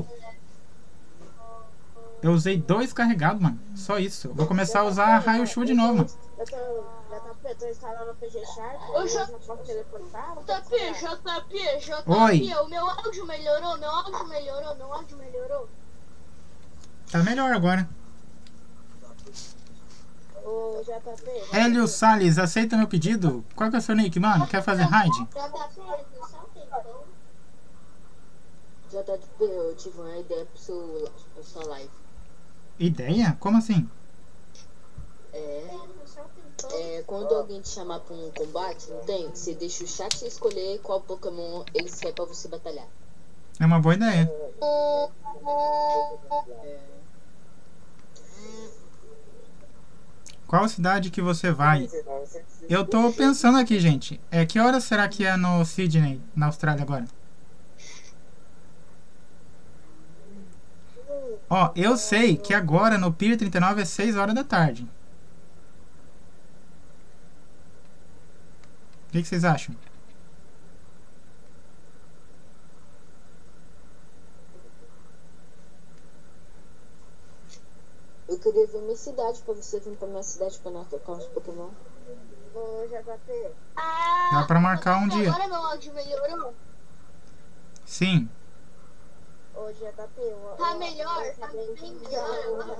Eu usei 2 carregados, mano. Só isso. Vou começar a usar Raichu de novo, mano. Eu tô instalando o PG Shark. Eu já- não posso teleportar. JP, Oi. o meu áudio melhorou, meu áudio melhorou. Tá melhor agora. Ô, JP. Hélio Salles, aceita meu pedido? Qual que é o seu nick, mano? Quer fazer raid? JP, só um tempão. JP, eu tive uma ideia pra sua live. Ideia? Como assim? Só um tempão. Quando alguém te chamar pra um combate, não tem? Você deixa o chat escolher qual Pokémon eles querem pra você batalhar. É uma boa ideia. Qual cidade que você vai? Eu tô pensando aqui, gente. Que hora será que é no Sydney, na Austrália agora? Ó, eu sei que agora no Pier 39 é 6 horas da tarde. O que vocês acham? Eu queria ver minha cidade, pra você vir pra minha cidade pra nós tocar uns Pokémon. Ô, JP. Dá pra marcar um dia. Agora meu áudio melhorou? Sim. Ô, JP. Tá melhor, tá bem melhor.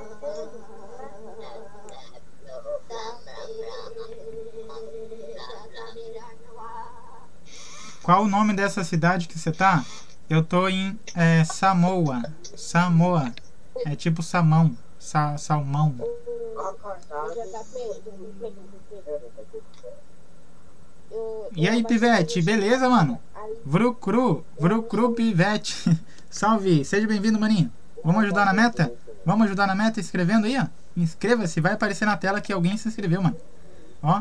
Qual o nome dessa cidade que você tá? Eu tô em Samoa. Samoa. É tipo salmão. Salmão. E aí, Pivete? Beleza, mano? Vrucru Pivete. Salve, seja bem-vindo, maninho. Vamos ajudar na meta? Vamos ajudar na meta escrevendo aí, ó. Inscreva-se, vai aparecer na tela que alguém se inscreveu, mano. Ó,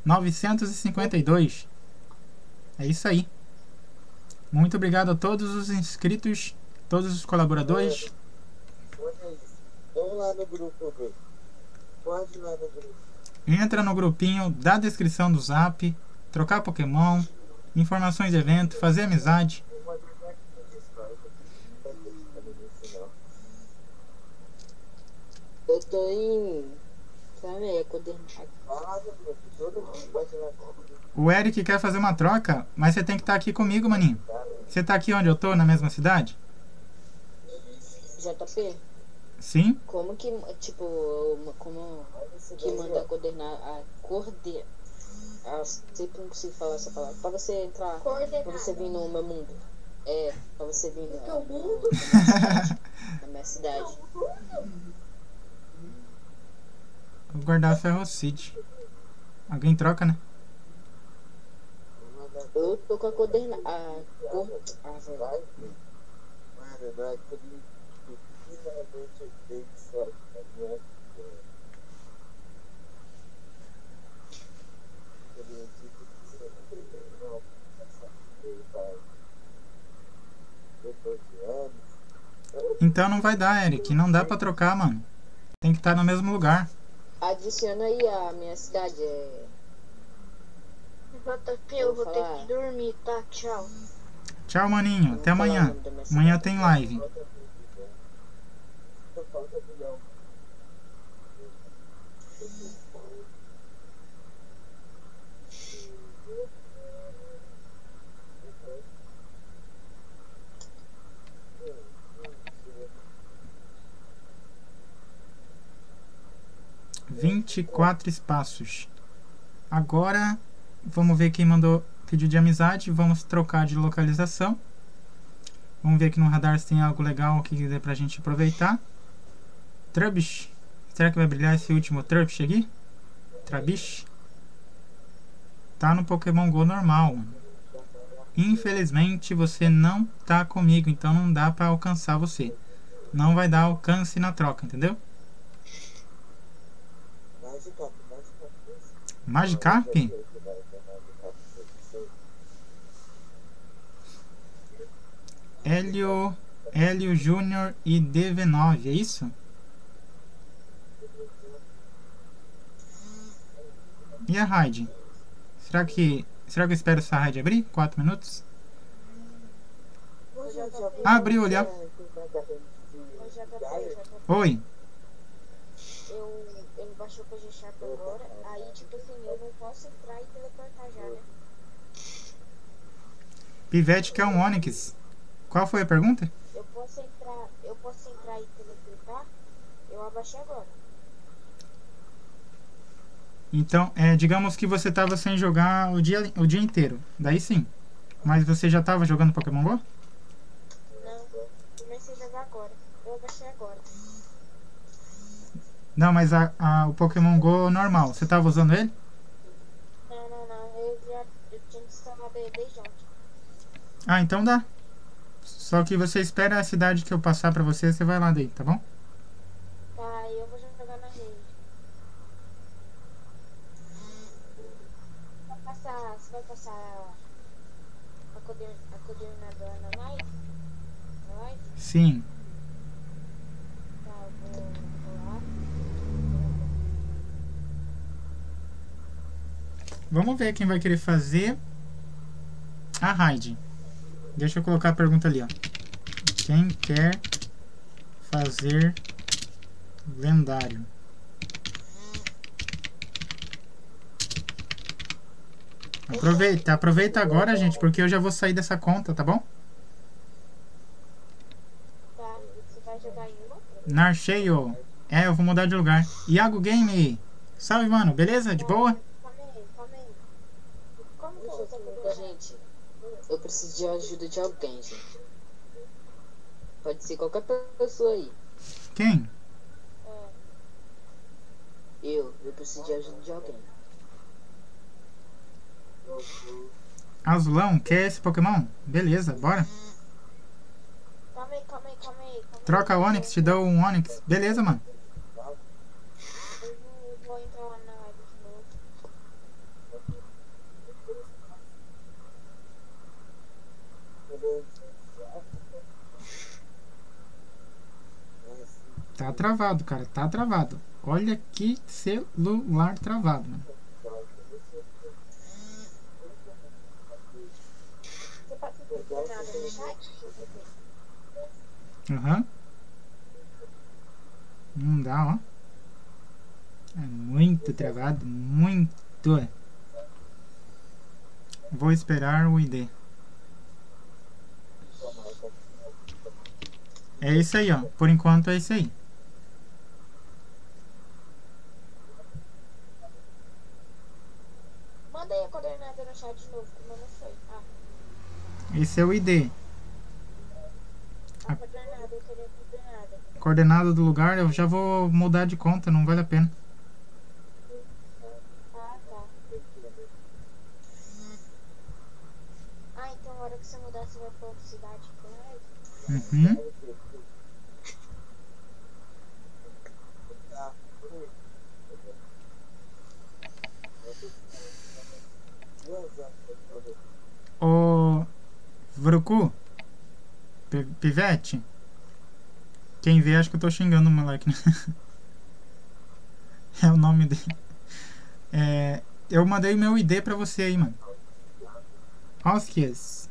952. É isso aí. Muito obrigado a todos os inscritos, todos os colaboradores. Vamos lá no grupo, Bruno. Pode ir lá no grupo. Entra no grupinho da descrição do Zap, trocar Pokémon, informações de evento, fazer amizade. Eu tô em... Sabe, coordenado. Todo mundo pode ir lá. O Eric quer fazer uma troca, mas você tem que estar aqui comigo, maninho. Você tá aqui onde eu tô, na mesma cidade? JP, Sim? como que, tipo, como que manda sempre não consigo falar essa palavra. Pra você entrar, pra você vir no meu mundo. Pra você vir na minha cidade. Vou guardar a Ferrocid. Alguém troca, né? Eu tô com a coordenada. Mano, não é aquele que finalmente eu dei sorte, não é? Aquele tipo que você não vai depois de anos. Então não vai dar, Eric. Não dá pra trocar, mano. Tem que estar no mesmo lugar. Adiciona aí a minha cidade. JP, eu vou ter que dormir, tá? Tchau. Tchau, maninho. Até amanhã. Amanhã tem live. ...24 espaços. Agora... vamos ver quem mandou pedido de amizade. Vamos trocar de localização. Vamos ver aqui no radar se tem algo legal que dê pra gente aproveitar. Trubbish. Será que vai brilhar esse último Trubbish aqui? Trubbish. Tá no Pokémon GO normal. Infelizmente você não tá comigo, então não dá pra alcançar você. Não vai dar alcance na troca, entendeu? Magikarp? Hélio Júnior e DV9, é isso? E a raid? Será que eu espero essa raid abrir? 4 minutos? Abriu, olha. Oi. Ele baixou pra G-Sharp agora, aí tipo assim, eu não posso entrar e teleportar já, né? Pivete quer um Onix. Qual foi a pergunta? Eu posso entrar e teleportar? Eu abaixei agora. Então, digamos que você estava sem jogar o dia inteiro. Daí sim. Mas você já estava jogando Pokémon GO? Não, comecei a jogar agora. Eu abaixei agora. Não, mas o Pokémon GO normal, você estava usando ele? Não. Eu tinha instalado ele desde ontem. Ah, então dá. Só que você espera a cidade que eu passar pra você, você vai lá daí, tá bom? Tá, eu vou jogar na rede. Você vai passar a coordenadora na live? Na live? Sim. Tá, eu vou lá. Vamos ver quem vai querer fazer a raid. Deixa eu colocar a pergunta ali, ó. Quem quer fazer lendário? Aproveita agora, gente, porque eu já vou sair dessa conta, tá bom? Tá, você vai jogar em uma? Narcheio. Eu vou mudar de lugar. Iago Game. Salve, mano. Beleza? De boa? Calma aí. Como que eu tô Gente, eu preciso de ajuda de alguém, gente. Pode ser qualquer pessoa aí. Quem? Eu preciso de ajuda de alguém. Azulão, quer esse Pokémon? Beleza, bora. Calma aí. Troca Onix, te dou um Onix. Beleza, mano. Eu vou entrar lá na live de novo. Tá travado, cara. Tá travado. Olha que celular travado, mano. Você pode ter nada no chat? Aham. Não dá, ó. É muito travado. Muito. Vou esperar o ID. É isso aí, ó. Por enquanto é isso aí. Manda aí a coordenada no chat de novo, como eu não sei. Esse é o ID. A coordenada, eu queria a coordenada. Coordenada do lugar, eu já vou mudar de conta, não vale a pena. Tá. Então a hora que você mudar, você vai pra outra cidade com nós? Uhum. Ô Vruku, Pivete, quem vê acha que eu tô xingando o moleque, né? É o nome dele. Eu mandei o meu ID pra você aí, mano. Oskies.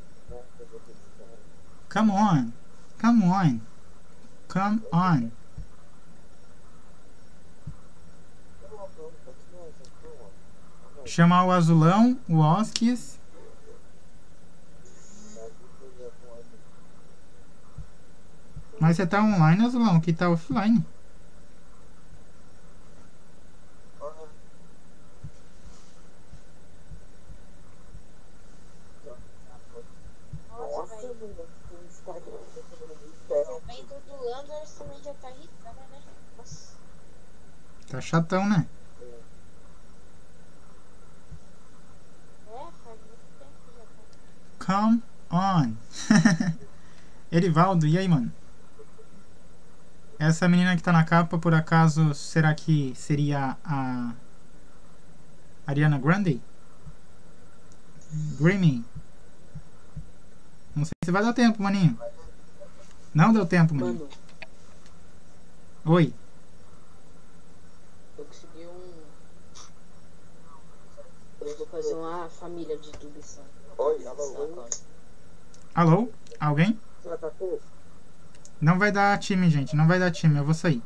Come on. Come on. Come on. Chamar o azulão, o Oskies. Mas você tá online, azulão, que tá offline. Nossa, mano, tem Instagram. O evento do Landers também já tá irritando, né? Nossa. Tá chatão, né? Faz muito tempo que já tá. Come on. Erivaldo, e aí, mano? Essa menina que tá na capa, por acaso, será que seria a Ariana Grande? Grammy? Não sei se vai dar tempo, maninho. Não deu tempo, maninho. Mano, Oi. eu consegui eu vou fazer uma família de tubição. Oi, alô. Alô? Alguém? Você vai tacar? Não vai dar time, gente. Não vai dar time. Eu vou sair.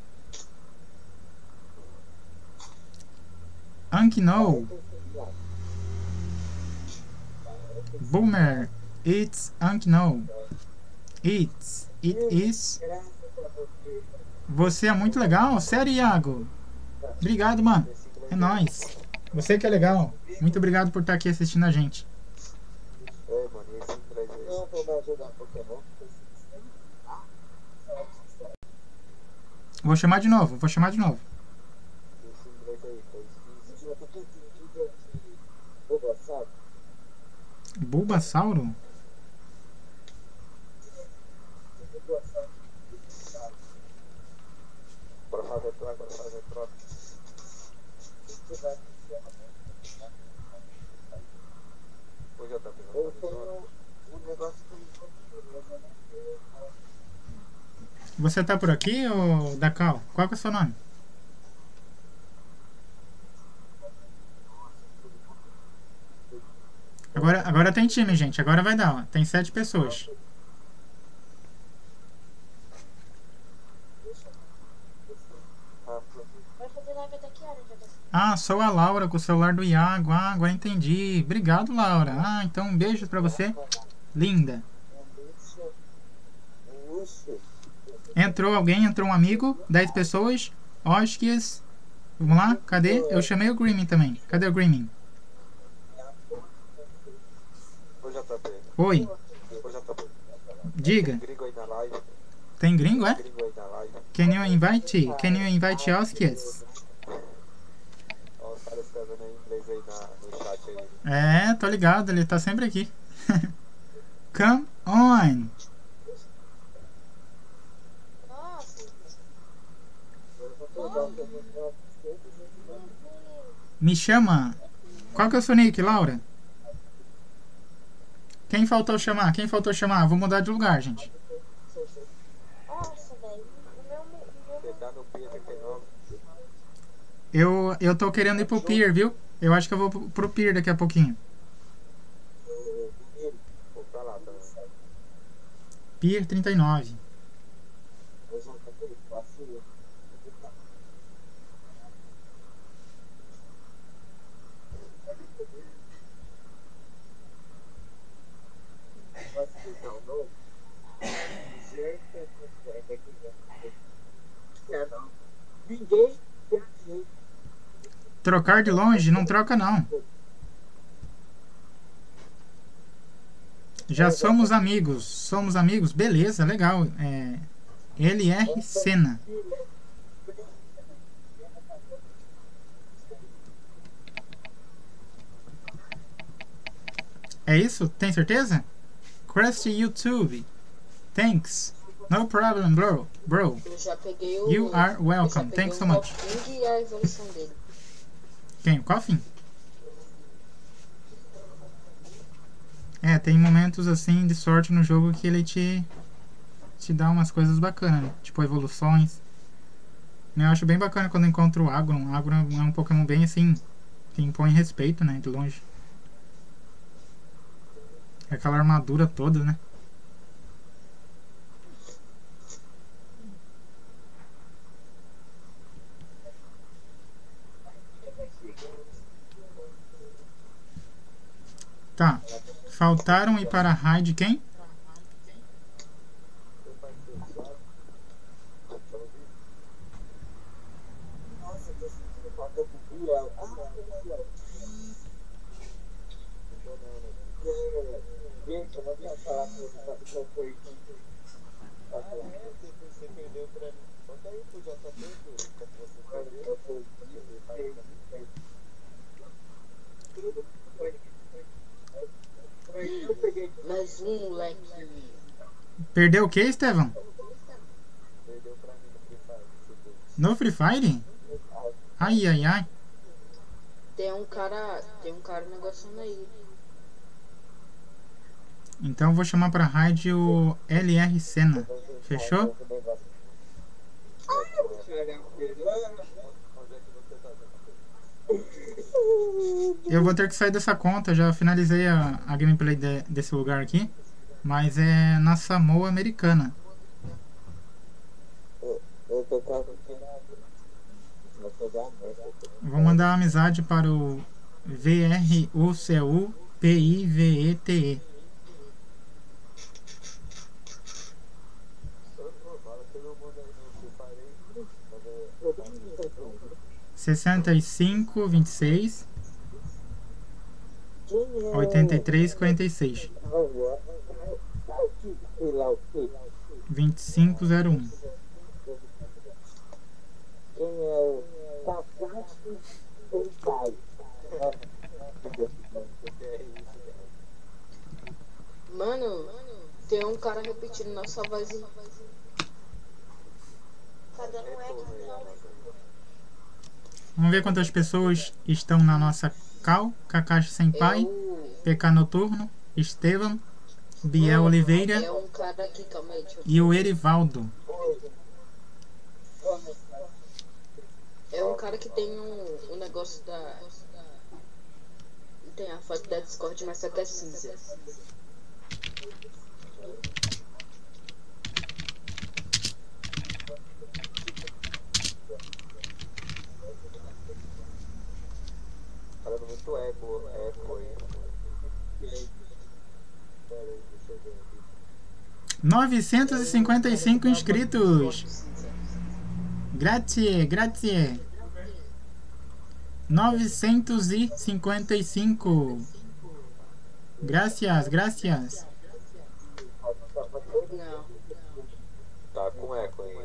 Ankno. Boomer. It's Ankno. It is. Você é muito legal. Sério, Iago. Obrigado, mano. É nóis. Você que é legal. Muito obrigado por estar aqui assistindo a gente. É, mano, esse inglês aí. Não vou mais jogar Pokémon. Vou chamar de novo. Vou chamar de novo. Esse inglês aí foi difícil. Eu tô tentando Bulbasauro. Bulbasauro? Bora fazer troca, bora fazer troca. Hoje eu tô pegando um negócio que Você tá por aqui, ô Dakal? Qual que é o seu nome? Agora tem time, gente. Agora vai dar, ó. Tem 7 pessoas. Vai fazer live até que hora, Jota? Ah, sou a Laura com o celular do Iago. Ah, agora entendi. Obrigado, Laura. Ah, então um beijo pra você. Linda. Entrou alguém, entrou um amigo. 10 pessoas. Oskies. Vamos lá? Cadê? Eu chamei o Grimming também. Cadê o Grimming? Oi. Diga. gringo aí na live. Tem gringo, é? Gringo aí na live. Can you invite Oskies? Ó, os caras escrevendo aí em inglês aí no chat aí. É, tô ligado. Ele tá sempre aqui. Come on. Nossa. Me chama. Qual que é o seu nick, Laura? Quem faltou chamar? Quem faltou chamar? Vou mudar de lugar, gente. Nossa, velho. Você tá no Pier 39. Eu tô querendo ir pro Pier, viu? Eu acho que eu vou pro Pier daqui a pouquinho. Vou pra lá também. Pier 39. Trocar de longe? Não troca, não. Já somos amigos. Somos amigos? Beleza, legal. LR Senna. É isso? Tem certeza? Crusty YouTube. Thanks. No problem, bro. Eu já peguei o. You are welcome. Thanks so much. E a evolução dele. Quem? O Coffin? Tem momentos assim de sorte no jogo que ele te dá umas coisas bacanas, né? Tipo evoluções. Eu acho bem bacana quando encontro o Agron. O Agron é um Pokémon bem assim, que impõe respeito, né, de longe. Aquela armadura toda, né? Tá. Faltaram ir para a raid quem? Nossa, tô sentindo falta do Biel. Gente, eu não quero falar com você, sabe qual foi? Você perdeu pra mim. Conta aí pro JP, como você perdeu. Mais um moleque. Perdeu o que, Estevão? Perdeu pra mim no Free Fire. No Free Fire? Ai, ai, ai. Tem um cara negociando aí. Então eu vou chamar pra raid o LR Senna. Fechou? Eu vou ter que sair dessa conta. Já finalizei a gameplay desse lugar aqui. Mas é na Samoa Americana. Eu tô quase tirado. Vou pegar a meta. Vou mandar uma amizade para o VRUCUPIVETE. Todo mundo aí no Free Fire. 65 26 83 46 2501. Quem é o Kakashi Senpai? Mano, tem um cara repetindo nossa voz. Tá dando eco, não. Vamos ver quantas pessoas estão na nossa call. Kakashi Senpai, PK Noturno, Estevam, Biel Oliveira É um cara aqui, calma aí, deixa eu... e o Erivaldo. É um cara que tem um negócio da... Tem a foto da Discord, mas só que é cinza. Falando muito eco aí. Pera aí, deixa eu ver aqui. 955 inscritos. Grazie, grazie. 955. Gracias, gracias. Não. Tá com eco aí.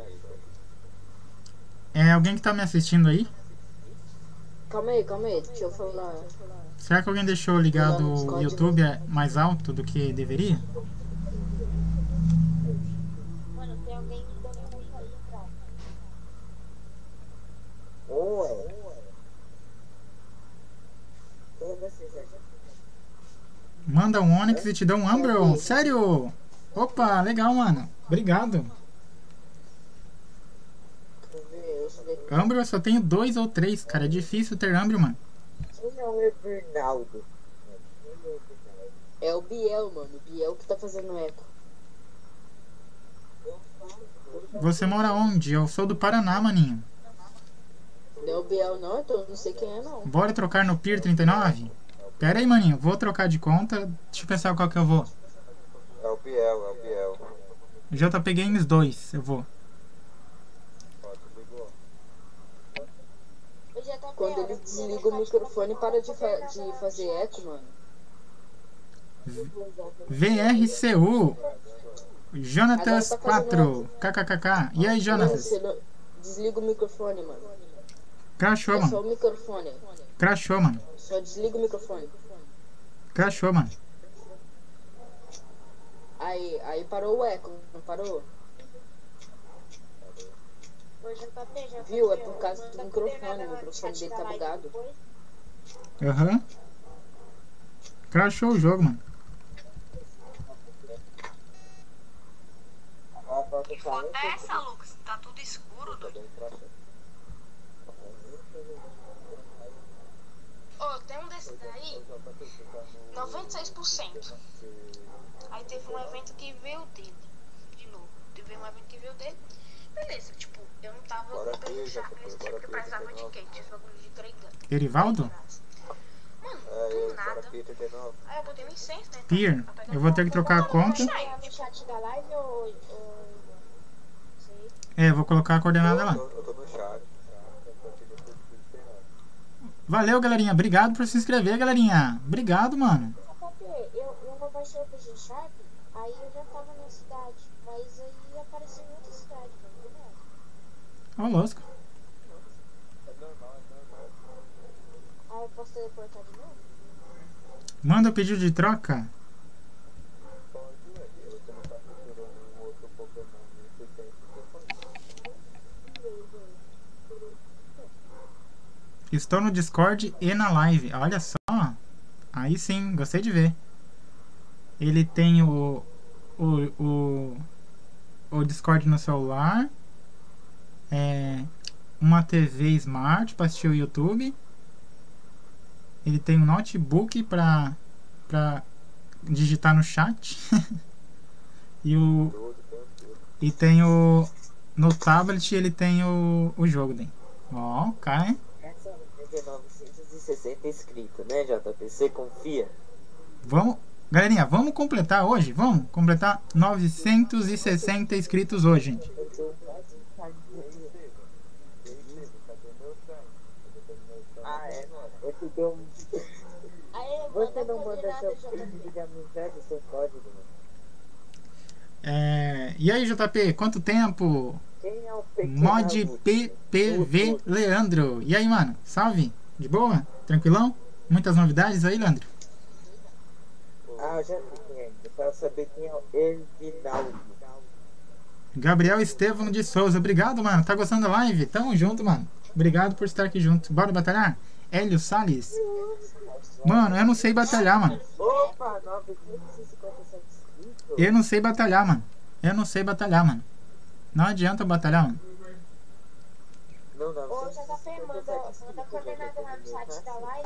É alguém que tá me assistindo aí? Calma aí, deixa eu falar. Será que alguém deixou ligado o YouTube mais alto do que deveria? Mano, tem alguém me dando muito ali atrás. Oi. Quem é você, Jorge? Manda um Onix e te dá um Umbreon. Sério? Opa, legal, mano. Obrigado. Umbreon eu só tenho 2 ou 3, cara. É difícil ter Umbreon, mano. Quem é o Evernaldo? É o Biel, mano. O Biel que tá fazendo eco. Você mora onde? Eu sou do Paraná, maninho. Não é o Biel não, então eu não sei quem é não. Bora trocar no Pier 39? Pera aí, maninho. Vou trocar de conta. Deixa eu pensar qual que eu vou. É o Biel. JP Games 2, eu vou. Eu já tá Quando ele desliga o microfone, para de fazer eco, mano. VRCU Jonatas 4 KKKK. E aí, Jonatas? Você não... Desliga o microfone, mano. Crashou, É só mano. o microfone. Crashou, mano. Só desliga o microfone. Crashou, mano. Aí parou o eco, não parou? Viu? É por causa do microfone. O microfone dele tá bugado. Aham. Crashou o jogo, mano. Que foto é essa, Lucas? Tá tudo escuro, doido. Ó, tem um desse daí, 96%. Aí teve um evento que veio dele. De novo. Teve um evento que veio dele. Beleza, tipo, eu não tava Bora comprando ver, chá já nesse foi, tempo que bora ver, precisava de 19. quente, esse bagulho de 3 gramas. Erivaldo? Mano, É, do eu, nada. para Peter 19. Aí eu botei licença, né? Pier, pra pegar eu vou ter que trocar a conta. Shine. No chat da live ou sei. É, vou colocar a coordenada lá. Eu tô no chat. Valeu, galerinha. Obrigado por se inscrever, galerinha. Obrigado, mano. JP, eu não baixei o PG Sharp, aí eu já tava na cidade, mas aí apareceu em outra cidade, mano. Ó, louco. É normal. Aí eu posso teleportar de novo? Manda o pedido de troca. Pode, ué. Você não tá procurando um outro Pokémon nesse tempo, você pode. Estou no Discord e na live. Olha só. Aí sim, gostei de ver. Ele tem o Discord no celular. Uma TV Smart para assistir o YouTube. Ele tem um notebook para digitar no chat. E tem o... No tablet ele tem o jogo dele. Ó, cara. Essa é 960 inscritos, né, JP? Você confia? Vamos, galerinha, vamos completar hoje? Vamos completar 960 inscritos hoje, gente. Ah, é, mano. Eu te dou um... Aí, Você não manda coordenada, seu JP. pedido de amizade, seu código, mano? E aí, JP, quanto tempo? Quem é o pequeno Mod adulto? PPV Leandro. E aí, mano? Salve? De boa? Tranquilão? Muitas novidades aí, Leandro? Ah, eu já vi quem é. Eu quero saber quem é o Ervinaldo. Gabriel Estevão de Souza. Obrigado, mano. Tá gostando da live? Tamo junto, mano. Obrigado por estar aqui junto. Bora batalhar? Hélio Salles. Mano, eu não sei batalhar, mano. Opa, 957 inscritos. Eu não sei batalhar, mano. Eu não sei batalhar, mano. Não adianta batalhar, mano. Não, Ô, JP, manda a coordenada lá no chat da live.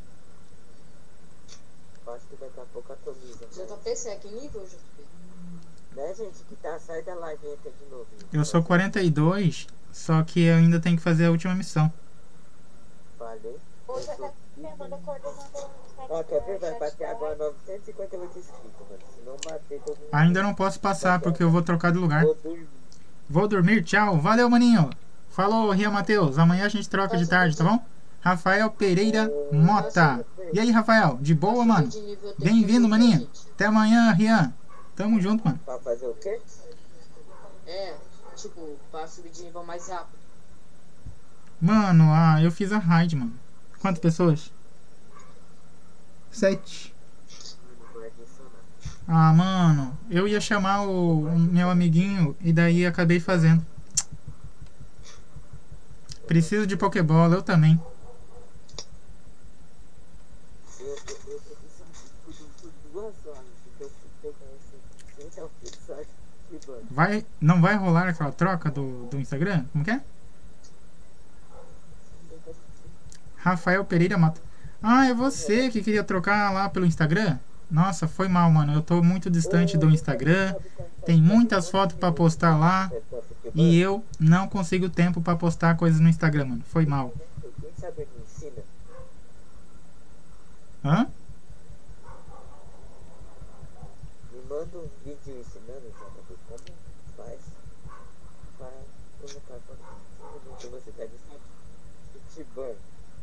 Acho que daqui a pouco atualiza. Né? JP, você é que nível, JP? Né, gente? Que tá, sai da live e entra de novo. Eu sou 42, só que eu ainda tenho que fazer a última missão. Falei. Ô, JP, manda a coordenada lá no chat. Ó, quer ver? Vai bater agora 958 inscritos, mano. Se não bater, todo mundo... Ainda não posso passar porque eu vou trocar de lugar. Vou dormir. Vou dormir, tchau. Valeu, maninho. Falou, Ria Matheus. Amanhã a gente troca de tarde, tá bom? Rafael Pereira Mota. E aí, Rafael? De boa, mano? Bem-vindo, maninho. Até amanhã, Rian. Tamo junto, mano. Pra fazer o quê? É, tipo, pra subir de nível mais rápido. Mano, eu fiz a raid, mano. Quantas pessoas? 7. Não vou adicionar. Ah, mano. Eu ia chamar o meu amiguinho e daí acabei fazendo. Preciso de Pokébola, eu também. Eu preciso por 2 horas, porque eu fiquei com esse alfeçagem de banda. Não vai rolar aquela troca do Instagram? Como que é? Rafael Pereira Mota. Ah, é você que queria trocar lá pelo Instagram? Nossa, foi mal, mano. Eu tô muito distante do Instagram. Tem muitas fotos pra postar lá. E eu não consigo tempo pra postar coisas no Instagram, mano. Foi mal. Quem sabe me ensina? Hã? Me manda um vídeo ensinando, JP, como faz para colocar quando você tá de Softban.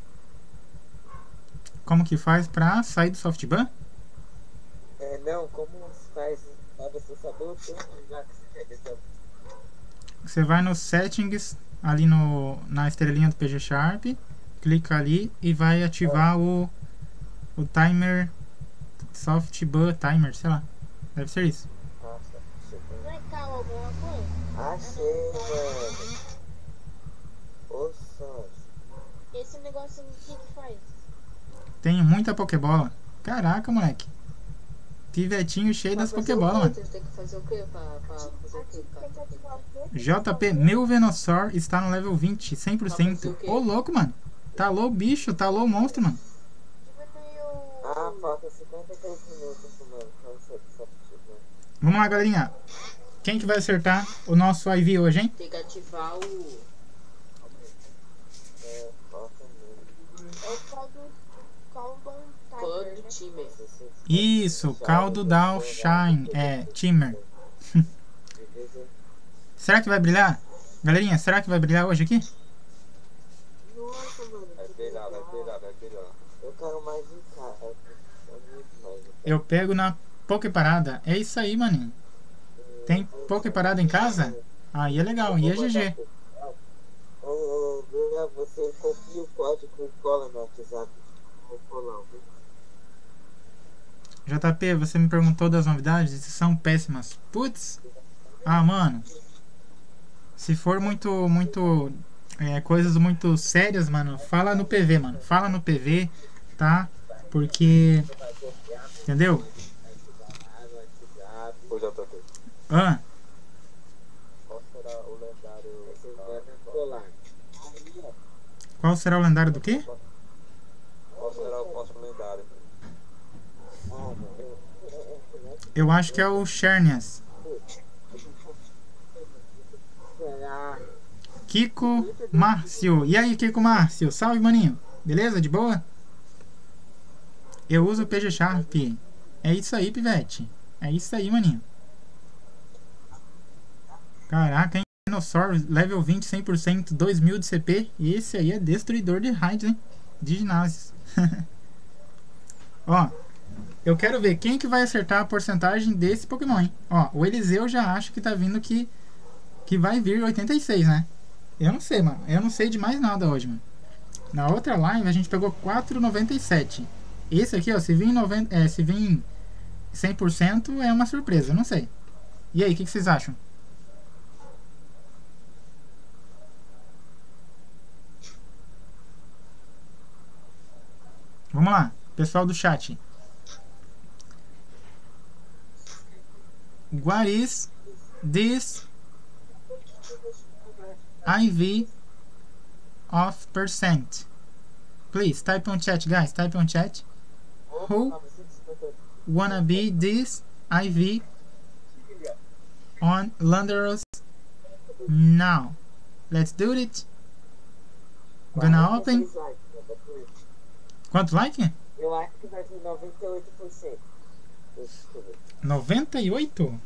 Como que faz pra sair do Softban? Não, como faz pra você saber o tempo já que você quer dizer. Você vai no Settings, ali na estrelinha do PG Sharp, clica ali e vai ativar o timer, Softban timer, sei lá. Deve ser isso. Nossa, chegou. Vai cal alguma coisa? Achei, mano. Ô, só. Esse negocinho aqui que faz? Tenho muita Pokébola. Caraca, moleque. Pivetinho cheio das Pokébola, mano. Tem que fazer o quê pra fazer o quê? Tem que ativar o quê? JP, meu Venusaur está no level 20, 100%. Ô, louco, mano. Talou o bicho, talou o monstro, mano. Diminuiu. Ah, falta 53 minutos, mano. Só Vamos lá, galerinha. Quem que vai acertar o nosso IV hoje, hein? Tem que ativar o. falta muito. É o Caldon Clã Tiger, do né? time. Isso, caldo da Shine. É, Timer. Será que vai brilhar? Galerinha, será que vai brilhar hoje aqui? Nossa, mano. Vai brilhar. Eu quero mais de cara. Eu pego na Poképarada. É isso aí, maninho. Tem Poképarada em casa? Aí é legal, aí é GG. Você copia o código e cola no WhatsApp. Vou colar, viu? JP, você me perguntou das novidades e são péssimas. Putz. Ah, mano. Se for muito coisas muito sérias, mano, fala no PV, mano. Fala no PV, tá? Porque... Entendeu? Ô, JP. Ah, Qual será o lendário? Vocês devem colar. qual será o lendário do quê? Qual será o próximo lendário? Eu acho que é o Xerneas. Kiko Márcio. E aí, Kiko Márcio? Salve, maninho. Beleza? De boa? Eu uso o PG Sharp. É isso aí, pivete. É isso aí, maninho. Caraca, hein? Dinosaur, level 20, 100%, 2000 de CP. E esse aí é destruidor de raids, hein? De ginásios. Ó, eu quero ver quem que vai acertar a porcentagem desse Pokémon, hein? Ó, o Eliseu já acho que tá vindo que vai vir 86, né? Eu não sei, mano. Eu não sei de mais nada hoje, mano. Na outra live a gente pegou 4,97. Esse aqui, ó, se vir 100% é uma surpresa, eu não sei. E aí, o que vocês acham? Vamos lá, pessoal do chat. What is this IV of percent? Please type on chat, guys. Type on chat. Who wanna be this IV on Landorus now? Let's do it. Gonna open. Quanto like? Eu acho que vai vir 98%. 98?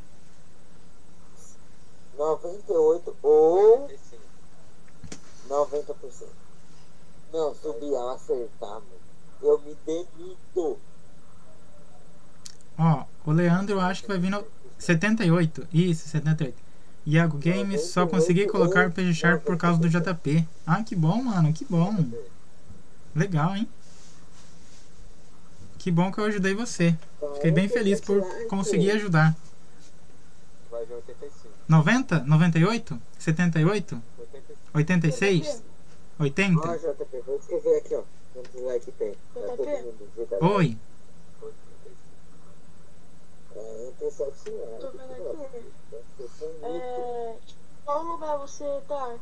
98 ou 90%. Não, subir ao acertar, mano. Eu me demito. Ó, o Leandro eu acho que vai vir no 78. Isso, 78. Iago Games, só consegui colocar o PG Sharp por causa do JP. Ah, que bom, mano, que bom. Legal, hein? Que bom que eu ajudei você. Fiquei bem feliz por conseguir ajudar. Vai vir 85. 90? 98? 78? 86? 80? Ó, JP, vou escrever aqui, ó. Quantos likes tem? Tá todo mundo. Diga lá. Oi. 47 reais. Tô vendo aqui. Qual lugar você tá?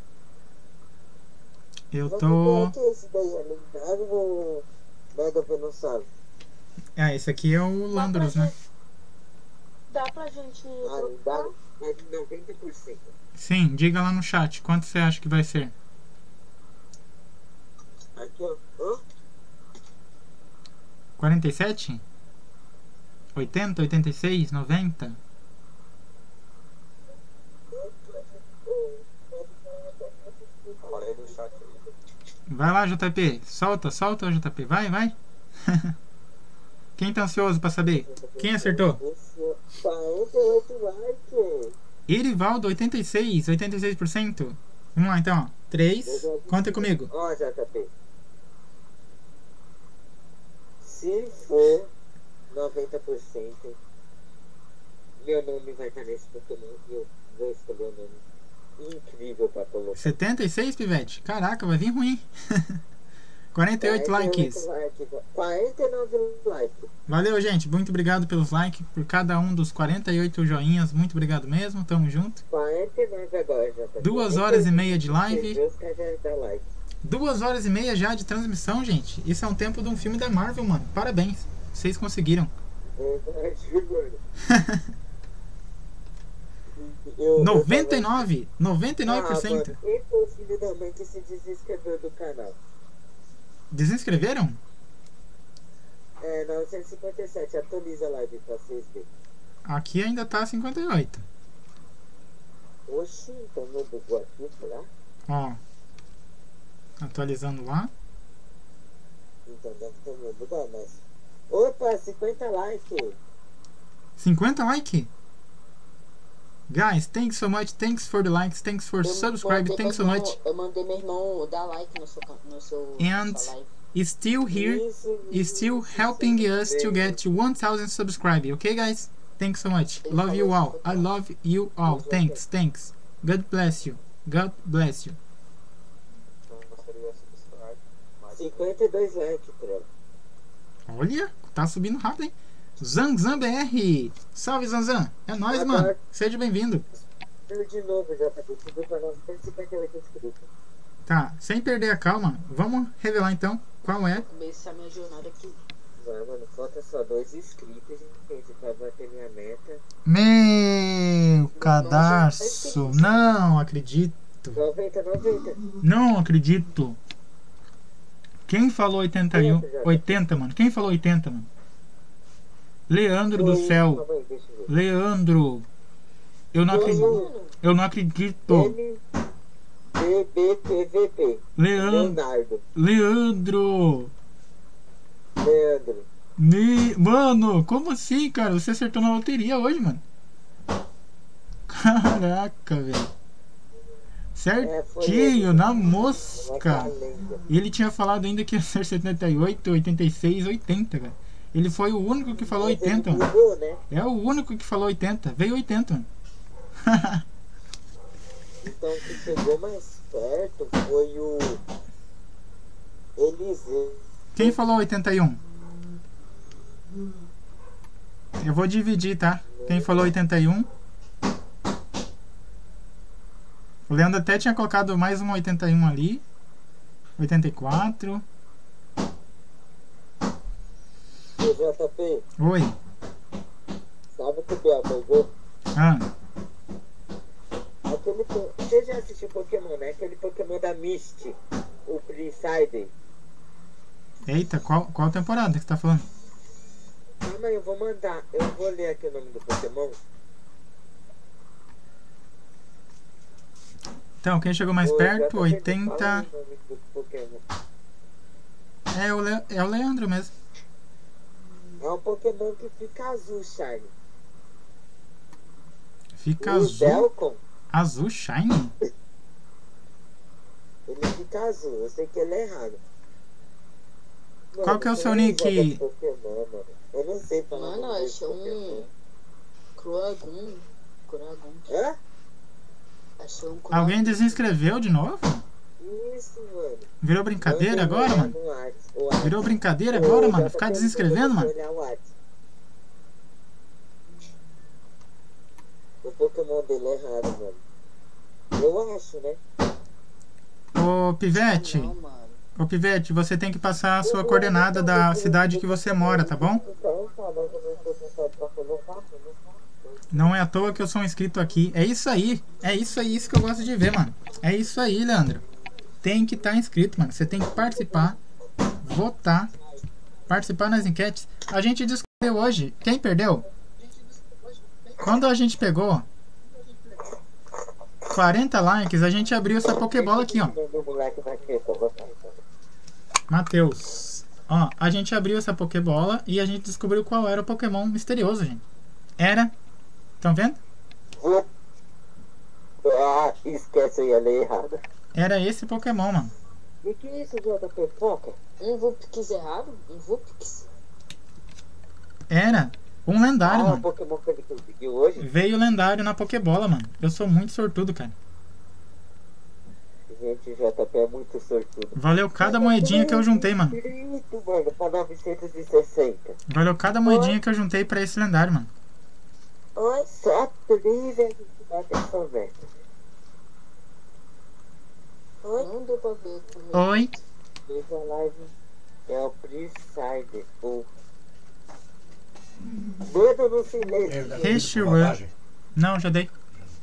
Eu tô... Vamos ver aqui, esse daí é lendário ou Mega Venossauro? Ah, esse aqui é o Landorus, né? Dá pra gente... Ah, lendário é de 90%. Sim, diga lá no chat. Quanto você acha que vai ser? Aqui, ó. Hã? 47? 80, 86, 90? Falei no chat aí. Vai lá, JP. Solta, solta, JP. Vai, vai. Quem tá ansioso pra saber? Quem acertou? 48 likes. Erivaldo, 86, 86%. Vamos lá, então, ó. 3. Conta comigo. Ó, JP. Se for 90%, meu nome vai estar nesse Pokémon e eu vou escolher o nome incrível pra colocar. 76, pivete? Caraca, vai vir ruim. 48 likes. 49 likes. Valeu, gente. Muito obrigado pelos likes. Por cada um dos 48 joinhas. Muito obrigado mesmo. Tamo junto. 49 agora, JP. 2 horas e meia de live. Deus quer dar like. 2 horas e meia já de transmissão, gente. Isso é um tempo de um filme da Marvel, mano. Parabéns. Vocês conseguiram. Verdade, mano. 99%. Ah, mano, 99%. quem foi o filho da mãe que se desinscreveu do canal? Desinscreveram? É, 957, atualiza a live pra vocês verem. Aqui ainda tá 58. Oxi, então não bugou aqui, será? Ó. Atualizando lá. Então deve ter me bugado, mas... Opa, 50 likes. 50 like? Guys, thanks so much. Thanks for the likes. Thanks for subscribing. Thanks so much. Eu mandei meu irmão dar like no seu And sua live. still here. Still helping us to get 1000 subscribers. Okay, guys? Thanks so much. Love you all. I love you all. Thanks. Thanks. God bless you. God bless you. 52 likes, cara. Olha, tá subindo rápido, hein? Zanzan BR. Salve, Zanzan. É nóis, mano. Seja bem-vindo. De novo, já tá subindo pra 958 inscritos. Tá, sem perder a calma, vamos revelar então qual é. Começar minha jornada aqui. Vai, mano, falta só 2 inscritos, gente, pra bater minha meta. Meu cadarço. Não acredito. 90. Não acredito. Quem falou 81? 80, mano. Quem falou 80, mano? Leandro do céu. Calma aí, deixa eu ver. Leandro. Eu não acredito. Eu não acredito. LBBTVP. Leandro. Leonardo. Leandro. Mano, como assim, cara? Você acertou na loteria hoje, mano. Caraca, velho. Certinho, na mosca. E ele tinha falado ainda que ia ser 78, 86, 80, cara. Ele foi o único que falou 80, mano. É o único que falou 80. Veio 80, mano. Então o que chegou mais perto foi o Eliseu. Quem falou 81? Eu vou dividir, tá? Quem falou 81? O Leandro até tinha colocado mais um 81 ali. 84. JP, Oi. sabe o que o Biel pegou? Ah, Você já assistiu Pokémon, né? Aquele Pokémon da Misty, o Prince. eita, qual temporada que você tá falando? Calma aí, eu vou mandar. Eu vou ler aqui o nome do Pokémon. Então, quem chegou mais perto? 80. É o Leandro mesmo. É um Pokémon que fica azul, Shine. Fica O azul. Delcon, Azul Shine? ele fica azul. Eu sei que ele é errado. Mano, Qual que é o você seu não nick? joga Pokémon, mano. Eu não sei falar. Mano, o nome achei desse Pokémon. um Croagum. Hã? Achei um Croagum. Alguém desinscreveu de novo? Isso, mano. Virou brincadeira Manda agora, olhar mano? no Whats. Virou brincadeira agora, mano? Ficar desinscrevendo, mano? O Pokémon dele é raro, mano. Eu acho, né? Ô, Pivete. Não, mano. Ô, Pivete, você tem que passar a sua coordenada da cidade que você mora, tá bom? Não é à toa que eu sou um inscrito aqui. É isso aí. É isso aí, isso que eu gosto de ver, mano. É isso aí, Leandro. Tem que estar inscrito, mano. Você tem que participar, votar, participar nas enquetes. A gente descobriu hoje. Quem perdeu? Quando a gente pegou 40 likes, a gente abriu essa Pokébola aqui, ó. Matheus. Ó, a gente abriu essa Pokébola e a gente descobriu qual era o Pokémon misterioso, gente. Era... Estão vendo? Ah, esquece aí, a lei errada. Era esse Pokémon, mano. E que isso, JP? Foca? Um Vulpix errado? Um Vulpix? Era um lendário, O mano. Pokémon que ele conseguiu hoje? Veio lendário na Pokébola, mano. Eu sou muito sortudo, cara. Gente, JP é muito sortudo. Valeu cada moedinha que eu juntei, mano. Isso, mano, pra 960. Valeu cada moedinha que eu juntei pra esse lendário, mano. Oi, só 3 a gente bate essa meta. Oi? Não deu pra ver comigo. Oi? Veja a live. É o Presider. O dedo no silêncio. Reshiram. Não, já dei.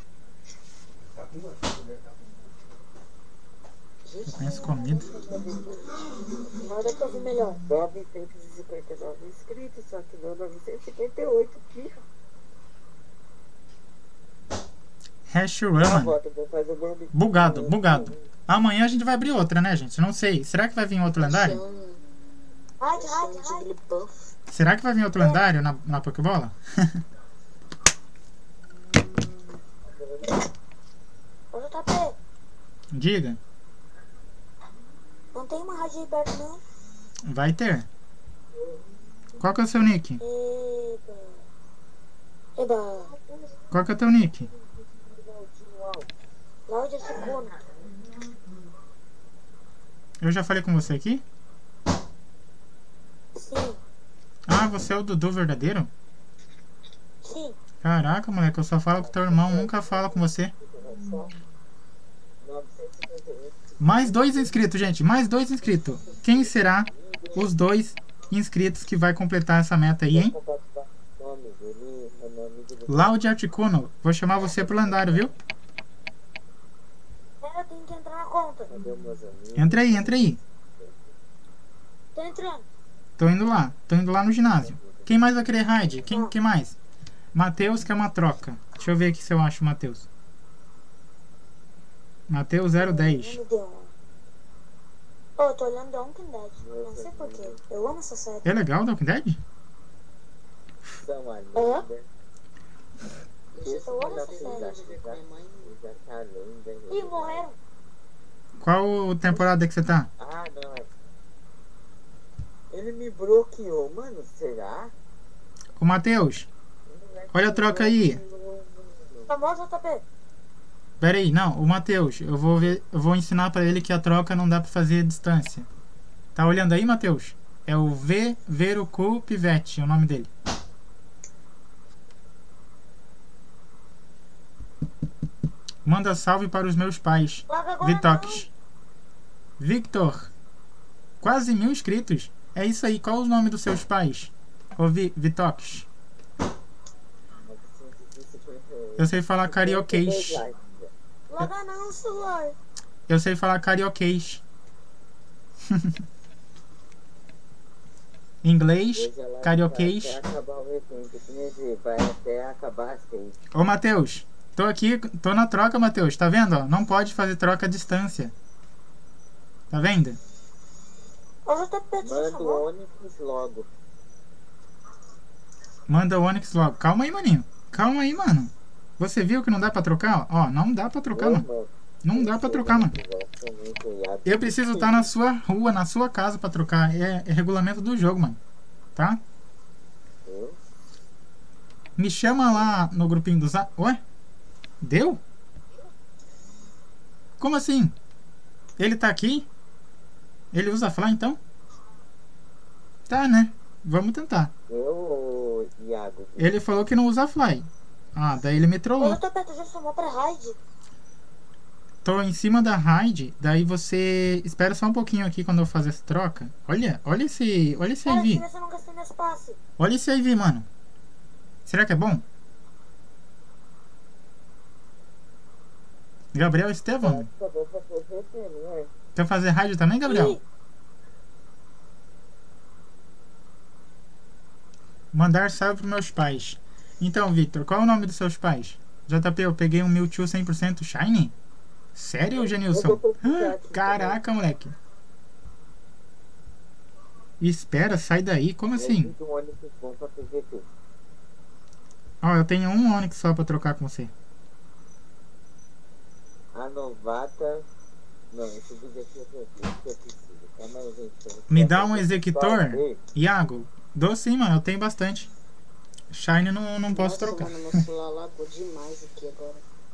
Eu conheço comida. Manda pra ver melhor. 959 inscritos, só que não 958 aqui. Reshiram, mano. Volta, vou fazer o nome. Bugado. Amanhã a gente vai abrir outra, né, gente? Não sei. Será que vai vir outro lendário? Ai. Será que vai vir outro lendário na Pokébola? Ô, JP, Diga. não tem uma rádio aí perto, não? Vai ter. Qual que é o seu nick? Eba. Qual que é o teu nick? Cláudia Cicono. Eu já falei com você aqui? Sim. Ah, você é o Dudu verdadeiro? Sim. Caraca, moleque, eu só falo com teu irmão, nunca falo com você. Mais 2 inscritos, gente. Mais 2 inscritos. Quem será os 2 inscritos que vai completar essa meta aí, hein? Laude Articuno. Vou chamar você pro lendário, viu? Eu tenho que entrar na conta. Entra aí. Tô entrando. Tô indo lá no ginásio. Quem mais vai querer raid? Quem mais? Matheus quer uma troca. Deixa eu ver aqui se eu acho o Matheus. Matheus 010. Não me deu. Eu tô olhando The Walking Dead. Não sei porquê. Eu amo essa série. É legal The Walking Dead? São a Hã? lenda. Eu amo essa série. Ih, morreram. Qual temporada que você tá? Ah, não. Ele me bloqueou, mano. Será? Ô Matheus, olha a troca aí. Famoso JP. Pera aí, não, o Matheus, eu vou ensinar pra ele que a troca não dá pra fazer a distância. Tá olhando aí, Matheus? É o Verucu Pivete, é o nome dele. Manda salve para os meus pais. Logo agora Vitox. Victor. Quase 1000 inscritos. É isso aí, qual o nome dos seus pais? Ô Vitox. Eu sei falar carioquês. não. Logo não, celular. Eu sei falar carioquês. Inglês, carioquês. Vai até acabar o evento, vai até acabar as 6. Ô Matheus, tô aqui, tô na troca, Matheus. Tá vendo? Ó? Não pode fazer troca à distância. Tá vendo? Ô, JP, tu Manda o chamou? Onix logo. Manda o Onix logo. Calma aí, maninho. Calma aí, mano. Você viu que não dá pra trocar? Ó, não dá pra trocar, mano. Não dá pra trocar, mano. Eu preciso estar na sua rua, na sua casa pra trocar. É regulamento do jogo, mano. Tá? Me chama lá no grupinho do Zap. Ué? Deu? Como assim? Ele tá aqui? Ele usa Fly, então? Tá, né? Vamos tentar. Eu, Iago. Ele falou que não usa Fly. Ah, daí ele me Ô, trollou. JP, tu já chamou pra raid? Tô em cima da raid, daí você espera só um pouquinho aqui quando eu fazer essa troca. Olha esse Cara, deixa eu IV. ver se eu não gastei meus passes. Olha esse IV, mano. Será que é bom? Gabriel Estevam. Quer fazer raid também, Gabriel? Ih, Mandar salve pros meus pais. Então, Victor, qual é o nome dos seus pais? JP, eu peguei um Mewtwo 100% Shiny? Sério, Genilson? Caraca, moleque. Espera, sai daí. Como assim? Ó, eu tenho um Onix só pra trocar com você. A novata. Não, esse vídeo aqui é preciso. Calma aí, gente. Me dá um executor? Iago, dou sim, mano. Eu tenho bastante. Shine não posso trocar. Mano, meu celular lagou demais aqui agora.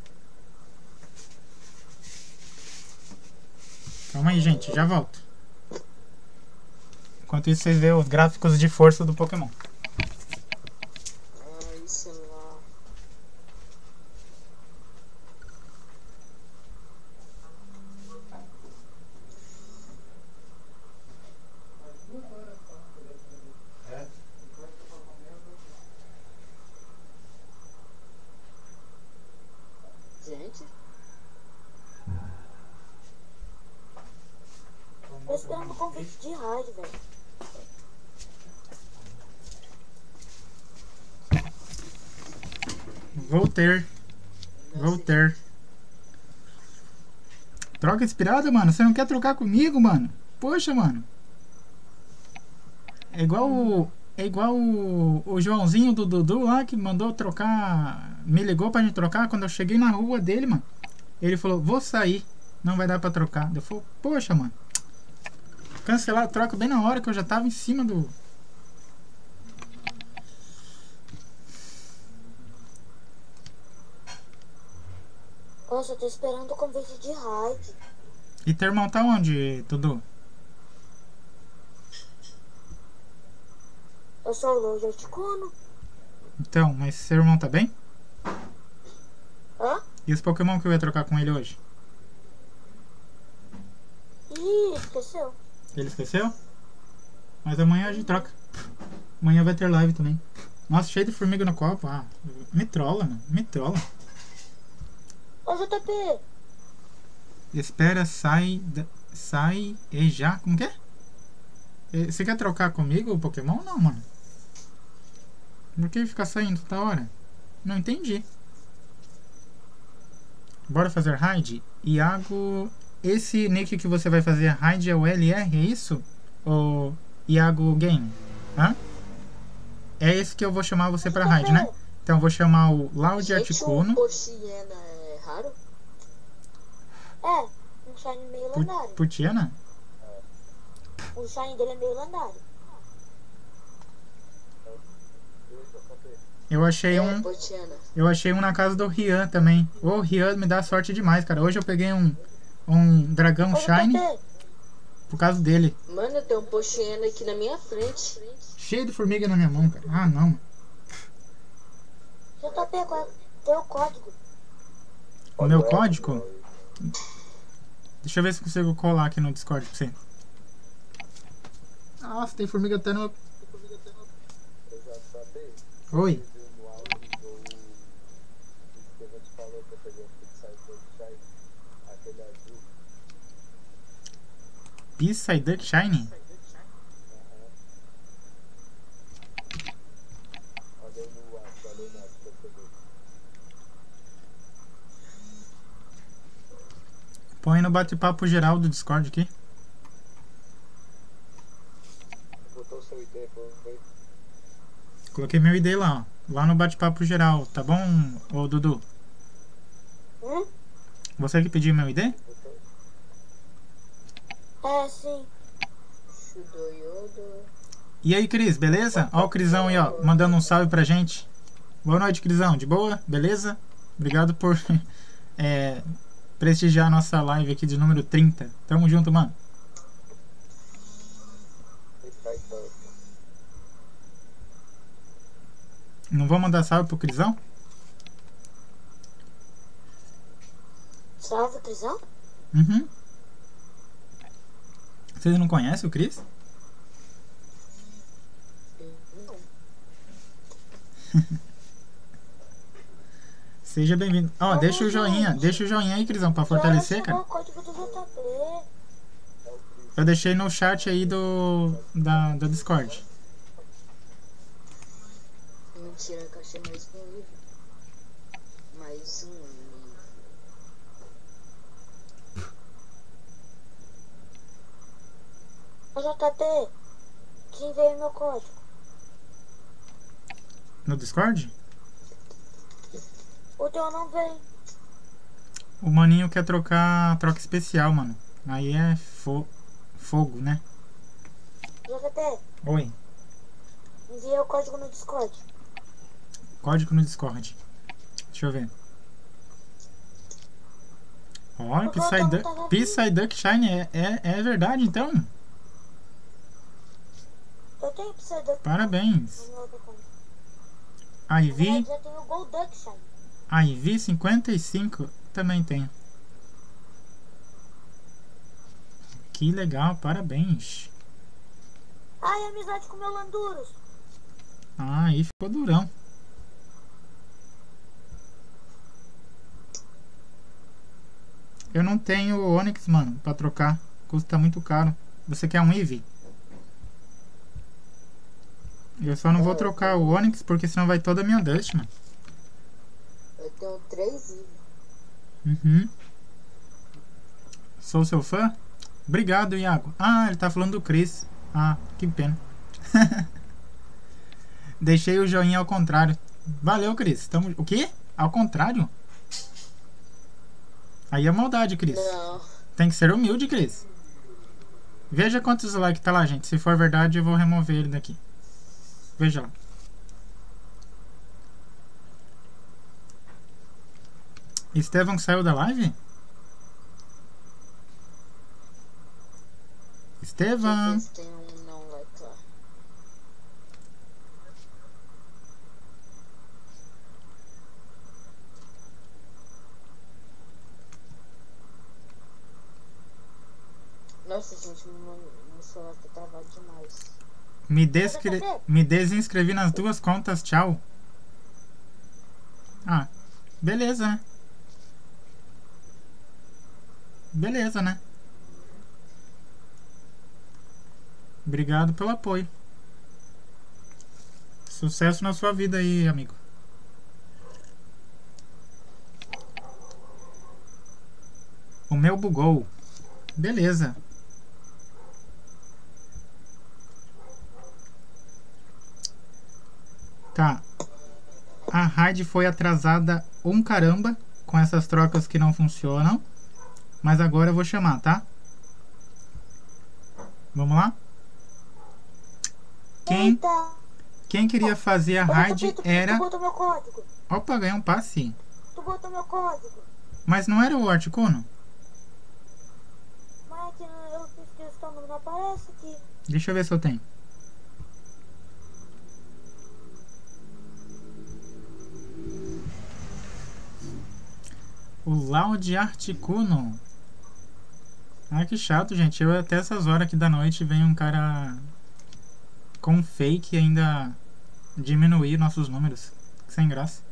Calma aí, gente. Já volto. Enquanto isso, vocês veem os gráficos de força do Pokémon. Ai, celular. esperando o convite de raid, velho. Vou ter. Troca inspirada, mano. Você não quer trocar comigo, mano? Poxa, mano. É igual o Joãozinho do Dudu lá que mandou trocar. Me ligou pra gente trocar. Quando eu cheguei na rua dele, mano, ele falou: vou sair, não vai dar pra trocar. Eu falei: poxa, mano, cancelar a troca bem na hora que eu já tava em cima do. Nossa, eu tô esperando o convite de raid. E teu irmão tá onde, Dudu? Eu sou o Lorde Articuno. Então, mas seu irmão tá bem? Hã? E os Pokémon que eu ia trocar com ele hoje? Ih, esqueceu. Ele esqueceu? Mas amanhã a gente troca. Amanhã vai ter live também. Nossa, cheio de formiga no copo. Ah, me trola, mano. Me trola. Ô, JP. Espera, sai e já. Como que é? Você quer trocar comigo o Pokémon ou não, mano? Por que ficar saindo toda hora? Não entendi. Bora fazer raid? Iago... Esse nick que você vai fazer raid é o LR, é isso? Ou Iago Game? Hã? É esse que eu vou chamar você pra raid, né? Então eu vou chamar o Loud Articuno. O Poxiena é raro? É, um shine meio lendário. Putiana? O shine dele é meio lendário. Eu achei Poxiena. Eu achei um na casa do Rian também. Ô, Rian me dá sorte demais, cara. Hoje eu peguei um dragão Ô, shine JP. por causa dele. Mano, tem um Poxiena aqui na minha frente. Cheio de formiga na minha mão, cara. Ah, não, mano. JP, qual é o teu código? O meu código? Deixa eu ver se consigo colar aqui no Discord pra você. Nossa, tem formiga até no... Oi. Psyduck Shine? Põe no bate-papo geral do Discord aqui. Botou seu ID, foi? Coloquei meu ID lá, ó. Lá no bate-papo geral, tá bom, ô Dudu? Você que pediu meu ID? É, sim. E aí, Cris, beleza? Ó o Crisão aí, ó, mandando um salve pra gente. Boa noite, Crisão, de boa? Beleza? Obrigado por prestigiar a nossa live aqui de número 30. Tamo junto, mano. Não vou mandar salve pro Crisão? Salve, Crisão? Uhum. Vocês não conhecem o Cris? Seja bem-vindo. Ó, deixa o joinha aí, Crisão, pra fortalecer, cara. O código do JP. Eu deixei no chat aí do Discord. Mentira, que eu achei mais um livro. Mais um livro. Ô, JP, quem veio meu código? No Discord? O teu não veio. O maninho quer trocar troca especial, mano. Aí é fogo, né? JP, Oi. enviei o código no Discord. Código no Discord. Deixa eu ver. Ó, Psyduck Shine é verdade, então. Eu tenho Psyduck. Parabéns. no meu outro conta. Ivy, Já tenho o Golduck Shine. Ivy 55 também tem. Que legal, parabéns. Ai, amizade com meu Landurus. Ah, aí ficou durão. Eu não tenho Onix, mano, pra trocar. Custa muito caro. Você quer um Eevee? Eu só não vou trocar o Onix porque senão vai toda a minha Dust, mano. Eu tenho 3 Eevee. Uhum. Sou seu fã? Obrigado, Iago. Ah, ele tá falando do Chris. Ah, que pena. Deixei o joinha ao contrário. Valeu, Cris. O quê? Ao contrário? Aí é maldade, Cris. Não. Tem que ser humilde, Cris. Veja quantos likes tá lá, gente. Se for verdade, eu vou remover ele daqui. Veja lá. Estevão saiu da live? Estevão. Tem um não like lá. Nossa, gente, meu celular tá travado demais. Me desinscrevi nas duas contas, tchau. Ah, beleza, né? Beleza, né? Obrigado pelo apoio. Sucesso na sua vida aí, amigo. O meu bugou. Beleza. Tá. A raid foi atrasada caramba com essas trocas que não funcionam. Mas agora eu vou chamar, tá? Vamos lá? Quem queria fazer a raid era... Tu botou meu código. Opa, ganhei um passe. Tu botou meu código. Mas não era o Articuno? Mas aqui eu fiz questão, não aparece aqui. Deixa eu ver se eu tenho. O Loud Articuno. Ai, que chato, gente. Eu até essas horas aqui da noite vem um cara com fake e ainda diminuir nossos números. Sem graça.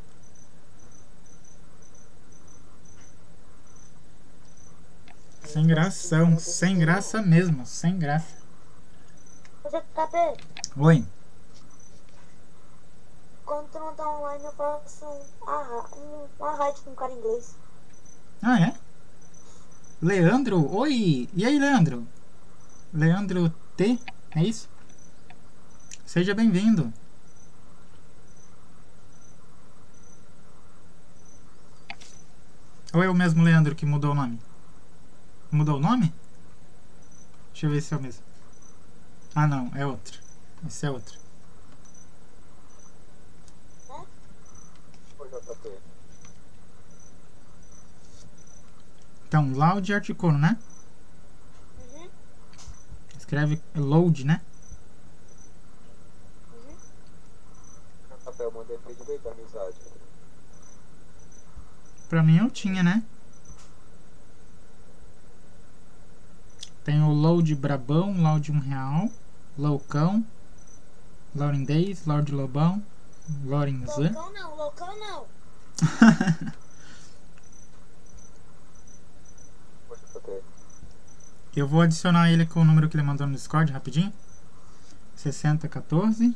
Sem gração. Sem graça mesmo. Sem graça. JP, Oi. quando tu não tá online, eu faço uma raid com um cara inglês. Ah, é? Leandro? Oi! E aí, Leandro? Leandro T? É isso? Seja bem-vindo. Ou é o mesmo Leandro que mudou o nome? Mudou o nome? Deixa eu ver se é o mesmo. Ah, não. É outro. Esse é outro. Então, Loud Articuno, né? Uhum. Escreve load, né? Papel, mandei pedido aí da amizade. Pra mim eu tinha, né? Tem o Load Brabão, Loud R$1, Loucão, Laurindez, Lord Lobão, Laurinzan. Loucão não. Eu vou adicionar ele com o número que ele mandou no Discord rapidinho. 6014.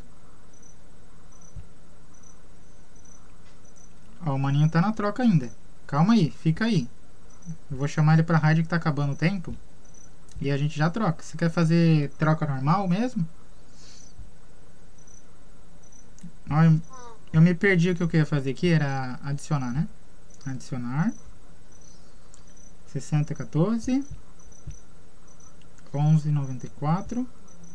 Ó, o maninho tá na troca ainda. Calma aí, fica aí. Eu vou chamar ele pra raid que tá acabando o tempo. E a gente já troca. Você quer fazer troca normal mesmo? Ó, eu me perdi o que eu queria fazer aqui. Era adicionar, né? Adicionar. 6014. 1194.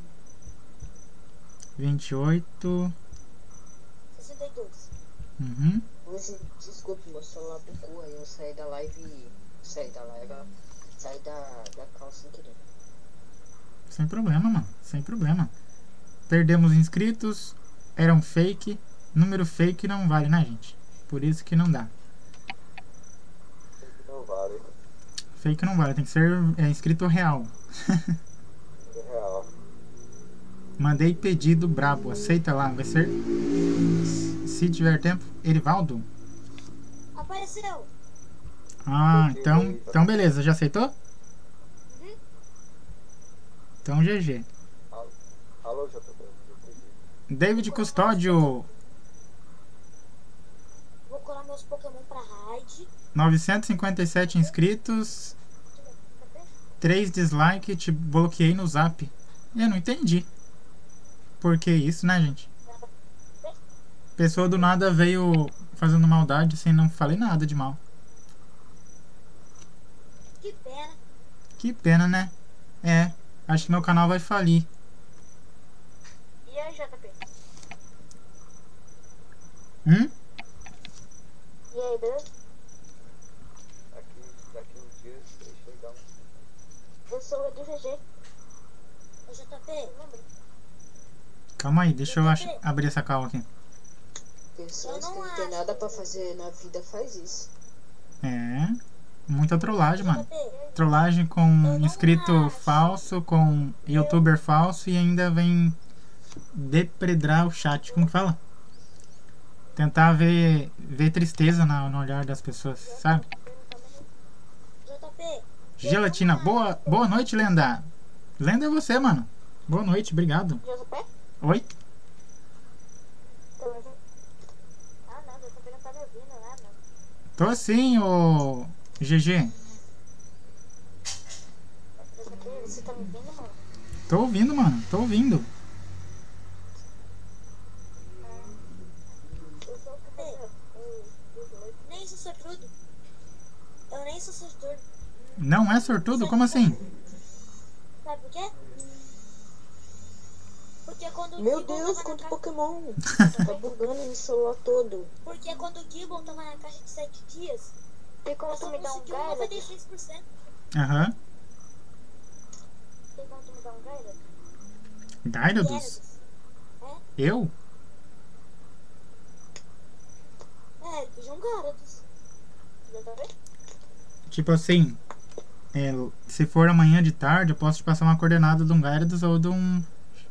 28. 62. Uhum. Hoje, desculpa, meu celular bugou, aí eu saí da live. Saí da call sem querer. Sem problema, mano. Sem problema. Perdemos inscritos. Eram fake. Número fake não vale, né, gente? Por isso que não dá. Não vale. Fake não vale. Tem que ser inscrito real. Real. Mandei pedido brabo. Aceita lá. Vai ser... Se tiver tempo. Erivaldo? Apareceu. Ah, então beleza. Já aceitou? Então, GG. Alô, JP. David Custódio, Vou colar meus Pokémon pra raid. 957 inscritos, 3 dislike, te bloqueei no zap. Eu não entendi. Por que isso, né, gente? Pessoa do nada veio fazendo maldade sem não falei nada de mal. Que pena. Que pena, né? É, acho que meu canal vai falir. E aí, JP? E aí, beleza? Daqui uns dias, deixa eu dar um... Eu sou o Edu GG. Ô, JP, lembra? Calma aí, deixa eu abrir essa cal aqui. Pessoas que não tem nada pra fazer na vida faz isso. É, muita trollagem, mano. JP, Trollagem com inscrito falso, com youtuber falso e ainda vem depredar o chat. Como que fala? Tentar ver tristeza no olhar das pessoas, sabe? JP, Gelatina, boa noite, Lenda. Lenda é você, mano. Boa noite, obrigado. JP? Oi? Tá me ouvindo? Ah, não, JP não tá me ouvindo, né, mano? Tô sim, ô GG. JP, você tá me ouvindo, mano? Tô ouvindo, mano. Tô ouvindo. Nem sou sortudo. Eu nem sou sortudo. Não é sortudo? Como assim? Sabe por quê? Porque quando o Meu Gibbon Deus, tava quanto na Pokémon! Tá bugando meu celular todo. Porque quando o Gibbon tava na caixa de 7 dias, Tem como eu tu só me dar um consegui Gyarados? 96%. Aham. Tem como tu me dar um Gyarados? Gyarados? Eu? É, pedi um Gyarados. Já tá vendo? Tipo assim, se for amanhã de tarde, eu posso te passar uma coordenada de um Gyarados ou de um...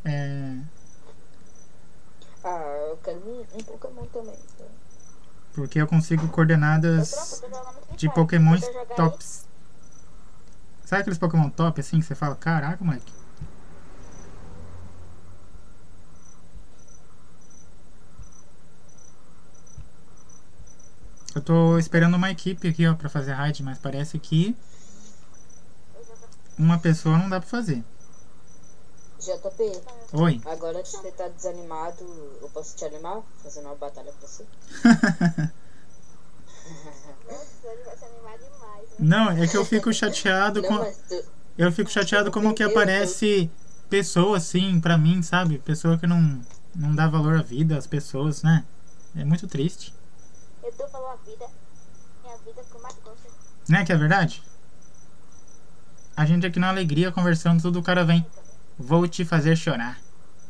Ah, eu quero um Pokémon também. Então. Porque eu consigo coordenadas de Pokémons tops. Sabe aqueles Pokémon top assim que você fala, caraca, moleque? Eu tô esperando uma equipe aqui, ó, pra fazer raid, mas parece que uma pessoa não dá pra fazer. JP, Oi. agora que você tá desanimado, eu posso te animar? Fazendo uma batalha pra você? Nossa, ele vai se animar demais, né? Não, é que eu fico chateado Não, com... mas Eu fico chateado como que aparece pessoa assim pra mim, sabe? Pessoa que não dá valor à vida, às pessoas, né? É muito triste. Eu tô falando a vida. Minha vida com mais gosto. Né, que é verdade? A gente aqui na alegria conversando, tudo o cara vem. Vou te fazer chorar.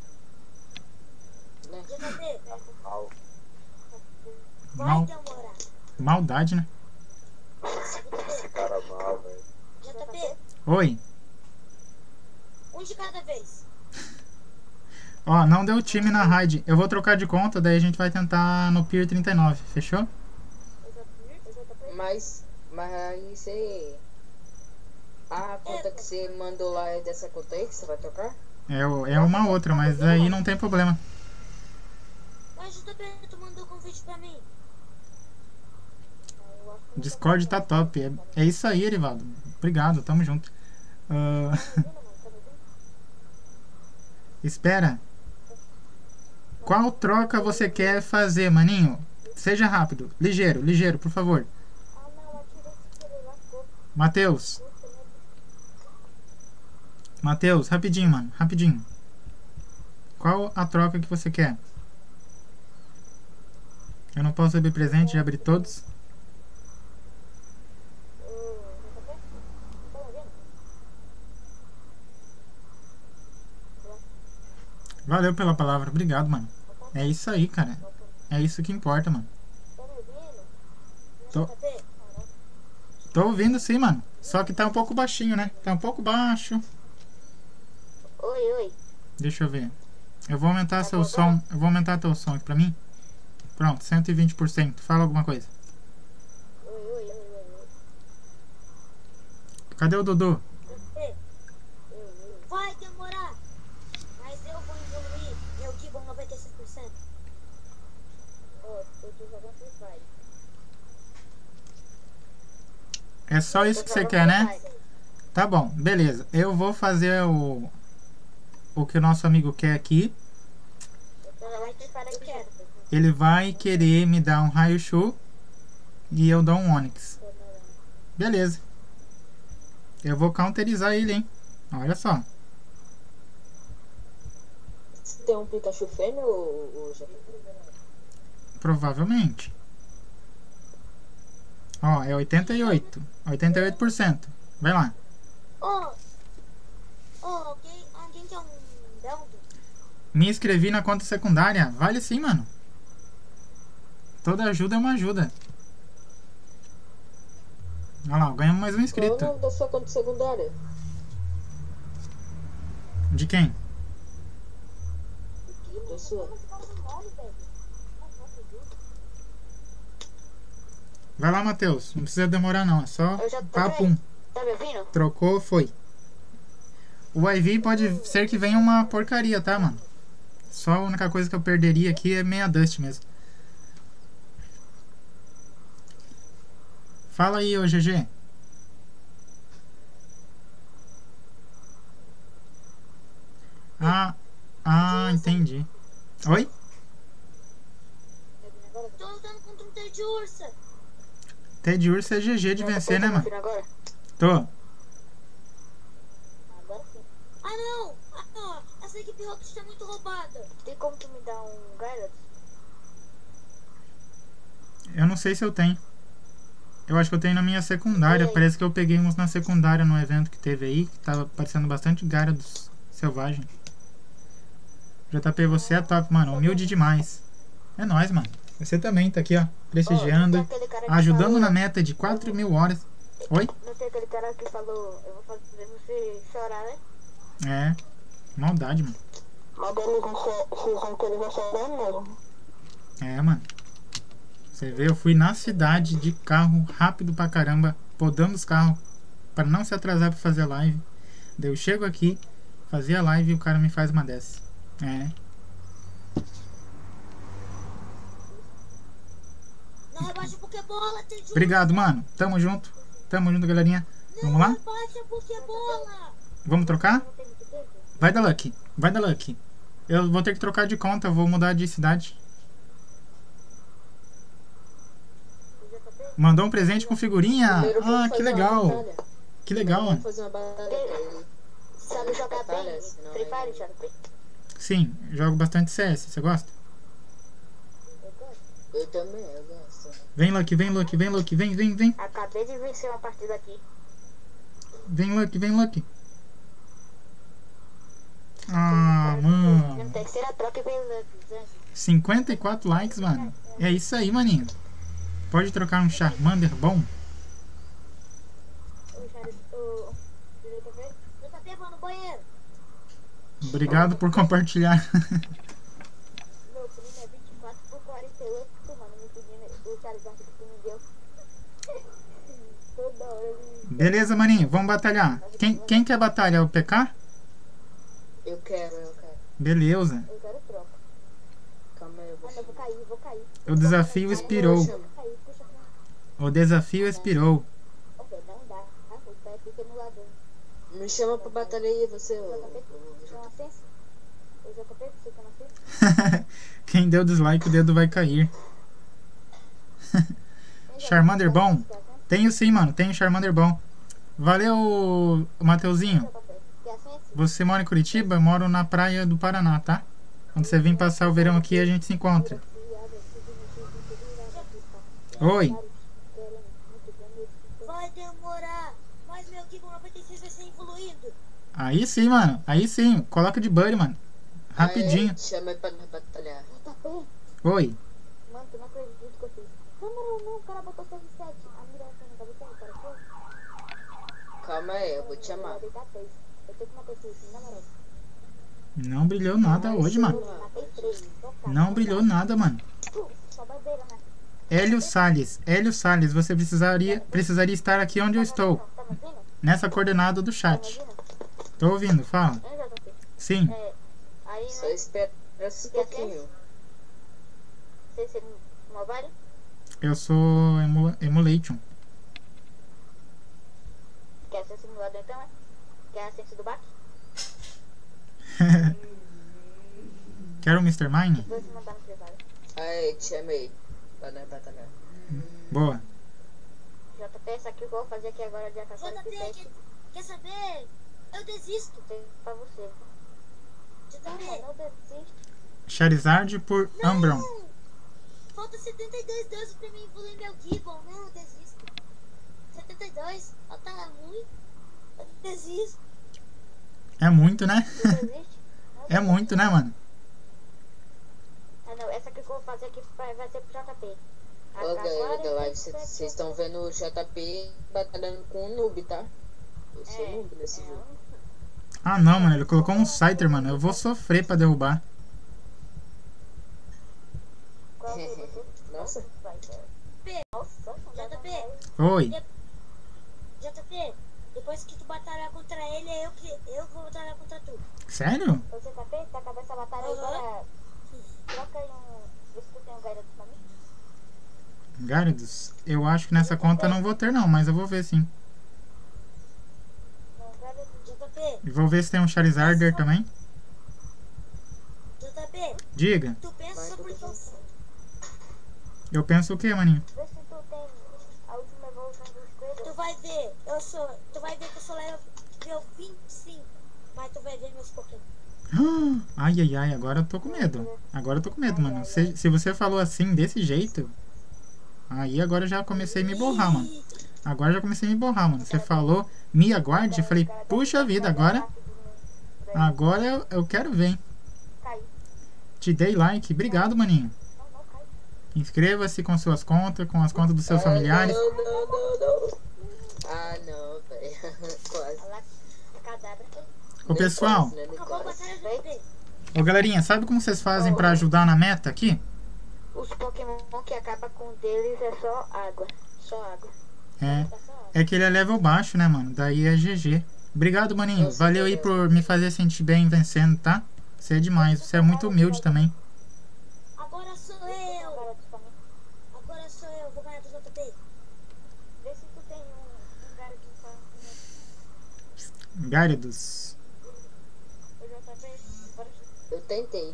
JP, Mal. vai Mal, demorar. maldade, né? Esse cara mal, velho. JP, Oi. um de cada vez. Ó, não deu time na raid. Eu vou trocar de conta, daí a gente vai tentar no Pier 39. Fechou? Mas aí você... A conta que você mandou lá é dessa conta aí que você vai trocar? É uma outra, mas aí não tem problema. Mas JP, tu mandou convite pra mim. Discord tá top. É isso aí, Erivaldo. Obrigado, tamo junto. Espera. Qual troca você quer fazer, maninho? Seja rápido. Ligeiro, por favor. Ah, não, atirei sem querer, lascou. Matheus, rapidinho, mano. Rapidinho. Qual a troca que você quer? Eu não posso abrir presente, já abri todos. Valeu pela palavra, obrigado, mano. É isso aí, cara. É isso que importa, mano. Tá me ouvindo? Tô. JP? Tô ouvindo sim, mano. Só que tá um pouco baixinho, né? Tá um pouco baixo. Oi. Deixa eu ver. Eu vou aumentar seu som. Eu vou aumentar teu som aqui pra mim. Pronto, 120%. Fala alguma coisa. Oi. Cadê o Dudu? Vai demorar. tô jogando Free Fire. É só isso que você quer, né? Tá bom, beleza. Eu vou fazer o que o nosso amigo quer aqui. Eu tô jogando Free Fire aqui. Ele vai querer me dar um Raichu e eu dou um Onix. Beleza. Eu vou counterizar ele, hein? Olha só. Você tem um Pikachu fêmea ou já? Provavelmente. Ó, é 88. 88%. Vai lá. Alguém quer um Beldo? Me inscrevi na conta secundária. Vale sim, mano. Toda ajuda é uma ajuda. Olha lá, ganhamos mais um Qual é o inscrito. nome da sua conta secundária? De quem? Da sua? Vai lá, Matheus. Não precisa demorar não. É só Eu já tô papum. Tá me ouvindo? Trocou, foi. O IV pode ser que venha uma porcaria, tá, mano? Só a única coisa que eu perderia aqui é meia dust mesmo. Fala aí, ô GG. Entendi. Oi? Tô lutando contra um Ted Ursa. Ted Ursa é GG de vencer, né, mano? Agora? Tô. Agora sim. Ah não! Essa equipe Rocket tá muito roubada. Tem como tu me dar um Gyarados? Eu não sei se eu tenho. Eu acho que eu tenho na minha secundária. Parece que eu peguei uns na secundária no evento que teve aí. Que tava aparecendo bastante Gyarados selvagem. JP, você é top, mano. Humilde demais. É nóis, mano. Você também tá aqui, ó. Prestigiando. Ajudando na meta de 4.000 horas. Oi? Não tem aquele cara que falou, eu vou fazer você chorar, né? É. Maldade, mano. Mas ele vai chorar mesmo. É, mano. Você vê, eu fui na cidade de carro rápido pra caramba, podando os carros pra não se atrasar pra fazer a live. Daí eu chego aqui, fazia a live e o cara me faz uma dessa. É. Não rebaixa Pokébola, tem de Obrigado, mano. Tamo junto, galerinha. Vamos lá? rebaixa Pokébola. Vamos trocar? Vai da Lucky. Vai da Lucky. Eu vou ter que trocar de conta, eu vou mudar de cidade. Mandou um presente com figurinha. Primeiro vamos Ah, que fazer uma legal. batalha. Que legal, Vamos mano. fazer uma batalha pra ele. Sabe jogar Batalha, bem? senão Free é- Fire, JP? Sim, jogo bastante CS. Você gosta? Eu também, eu gosto. Vem, Lucky, vem, Lucky, vem, Lucky. Vem, vem, vem. Acabei de vencer uma partida aqui. Vem, Lucky, vem, Lucky. Ah, Na mano. terceira troca veio o 54 likes, mano. É isso aí, maninho. Pode trocar um Charmander bom? JP, vou no banheiro. Obrigado por compartilhar. Meu primo é 24 por 48, mano. Me pedindo o Charizard que tu me deu. Toda hora ele... Beleza, maninho. Vamos batalhar. Quem quer batalhar? O PK? Eu quero. Beleza. Eu quero troca. Calma aí, eu vou Ah, não, vou cair. O desafio expirou. Vou cair, puxa pra... O desafio expirou. Ok, não dá. Ah, o pé fica no lado. Me chama pra batalha aí, você. JP, você tem licença? O JP, você tem licença? Quem deu dislike, o dedo vai cair. Charmander bom? Tenho sim, mano. Tenho Charmander bom. Valeu, Mateuzinho. Você mora em Curitiba? Eu moro na praia do Paraná, tá? Quando você vir passar o verão aqui, a gente se encontra. Oi. Vai demorar, mas meu Kiko 96 vai ser evoluído. Aí sim, mano. Aí sim. Coloca de buddy, mano. Rapidinho. Aí, chama aí pra nós batalhar. JP, Oi. mano, tu não acredita que eu fiz. Câmera não, o cara botou CR7. A mira não tá botando, cara. Foi? Calma aí, eu vou te chamar. Eu deitar 3. Eu tenho que matar esse item, na moral. Não brilhou nada hoje, mano. Matei 3. Não brilhou nada, mano. Só bandeira, né? Hélio Salles, você precisaria estar aqui onde eu estou. Tá me ouvindo? Nessa coordenada do Tá me chat. ouvindo? Tô ouvindo, fala. É, JP. Sim. É, aí, Só né? espera um pouquinho. Você Mobile? Eu sou Emulation. Quer ser simulador então, é? Quer a ciência do baque? Quero o Mr. Mine? Vou te mandar no privado. Aí, te chamei. Pra nós batalhar. Boa. JP, essa aqui que eu vou fazer aqui agora de caçada de JP, peixe. quer saber? Eu desisto. Pra você. JP, Não desiste. Charizard por Umbreon. não! Falta 72 doses pra mim evoluir meu Gibbon. Não, eu desisto. 72, falta muito. Eu desisto. É muito, né? Não desiste? É muito, né, mano? Ah, não. Essa aqui que eu vou fazer aqui vai ser pro JP. Ó, galera da live, vocês estão vendo o JP batalhando com o noob, tá? Eu sou noob nesse jogo. Ah, não, mano. Ele colocou um Scyther, mano. Eu vou sofrer pra derrubar. Nossa. Nossa, JP, Oi. JP, depois que tu batalhar contra ele, é eu vou batalhar contra tu. Sério? Ô, JP, tá acabando essa batalha aí, agora troca aí um... Vê se tu tem um Gyarados pra mim. Gyarados? Eu acho que nessa conta eu não vou ter, não. Mas eu vou ver, sim. Não, Gyarados. JP, E vou ver se tem um Charizard também. JP, Diga. tu pensa só porque eu sei. Eu penso o quê, maninho? Vê se tu tem a última evolução dos coelhos. Tu vai ver, tu vai ver que eu sou level 25, mas tu vai ver meus Pokémon. Ai, ai, ai. Agora eu tô com medo. Agora eu tô com medo, mano. Se você falou assim, desse jeito... Aí agora eu já comecei a me borrar, mano. Agora já comecei a me borrar, mano. Você falou, me aguarde. Eu falei, puxa vida, agora eu quero ver, hein? Caiu. Te dei like. Obrigado, maninho. Não, caiu. Inscreva-se com suas contas, com as contas dos seus familiares. Não. Ah, não, velho. Quase. Olha lá, a cadabra. Ô, pessoal. Nem Acabou a quase. batalha do JP. Ô, galerinha, sabe como vocês fazem pra ajudar na meta aqui? Os Pokémon que acabam com um deles é só água. Só água. É que ele é level baixo, né, mano? Daí é GG. Obrigado, maninho. Valeu aí por me fazer sentir bem vencendo, tá? Você é demais. Você é muito humilde também. Agora sou eu. Gyarados pra mim. Agora sou eu. Vou ganhar do JP. Vê se tu tem um Gyarados pra mim. Gyarados. O JP, bora. Eu tentei.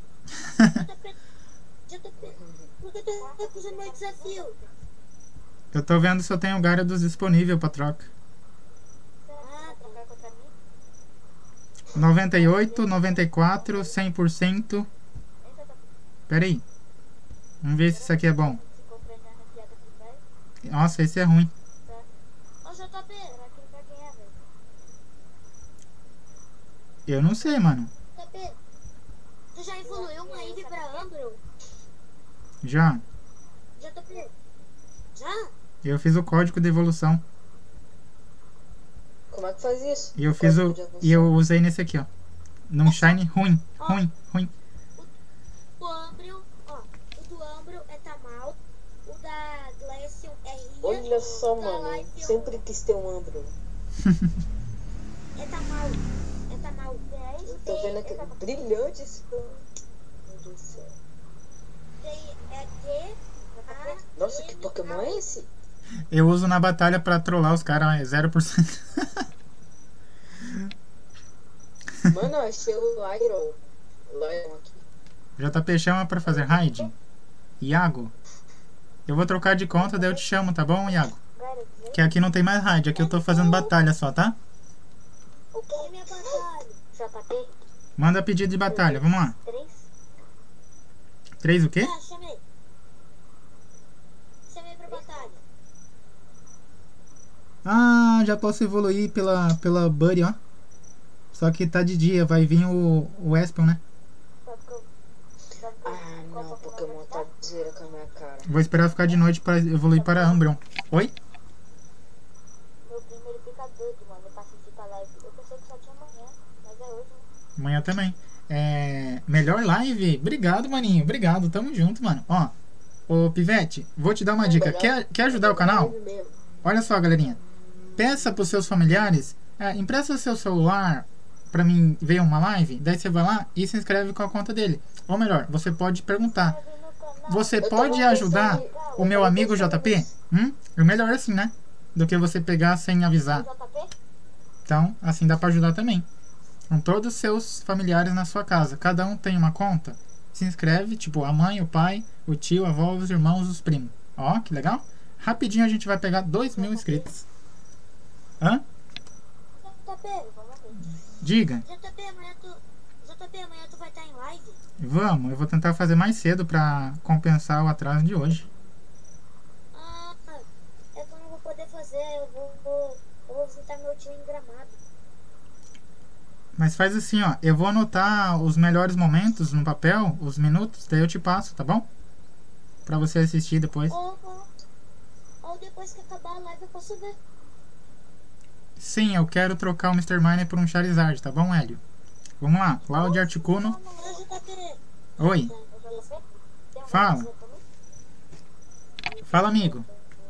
JP, por que tu recusou meu desafio? Eu tô vendo se eu tenho Gyarados disponível pra troca. Será que vai trocar contra mim? 98, 94, 100%. Hein, JP? Pera aí. Vamos ver se isso aqui é bom. Se encontra na ranqueada com 10. Nossa, esse é ruim. Ô JP, Será que ele vai ganhar, velho? Eu não sei, mano. JP, tu já evoluiu uma Eve pra Umbreon? Já. JP, já? Eu fiz o código de evolução. Como é que faz isso? E eu fiz o. E eu usei nesse aqui, ó. Num shine ruim. Ruim. O Umbreon, ó, o do Umbreon é Tamal, o da Glaceon é Ria. Olha só, o da mano. Life Sempre quis ter um Umbreon. é Tamal. É Tamal. Eu tô vendo aqui. Brilhante esse plano. Meu Deus do céu. É T, A, Nossa, que Pokémon é esse? Eu uso na batalha pra trollar os caras, é 0%. Mano, eu achei o Lyron aqui. JP chama pra fazer raid. Iago. Eu vou trocar de conta, daí eu te chamo, tá bom, Iago? Gyarados, hein? Que aqui não tem mais raid, aqui eu tô fazendo batalha só, tá? o que é minha batalha? JP, Manda pedido de batalha, vamos lá. 3. 3 o quê? Ah, chamei. Chamei pra batalha. Ah, já posso evoluir pela Buddy, ó. Só que tá de dia, vai vir o Espion, né? Ah, não, Pokémon tá de zoeira com a minha cara. Vou esperar ficar de noite pra evoluir para Umbreon. Oi? Meu primo ele fica doido, mano, pra assistir a live. Eu pensei que só tinha amanhã, mas é hoje, né? Amanhã também. Melhor live? Obrigado, maninho. Obrigado, tamo junto, mano. Ó, ô Pivete, vou te dar uma dica. Quer ajudar o canal? Olha só, galerinha. Peça pros seus familiares, empresta seu celular pra mim ver uma live. Daí você vai lá e se inscreve com a conta dele. Ou melhor, você pode perguntar. Tá vindo pra mim, você Eu pode tava ajudar pensando em- o meu amigo JP? É melhor assim, né? Do que você pegar sem avisar. JP? Então, assim dá pra ajudar também. Com todos os seus familiares na sua casa. Cada um tem uma conta. Se inscreve, tipo, a mãe, o pai, o tio, a avó, os irmãos, os primos. Ó, que legal. Rapidinho a gente vai pegar 2.000 inscritos. Hã? JP, Diga. JP, amanhã tu vai estar em live? Vamos, eu vou tentar fazer mais cedo pra compensar o atraso de hoje. Ah, é que eu não vou poder fazer, eu vou visitar meu tio em Gramado. Mas faz assim, ó. Eu vou anotar os melhores momentos no papel, os minutos, daí eu te passo, tá bom? Pra você assistir depois. Ou depois que acabar a live eu posso ver. Sim, eu quero trocar o Mr. Miner por um Charizard, tá bom, Hélio? Vamos lá. Cláudio Articuno. JP, Oi. Fala. Fala, amigo.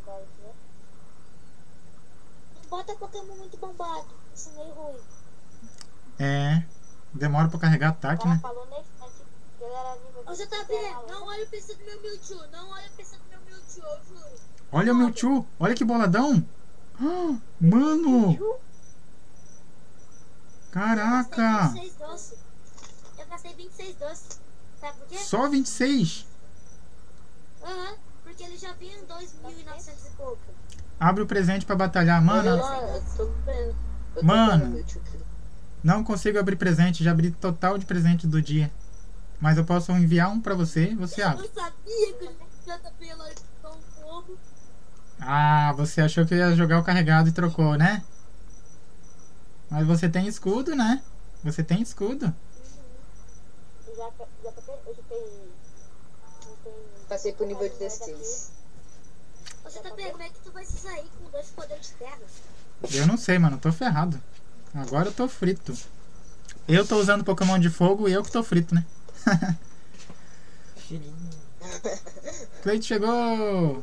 não bota Pokémon muito bombado, isso é meio ruim. É. Demora pra carregar ataque, né? Falou nesse, né? Que ele era nível Ô JP, não olha o PC do meu Mewtwo, não olha o PC do meu Mewtwo, eu juro. Olha o Mewtwo. Olha que boladão. Ah, mano. Caraca. Eu gastei 26 doces. Sabe por quê? Só 26. Aham, porque ele já vinha em 2.900 e pouco. Abre o presente pra batalhar. Olha Mano, lá, eu tô vendo. Eu tô Mano. vendo meu tio aqui. não consigo abrir presente. Já abri total de presente do dia. Mas eu posso enviar um pra você e você abre. Eu sabia que o JP ia largar um fogo. Ah, você achou que eu ia jogar o carregado e trocou, né? Mas você tem escudo, né? Você tem escudo. Passei pro nível 16. Ô JP, como é que tu vai se sair com 2 poderes de terra? Eu não sei, mano. Eu tô ferrado. Agora eu tô frito. Eu tô usando Pokémon de fogo e eu que tô frito, né? Cleide chegou!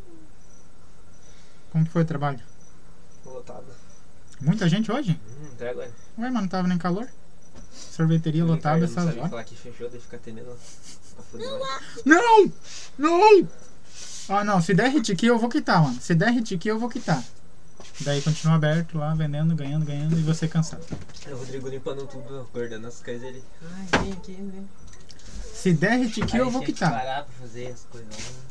Como que foi o trabalho? Lotado. Muita gente hoje? Até agora. Ué, mas não tava nem calor? Sorveteria lotada essas Não horas. falar que fechou, daí fica atendendo. Tá fudendo. Não! Não! Ah, não. Se der hit kill, eu vou quitar, mano. Se der hit kill, eu vou quitar. Daí continua aberto lá, vendendo, ganhando e você cansado. É o Rodrigo limpando tudo, guardando as coisas ali. Ai, vem aqui, vem. Se der hit kill, eu vou Tinha que quitar. parar pra fazer as coisas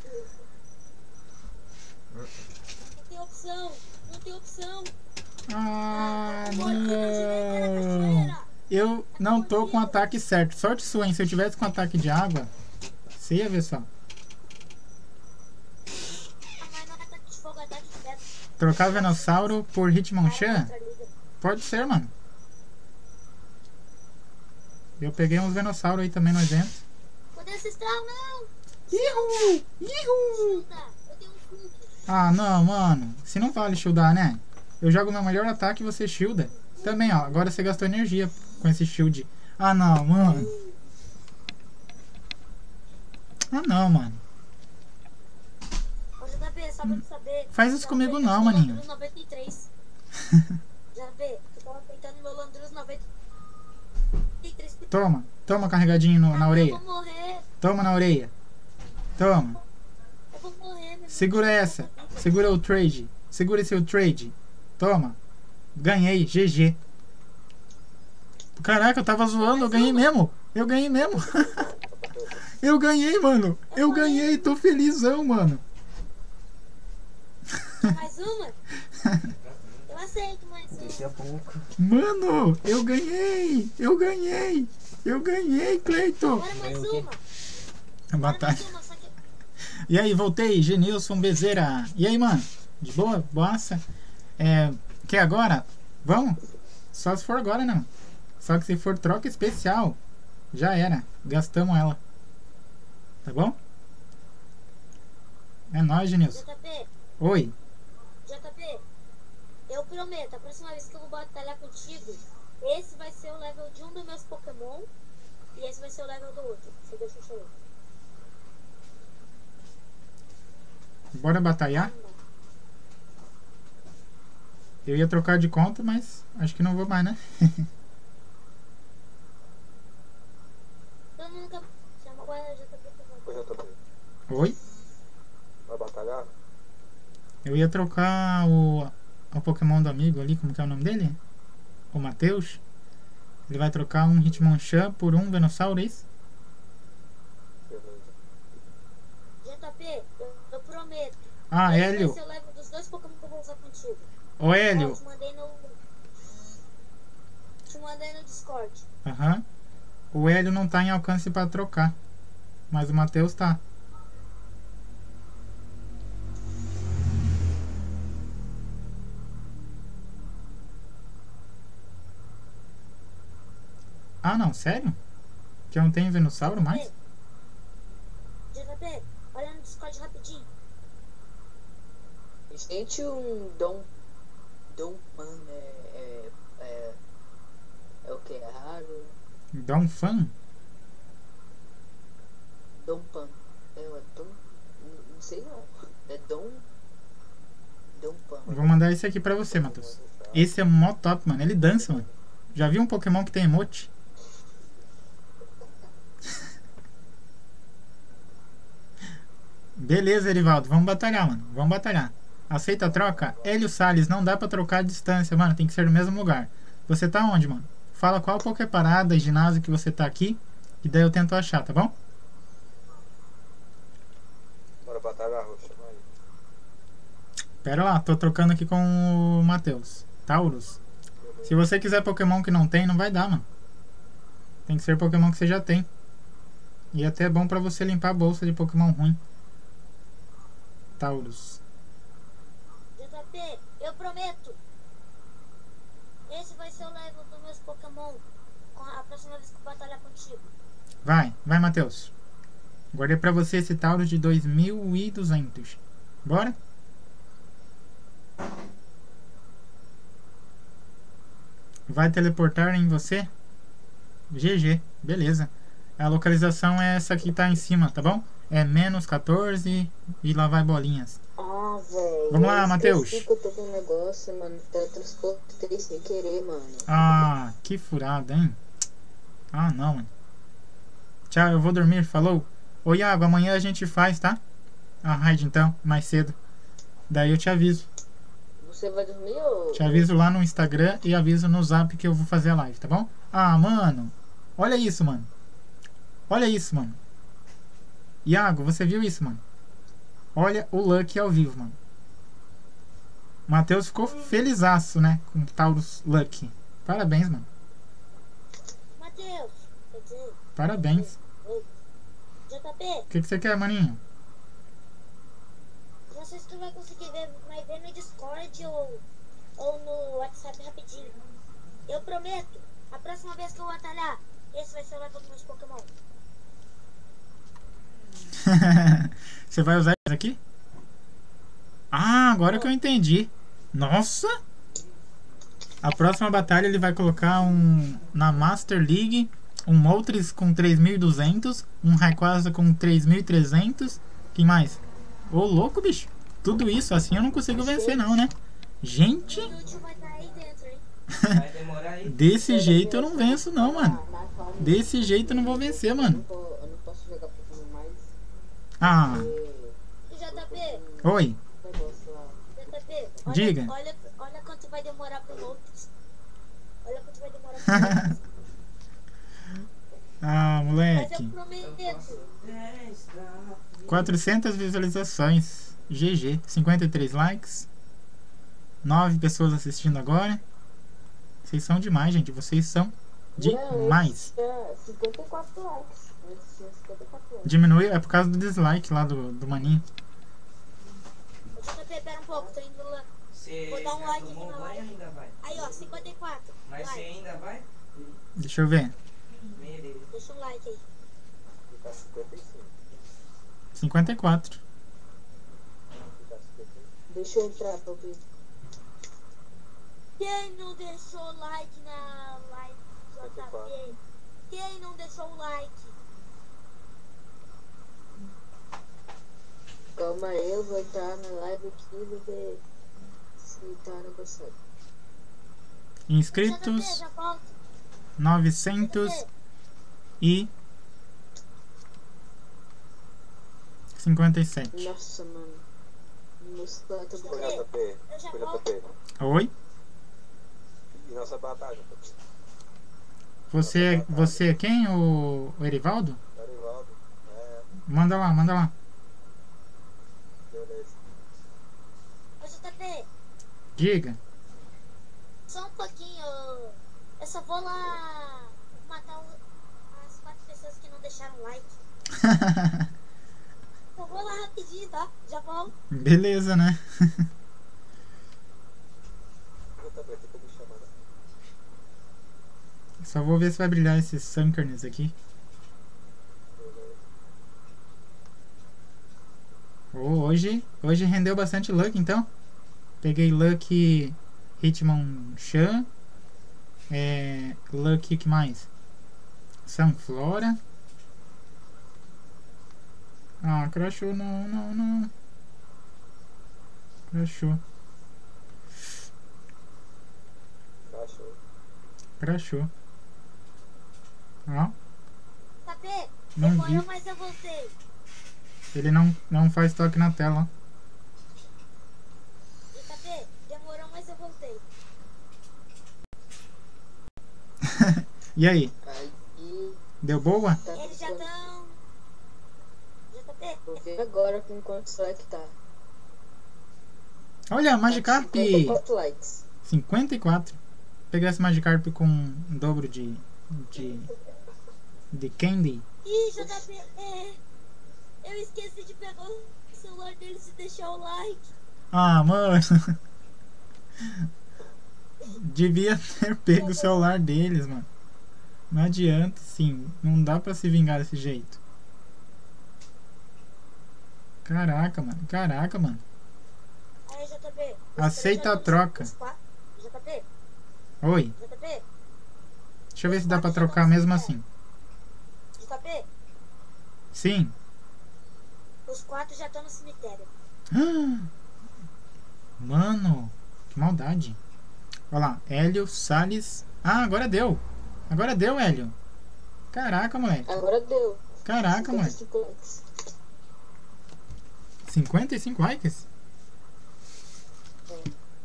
lá. Não tem opção, não tem opção. Ah, Morri na direita da não. cachoeira. Eu não tô com o ataque certo. Sorte sua, hein? Se eu tivesse com ataque de água, você ia ver só. Ah, mas não é ataque de fogo, é ataque de pedra. Trocar Venossauro por Hitmonchan? Outra liga. Pode ser, mano. Eu peguei uns Venossauro aí também nojento. Poder ancestral, não! Ihu! Ihu! Chuta, eu tenho um Hulk. Ah, não, mano. Se não vale shieldar, né? Eu jogo meu melhor ataque e você shielda. Também, ó. Agora você gastou energia com esse shield. Ah, não, mano. Ah, não, mano. Ô JP, só pra tu saber. Faz isso eu comigo tava não, tentando maninho. Landrus 93. JP, eu tava tentando meu Landrus 93. Toma. Toma carregadinho na orelha. Eu vou morrer, Toma na orelha. Toma. eu vou morrer, meu Segura essa. Segura o trade. Segura seu trade. Toma. Ganhei. GG. Caraca, eu tava zoando. Eu ganhei mesmo. Eu ganhei mesmo. Eu ganhei, mano. Eu ganhei. Tô felizão, mano. Mais uma? Eu aceito mais uma. Daqui a pouco. Mano, eu ganhei. Eu ganhei. Eu ganhei, Cleiton. Agora mais Ganhou o quê? uma. Agora Batalha. mais uma, só que... E aí, voltei. Genilson Bezeira. E aí, mano? De boa? Boassa? Quer agora? Vamos? Só se for agora, não. Só que se for troca especial, já era. Gastamos ela. Tá bom? É nóis, Genilson. JP, Oi. JP, eu prometo, a próxima vez que eu vou batalhar contigo, esse vai ser o level de um dos meus Pokémon e esse vai ser o level do outro. Você deixa eu sair. Bora batalhar? Eu ia trocar de conta, mas acho que não vou mais, né? Todo mundo quer... Chama agora JP. Ô, JP, Oi? Vai batalhar? Eu ia trocar o Pokémon do amigo ali, como que é o nome dele? O Matheus. Ele vai trocar um Hitmonchan por um Venossauro, é isso? Beleza. JP, eu prometo. Ah, Esse Hélio. vai ser o level dos dois Pokémon que eu vou usar contigo. Ô, Hélio. Ó, te mandei no Discord. Aham. O Hélio não tá em alcance pra trocar. Mas o Matheus tá. Ah, não, sério? Que eu não tenho Venossauro mais? JP, olha no Discord rapidinho. Gente, um Dom Pan é o que? É raro? Dá um fã? Dom Pan. É Dom. Não sei não. É Dom Pan. Vou mandar esse aqui pra você, Matheus. Esse é mó top, mano. Ele dança, mano. Já viu um Pokémon que tem emote? Beleza, Erivaldo. Vamos batalhar, mano. Vamos batalhar. Aceita a troca? Hélio Salles, não dá pra trocar a distância, mano. Tem que ser no mesmo lugar. Você tá onde, mano? Fala qual Poképarada e ginásio que você tá aqui. E daí eu tento achar, tá bom? Bora batalhar, vou chamar aí. Pera lá, tô trocando aqui com o Matheus. Taurus. Se você quiser Pokémon que não tem, não vai dar, mano. Tem que ser Pokémon que você já tem. E até é bom pra você limpar a bolsa de Pokémon ruim. Taurus. JP, eu prometo. Esse vai ser o level dos meus Pokémon a próxima vez que eu batalhar contigo. Vai, Matheus. Guardei pra você esse Taurus de 2.200. Bora? Vai teleportar em você? GG, beleza. A localização é essa que tá em cima, tá bom? É -14 e lá vai bolinhas. Ah, velho. Vamos lá, Matheus. Eu tô com um negócio, mano. Teletransportei sem querer, mano. Ah, que furada, hein? Ah, não, mano. Tchau, eu vou dormir, falou? Ô, Iago, amanhã a gente faz, tá? A raid então, mais cedo. Daí eu te aviso. Você vai dormir ou... Te aviso lá no Instagram e aviso no Zap que eu vou fazer a live, tá bom? Ah, mano. Olha isso, mano. Olha isso, mano. Iago, você viu isso, mano? Olha o Lucky ao vivo, mano. Matheus ficou felizaço, né? Com o Taurus Lucky. Parabéns, mano. Matheus, quer dizer... Parabéns. Oi. JP, O que você quer, maninho? não sei se tu vai conseguir ver, mas vê no Discord ou no WhatsApp rapidinho. Eu prometo, a próxima vez que eu batalhar, esse vai ser o level dos meus Pokémon. Você vai usar isso aqui? Ah, agora que eu entendi. Nossa! A próxima batalha ele vai colocar na Master League um Moltres com 3.200, um Rayquaza com 3.300. Quem mais? Ô, louco, bicho. Tudo isso assim eu não consigo vencer não, né? Gente, O último vai estar aí dentro, hein? Vai demorar aí. desse jeito eu não venço não, mano. Desse jeito eu não vou vencer, mano. Eu não posso jogar Pokémon mais. Ah, JP, oi. Negócio lá. JP, olha, Diga. olha quanto vai demorar pro Moltres. Olha quanto vai demorar pro Moltres. Ah, Mas eu moleque. prometo. 10, tá? 400 visualizações. GG. 53 likes. 9 pessoas assistindo agora. Vocês são demais, gente. Vocês são demais. Tinha 54 likes. Antes tinha 54 likes. Diminuiu, é por causa do dislike lá do maninho. JP, pera um pouco, tô indo lá. Você Vou dar um já like tomou aqui na banho live. ainda vai? Aí, ó, 54. Mas você Like. ainda vai? Deixa eu ver. Beleza. Deixa um like aí. Fica 55. 54. Fica 55. Deixa eu entrar pra ouvir. Quem não deixou like na live, JP? Quem não deixou o like? Calma aí, eu vou entrar na live aqui e ver se tá negociando. JP, Inscritos já volto. 900 e 57. Nossa, mano. Meus platos Ô, JP. Eu já Ô, volto. JP. Oi? E nossa batalha, JP? Você é quem? O Erivaldo? Arivaldo. É, Manda lá, manda lá. beleza. Ô, JP, Diga. só um pouquinho. Eu só vou lá matar as 4 pessoas que não deixaram like. Eu vou lá rapidinho, tá? Já volto. Beleza, né? JP, fica me chamando. Só vou ver se vai brilhar esses Sunkernes aqui. Oh, hoje rendeu bastante luck, então. Peguei luck Hitmonchan. Luck, que mais? Sunflora. Ah, crashou, não. Crashou. Crashou. Ó, JP, não demorou, vi. mas eu voltei. Ele não faz toque na tela, ó. JP, demorou, mas eu voltei. E aí? Aí, Deu boa? tá Eles já ficando- estão. JP, Vou ver agora com quantos likes tá. Olha, Magikarp 54 likes. 54. Pegar esse Magikarp com um dobro de candy. ih, JP, eu esqueci de pegar o celular deles e deixar o like. Ah, mano. Devia ter pego o celular deles, mano. Não adianta, sim. Não dá pra se vingar desse jeito. Caraca, mano. Aí, JP. Aceita a troca. JP, Oi. JP, Deixa eu ver se dá pra trocar mesmo assim. JP, Sim. os 4 já estão no cemitério. Mano, que maldade. Olha lá, Hélio, Salles. Ah, agora deu, Hélio. Caraca, moleque. Agora deu. Caraca, moleque. 55 likes. 55 likes? É.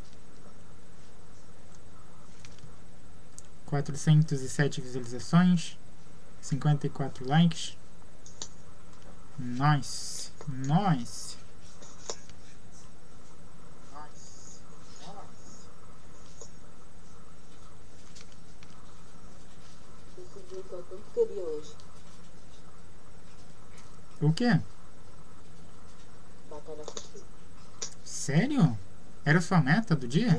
407 visualizações. 54 likes. Nice. Consegui o que eu tanto queria hoje. O quê? Batalha com Sério? Era sua meta do dia?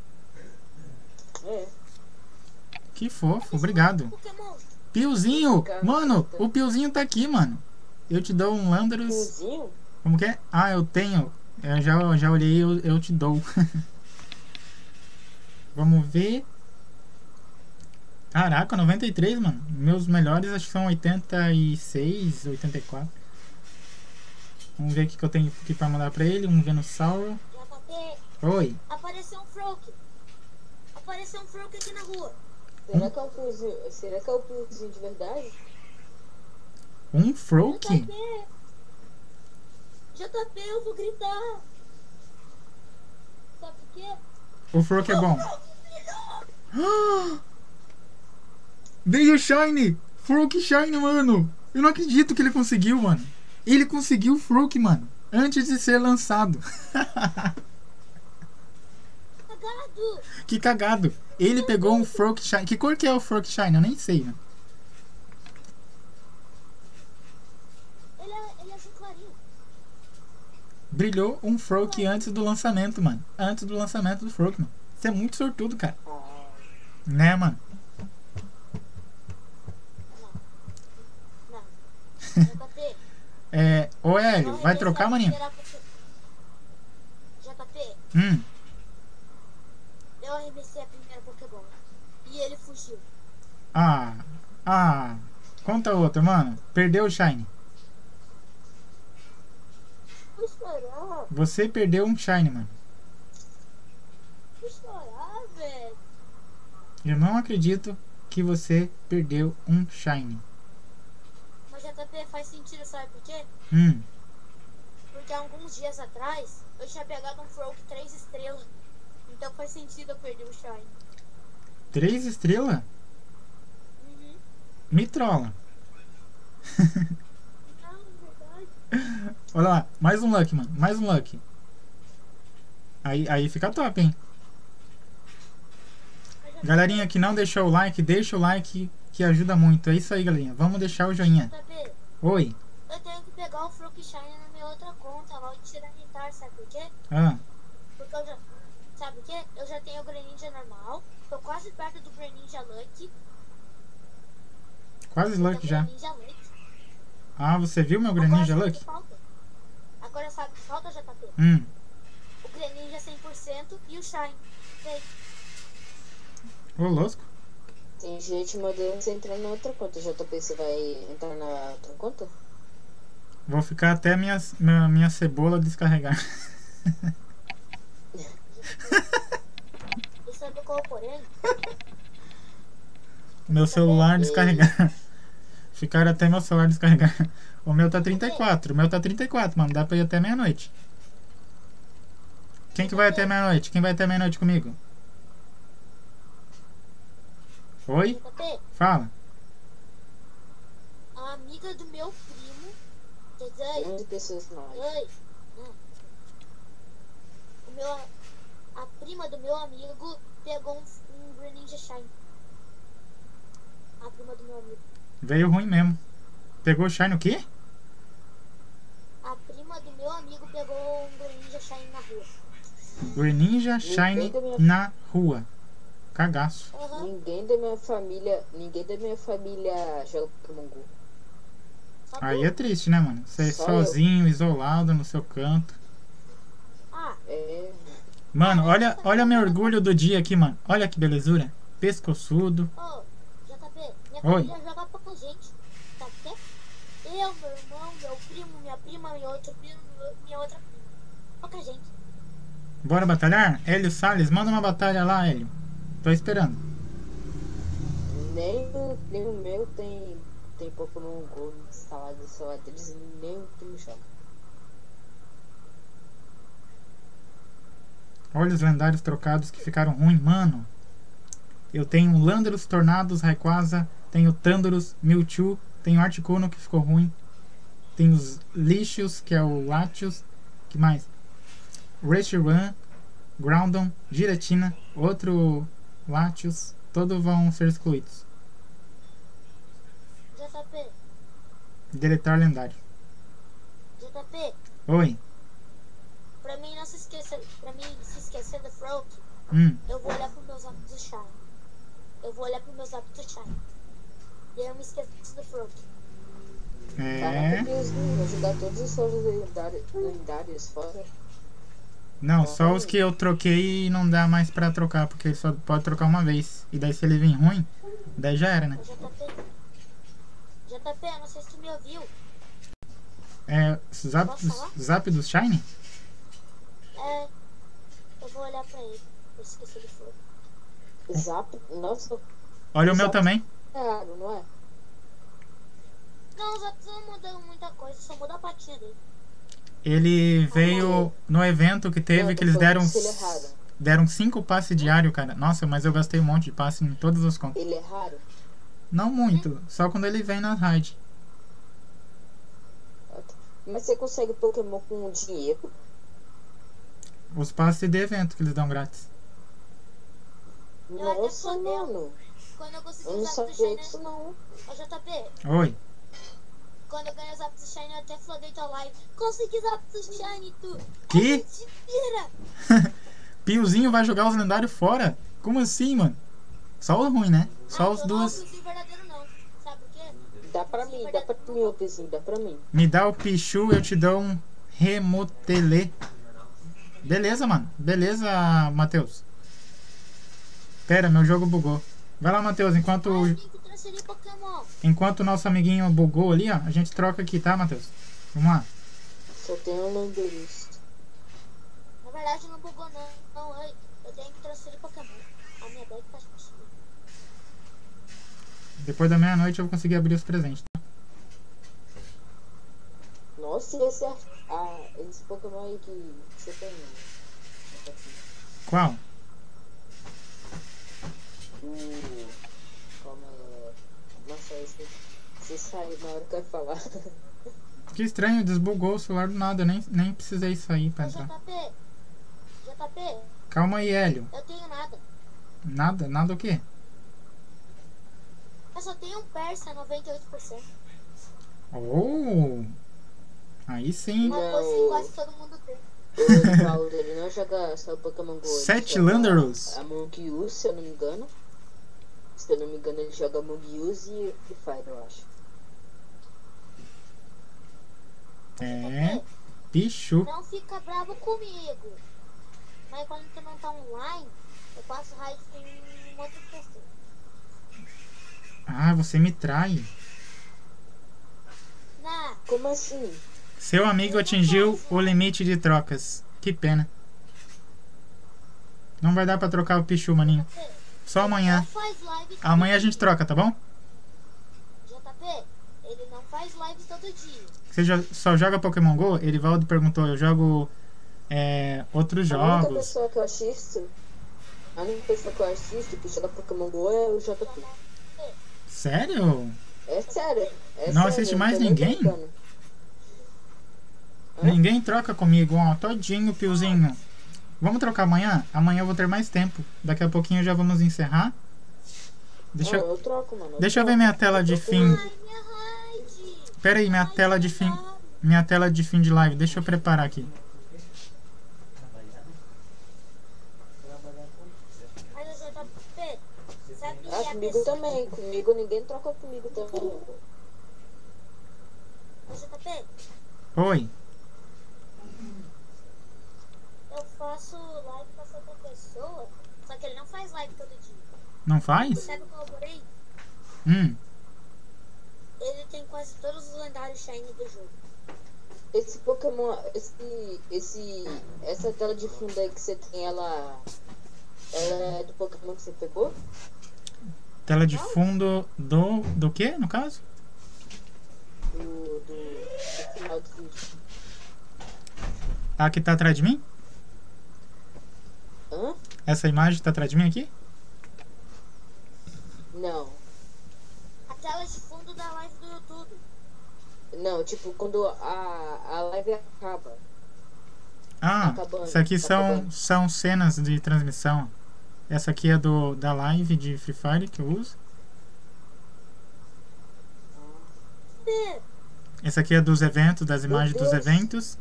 É. Que fofo, obrigado. Pokémon, Piozinho! Mano, o Piozinho tá aqui, mano. Eu te dou um Landorus. Piozinho? Como que é? Ah, eu tenho. Eu já olhei, eu te dou. Vamos ver. Caraca, 93, mano. Meus melhores acho que são 86, 84. Vamos ver o que eu tenho aqui pra mandar pra ele. Um Venusaur. JP, Oi. apareceu um Froak. Apareceu um Froak aqui na rua. Será que é o piozinho? Será que é o piozinho de verdade? Um Froak? JP, eu vou gritar. Sabe por quê? O Froak é bom. Veio Shine! Froak Shine, mano! Eu não acredito que ele conseguiu, mano. Ele conseguiu o Froak, mano. Antes de ser lançado. Cagado. Que cagado. Ele pegou um Froak Shine. Que cor que é o Froak Shine? Eu nem sei, mano. Ele é azul clarinho. Brilhou um Froak antes do lançamento, mano. Antes do lançamento do Froak, mano. Você é muito sortudo, cara. Né, mano? Não. JP, Ô Hélio, não vai arremessar trocar, a maninho? primeira JP, eu arremessei a primeira Pokébola. E ele fugiu. Conta outra, mano. Perdeu o Shine. Vou chorar. Você perdeu um Shine, mano. Vou chorar, velho. Eu não acredito que você perdeu um Shine. Mas JP, faz sentido, sabe por quê? Porque há alguns dias atrás eu tinha pegado um Frog 3 estrelas. Então faz sentido eu perder o Shine. 3 estrelas? Uhum. Me trola. Não, verdade. Olha lá, mais um Lucky, mano. Mais um Lucky. Aí fica top, hein? Galerinha que não deixou o like, deixa o like que ajuda muito. É isso aí, galerinha. Vamos deixar o joinha. JP, Oi. eu tenho que pegar o Frog Shine na minha outra conta lá, o Tiranitar, sabe por quê? Ah, Porque eu já. Sabe o quê? Eu já tenho o Greninja normal. Tô quase perto do Greninja Lucky. quase Lucky já. Greninja Lucky. Ah, você viu meu Greninja Agora sabe o Lucky? que falta? Agora sabe o que falta, JP? O Greninja 100% e o Shine. Feito. Ô, louco. Tem gente mandando você entrar na outra conta. JP, você vai entrar na outra conta? Vou ficar até minha cebola descarregar. E sabe qual é o porém? Meu celular descarregar. Ficar até meu celular descarregar. O meu tá 34. O meu tá 34, mano. Dá pra ir até meia-noite. Quem que vai até meia-noite? Quem vai até meia-noite comigo? Oi? JP, Fala. a amiga do meu primo. Quer dizer, 11 pessoas na live. oi. A prima do meu amigo pegou um Greninja Shine. A prima do meu amigo. Veio ruim mesmo. Pegou o Shine o quê? A prima do meu amigo pegou um Greninja Shine na rua. Greninja Shine na rua. Cagaço. Aham. Ninguém da minha família joga Pokémon Go. Só Aí tu? é triste, né, mano? Você Só sozinho, isolado no seu canto. Ah, É, Mano, olha meu orgulho do dia aqui, mano. Olha que belezura. Pescoçudo. ô, JP, minha Oi. família joga pouca gente. Sabe o quê? Eu, meu irmão, meu primo, minha prima, meu outro primo, minha outra prima. Pouca gente. Bora batalhar? Hélio Salles, manda uma batalha lá, Hélio. Tô esperando. nem o meu tem Pokémon Go instalado no celular deles, nem o primo joga. Olha os lendários trocados que ficaram ruins, mano. Eu tenho Landorus, Tornados, Rayquaza. Tenho Thundurus, Mewtwo. Tenho Articuno que ficou ruim. Tem os Lixos, que é o Latios. Que mais? Reshiram, Groudon, Giratina, outro Latios. Todos vão ser excluídos. JP, Deletar lendário. JP, Oi. pra mim não se esquecer, pra mim se esquecer do Frog, eu vou olhar pro meus hábitos do Shine. Eu vou olhar pro meus hábitos do Shine. E aí eu me esqueço do Frog. É. Vou jogar todos os seus lendários fora. Não, só os que eu troquei e não dá mais pra trocar, porque só pode trocar uma vez. E daí se ele vir ruim, daí já era, né? JP, não sei se tu me ouviu. É, zap dos Shine? É, eu vou olhar pra ele. Eu esqueci do Frog. Zap, nossa, Olha o meu Zap. também. é raro, não é? Não, os Zaps não mudam muita coisa, só muda a patinha dele. Ele veio no evento que teve, Não, que eles tô deram falando se ele é raro. deram 5 passes diários, cara. Nossa, mas eu gastei um monte de passe em todas as contas. Ele é raro? Não muito, só quando ele vem na raid. Mas você consegue Pokémon com dinheiro? Os passes de evento que eles dão grátis. Eu até Nossa, fodeu. mano. Quando eu consegui Eu não os Zaps do sabia Shine. disso não. Ô JP, Oi. quando eu ganhei os Zaps do Shine, eu até flodei tua live. Consegui Zaps do Shine, tu. Que? É mentira. Piozinho vai jogar os lendários fora? Como assim, mano? Só o ruim, né? Só os eu duas. não uso o verdadeiro não. Sabe por quê? Dá pra mim, ô Pezinho, dá pra mim. Me dá o Pichu, eu te dou um Remotelê. Beleza, mano. Beleza, Matheus. Pera, meu jogo bugou. Vai lá, Matheus. Eu tenho que transferir Pokémon. Enquanto o nosso amiguinho bugou ali, ó, a gente troca aqui, tá, Matheus? Vamos lá. Só tem um Landorus. Na verdade não bugou não. Não, oi. Eu tenho que transferir Pokémon. A minha deck tá cheia. Depois da meia-noite eu vou conseguir abrir os presentes, tá? Nossa, e esse Esse Pokémon aí que você tem. Qual? Como é. Nossa, você saiu na hora que eu ia falar. Que estranho, desbugou o celular do nada. Nem precisei sair pra entrar. JP, Calma aí, Hélio. eu tenho nada. Nada? Nada o quê? Eu só tenho um Persa 98%. Oh! Aí sim. Uma coisa que quase todo mundo tem. O Paulo, ele não joga só Pokémon GO. 7 Landorus. Among Us, se eu não me engano. Se eu não me engano, ele joga Among Us e Free Fire, eu acho. É. Pichu. Não fica bravo comigo. Mas quando tu não tá online, eu passo raid com outra pessoa. Ah, você me trai. Não. Como assim? Seu amigo atingiu o limite de trocas. Que pena. Não vai dar pra trocar o Pichu, maninho. Só amanhã. Não faz live todo Amanhã a dia. gente troca, tá bom? JP, ele não faz live todo dia. Você só joga Pokémon GO? Erivaldo perguntou. Eu jogo outros A única jogos. pessoa que eu assisto. A única pessoa que eu assisto que joga Pokémon GO é o JP. Sério? É sério. Não assiste mais eu tô nem ninguém? brincando. Ninguém troca comigo, ó. Todinho, Piozinho. Vamos trocar amanhã? Amanhã eu vou ter mais tempo. Daqui a pouquinho já vamos encerrar. Deixa Não, eu troco, mano. eu ver minha tela de fim. Ai, minha raid. Pera aí, minha tela de fim. Minha tela de fim de live. Deixa eu preparar aqui. Mas o JP, sabe que a Comigo pessoa... também. Comigo ninguém troca comigo também. O JP, Oi. eu faço live com essa outra pessoa, só que ele não faz live todo dia. Não faz? Sabe qual eu porém? Ele tem quase todos os lendários shiny do jogo. Esse Pokémon, essa tela de fundo aí que você tem, ela é do Pokémon que você pegou? Tela de fundo do que, no caso? Do final do vídeo. A que tá atrás de mim? Hã? Essa imagem tá atrás de mim aqui? Não. A tela de fundo da live do YouTube. Não, tipo, quando a live acaba. Ah, acabando, isso aqui tá acabando. são cenas de transmissão. Essa aqui é da live de Free Fire que eu uso. Esse aqui é dos eventos, das imagens dos eventos.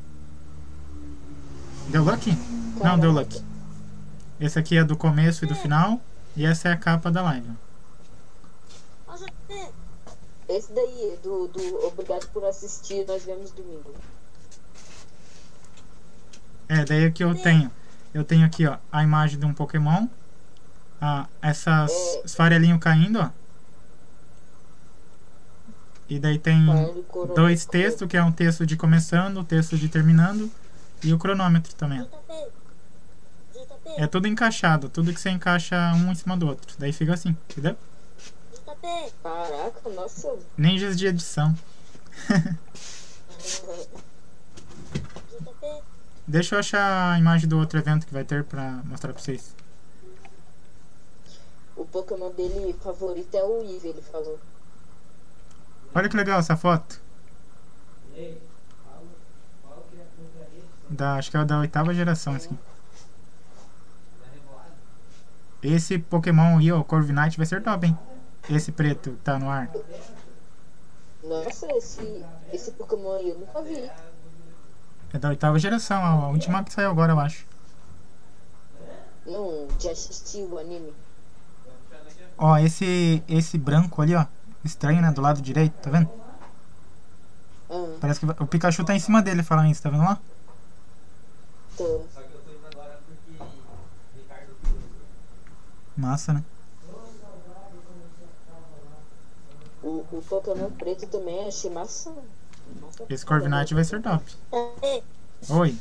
Deu luck? Não, deu luck. Esse aqui é do começo e do final. E essa é a capa da live. Ó, JP, Esse daí é do Obrigado por assistir, nós vemos domingo. É, daí aqui eu tenho. Eu tenho aqui, ó, a imagem de um Pokémon. Essas farelinhos caindo, ó. E daí tem dois textos, que é um texto de começando, um texto de terminando. E o cronômetro também, ó. JP, É tudo encaixado, tudo que você encaixa um em cima do outro. Daí fica assim, entendeu? JP, Caraca, nossa. Ninjas de edição. JP, Deixa eu achar a imagem do outro evento que vai ter pra mostrar pra vocês. O Pokémon dele favorito é o Eevee, ele falou. Olha que legal essa foto. Acho que é da 8ª geração esse aqui. Esse Pokémon aí, ó, Corviknight, vai ser top, hein? Esse preto que tá no ar. Nossa, esse Pokémon aí eu nunca vi. É da 8ª geração, a última que saiu agora, eu acho. Não, já assisti o anime. Ó, esse branco ali, ó. Estranho, né? Do lado direito, tá vendo? Parece que o Pikachu tá em cima dele falando isso, tá vendo lá? Tô. Massa, né? O Pokémon preto também achei massa. Esse Corviknight vai ser top. JP, Oi,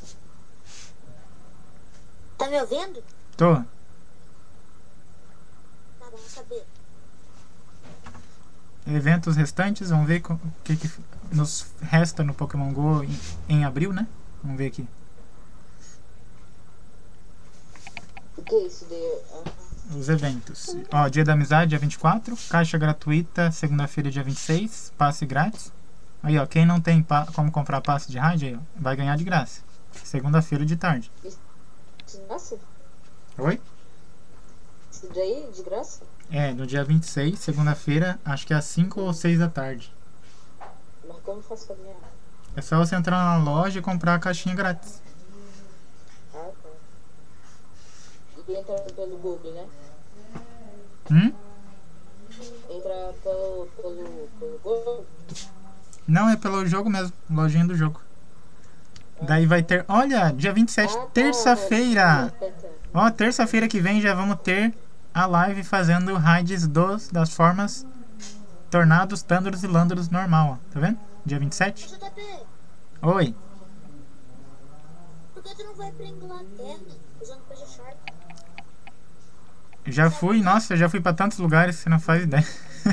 tá me ouvindo? tô. Tá bom saber. eventos restantes. Vamos ver o que nos resta no Pokémon GO em abril, né? Vamos ver aqui. O que é isso daí? Os eventos. Ó, Dia da Amizade, dia 24. Caixa gratuita, segunda-feira, dia 26. Passe grátis. Aí, ó, quem não tem como comprar passe de raid, aí, ó, vai ganhar de graça. Segunda-feira de tarde. De graça? Oi? Isso daí, de graça? É, no dia 26, segunda-feira, acho que é às 5 ou 6 da tarde. Mas como eu faço pra ganhar? É só você entrar na loja e comprar a caixinha grátis. Ah, tá. E entra pelo Google, né? Entra pelo Google? Não, é pelo jogo mesmo. Lojinha do jogo. Daí vai ter... Olha, dia 27, terça-feira. Ó, terça-feira que vem já vamos ter a live fazendo raids das formas Tornados, Thundurus e Landorus normal, ó. Tá vendo? Dia 27. JP, Oi. por que tu não vai pra Inglaterra usando Peixe Shark? Já fui, nossa, já fui pra tantos lugares que você não faz ideia.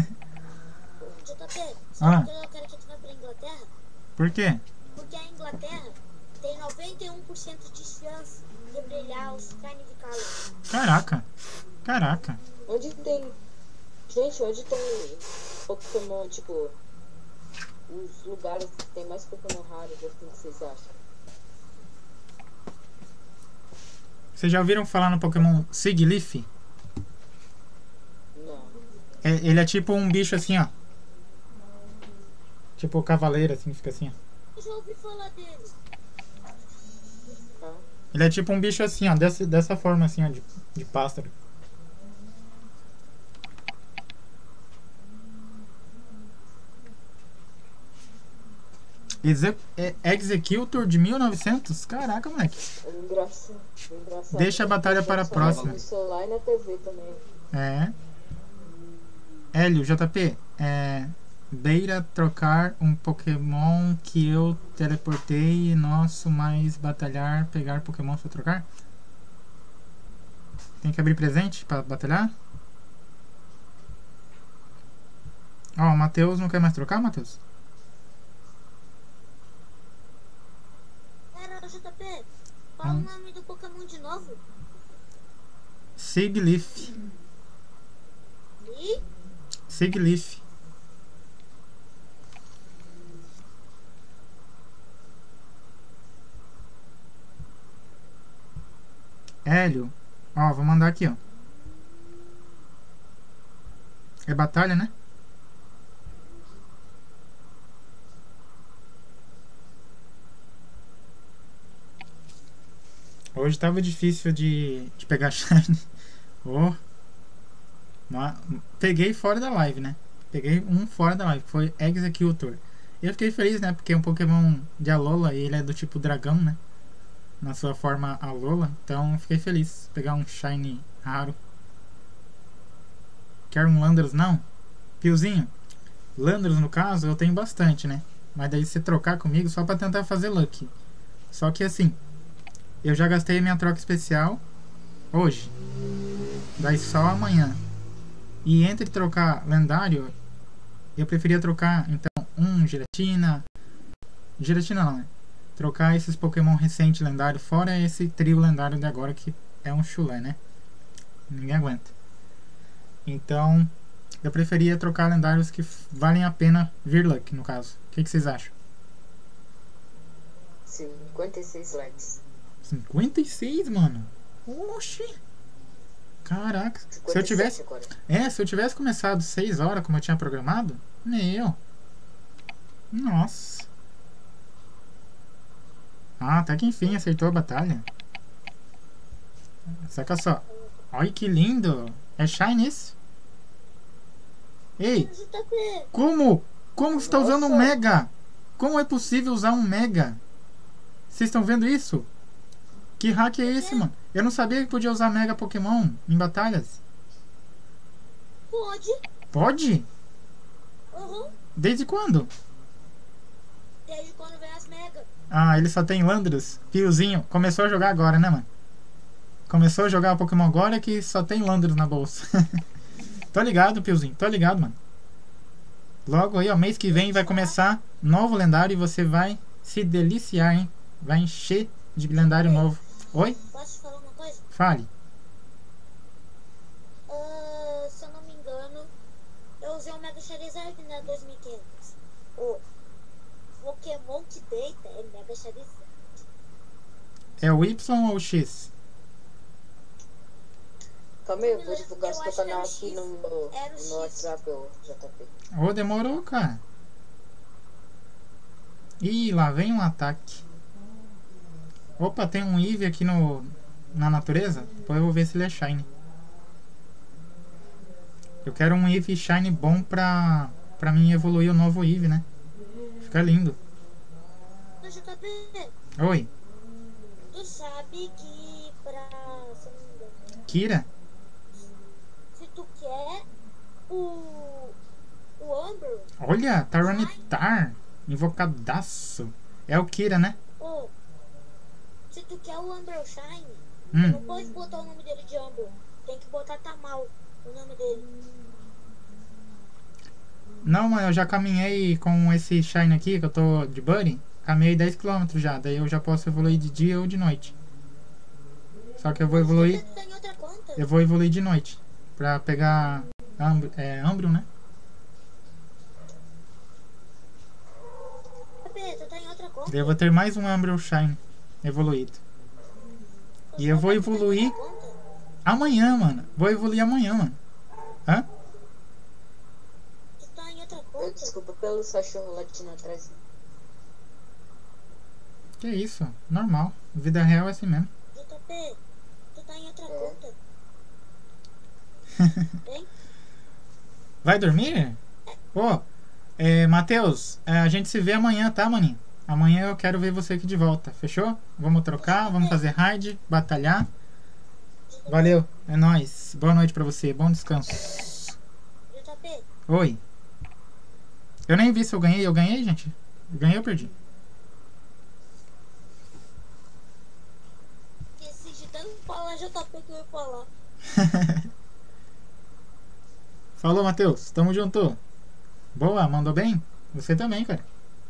JP, sabe por que eu quero que tu vá pra Inglaterra? Por quê? Porque a Inglaterra tem 91% de chance de brilhar os Carnificales. Caraca. Onde tem... Gente, onde tem Pokémon, tipo... Os lugares que tem mais Pokémon raros, o que vocês acham? Vocês já ouviram falar no Pokémon Sigilyph? Não. Ele é tipo um bicho assim, ó. Tipo o cavaleiro, assim, fica assim, ó. Eu já ouvi falar dele. Tá? Ele é tipo um bicho assim, ó. Dessa forma, assim, ó, de pássaro. Executor de 1900? Caraca, moleque. Engraçado. Deixa a batalha para a próxima. No celular e na TV também. É. Hélio, JP, beira trocar um Pokémon que eu teleportei e nosso mais batalhar, pegar Pokémon pra trocar? Tem que abrir presente pra batalhar? Ó, o Matheus não quer mais trocar, Matheus? Pera, JP, fala o nome do Pokémon de novo. Sigilyph. E? Sigilyph. Hélio. Ó, vou mandar aqui, ó. É batalha, né? Hoje tava difícil de pegar shine. Oh. Peguei fora da live, né? Peguei um fora da live, foi Executor. Eu fiquei feliz, né? Porque é um Pokémon de Alola e ele é do tipo dragão, né? Na sua forma Alola. Então fiquei feliz pegar um shiny raro. Quer um Landorus? Não? Piozinho? Landorus, no caso, eu tenho bastante, né? Mas daí você trocar comigo só pra tentar fazer luck. Só que assim, eu já gastei minha troca especial hoje. Daí só amanhã. E entre trocar lendário, eu preferia trocar então um Giratina. Giratina não, né? Trocar esses Pokémon recentes lendários, fora esse trio lendário de agora que é um chulé, né? Ninguém aguenta. Então, eu preferia trocar lendários que valem a pena vir luck, no caso. O que vocês acham? 56 likes. 56, mano? Oxi! Caraca, se eu tivesse... Agora. se eu tivesse começado 6 horas como eu tinha programado, nossa. Ah, até que enfim acertou a batalha. Saca só. Olha que lindo. É shine isso? Ei, como? Como você está usando um Mega? Como é possível usar um Mega? Vocês estão vendo isso? Que hack é esse, mano? Eu não sabia que podia usar Mega Pokémon em batalhas. Pode. Pode? Uhum. Desde quando? Desde quando vem as Mega. Ah, ele só tem Landorus. Piozinho. Começou a jogar agora, né, mano? Começou a jogar o Pokémon agora que só tem Landorus na bolsa. Tô ligado, Piozinho. Tô ligado, mano. Logo aí, ó, mês que vem vai começar novo lendário e você vai se deliciar, hein? Vai encher de lendário novo. Oi? Posso te falar uma coisa? Fale. Se eu não me engano, eu usei o Mega Charizard na 2500. O Pokémon que deita é Mega Charizard. É o Y ou o X? Calma aí, eu vou divulgar Eu seu acho que canal era o aqui X. no Era o X. WhatsApp, ô JP. Ô, demorou, cara. Ih, lá vem um ataque. Opa, tem um Eevee aqui na natureza. Depois eu vou ver se ele é Shiny. Eu quero um Eevee Shiny bom pra mim evoluir o novo Eevee, né? Fica lindo. Ô, JP, Oi, tu sabe que se eu não me engano, Kira? se tu quer o Umbro, Olha, Tyranitar. Invocadaço. É o Kira, né? se tu quer o Umbro Shine, tu Hum. não pode botar o nome dele de Umbro. Tem que botar Tamal, o nome dele. Não, mano, eu já caminhei com esse Shine aqui, que eu tô de Buddy. Caminhei 10 km já, daí eu já posso evoluir de dia ou de noite. Só que eu vou evoluir. Tu tá em outra conta? Eu vou evoluir de noite. Pra pegar Umbreon, né? JP, tu tá em outra conta? Daí eu vou ter mais um Umbreon Shine evoluído. E eu vou evoluir amanhã, mano. Vou evoluir amanhã, mano. Hã? Tu tá em outra Eu, conta? desculpa pelos cachorros latindo atrás. Que isso? Normal. Vida real é assim mesmo. JP, tu tá em outra conta? Hein? Vai dormir? Ô, Matheus, a gente se vê amanhã, tá, maninho? Amanhã eu quero ver você aqui de volta, fechou? Vamos trocar, vamos fazer raid, batalhar. Valeu, é nóis. Boa noite pra você, bom descanso. JP, Oi. Eu nem vi se eu ganhei. Eu ganhei, gente? Eu ganhei ou perdi? esqueci de tanto falar JP que eu ia falar. Falou, Matheus. Tamo junto. Boa, mandou bem? Você também, cara.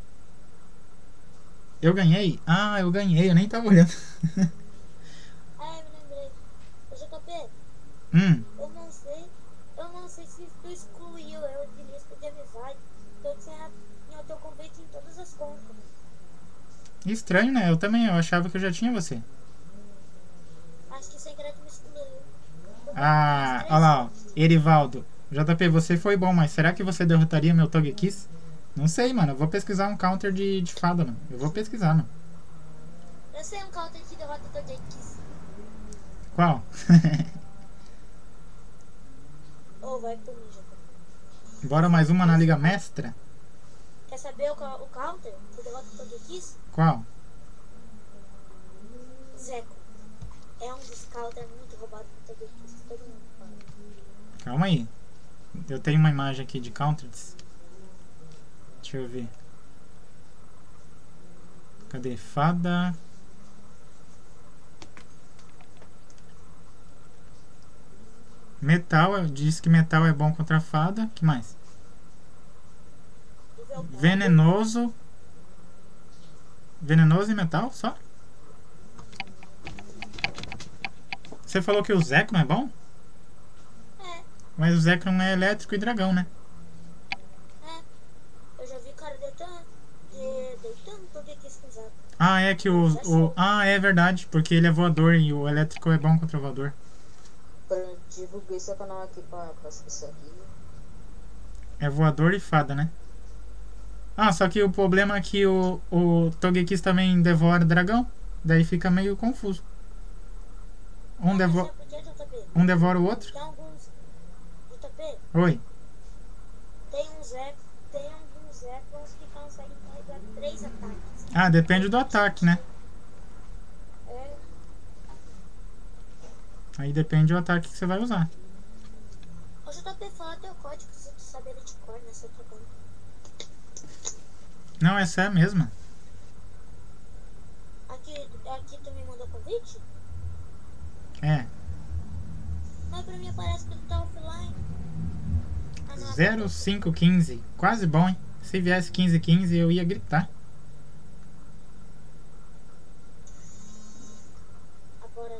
Eu ganhei? Ah, eu ganhei. Eu nem tava olhando. Ah, eu me lembrei. Ô, JP, eu não sei se tu excluiu eu de lista de amizade. Eu tinha o teu convite em todas as contas. Estranho, né? Eu também. Eu achava que eu já tinha você. Acho que sem querer tu me excluiu. Ah, olha lá, ó. Erivaldo. JP, você foi bom, mas será que você derrotaria meu Togekiss? Não sei, mano. Eu vou pesquisar um counter de fada, mano. Eu vou pesquisar, mano. Eu sei um counter que derrota o Togekiss. Qual? Vai por mim, JP. Bora mais uma na Liga Mestra? Quer saber o counter que derrota o Togekiss? Qual? Zeco. É um dos counters muito roubados do Togekiss. Todo mundo fala. Calma aí. Eu tenho uma imagem aqui de counters. Deixa eu ver. Cadê? Fada. Metal. Diz que metal é bom contra a fada. Que mais? Venenoso. Venenoso e metal? Só? Você falou que o Zekrom é bom? É, Mas o Zekrom é elétrico e dragão, né? eu já vi cara deitando Togekiss com Zeco. Ah, é que Ah, é verdade. Porque ele é voador e o elétrico é bom contra o voador. Eu divulguei seu canal aqui pra as pessoas aqui. É voador e fada, né? Ah, só que o problema é que o Togekiss também devora dragão. Daí fica meio confuso. Um devora o outro? Tem alguns. JP, Oi. tem alguns Zekrons que conseguem carregar 3 ataques. Ah, depende do ataque, né? É, Aí depende do ataque que você vai usar. o JP, fala teu código se tu sabe ele de cor nessa outra conta. Não, essa é a mesma. Aqui tu me mandou convite? É. Mas pra mim parece que tu tá offline. 0515. Quase bom, hein? Se viesse 1515 eu ia gritar. Agora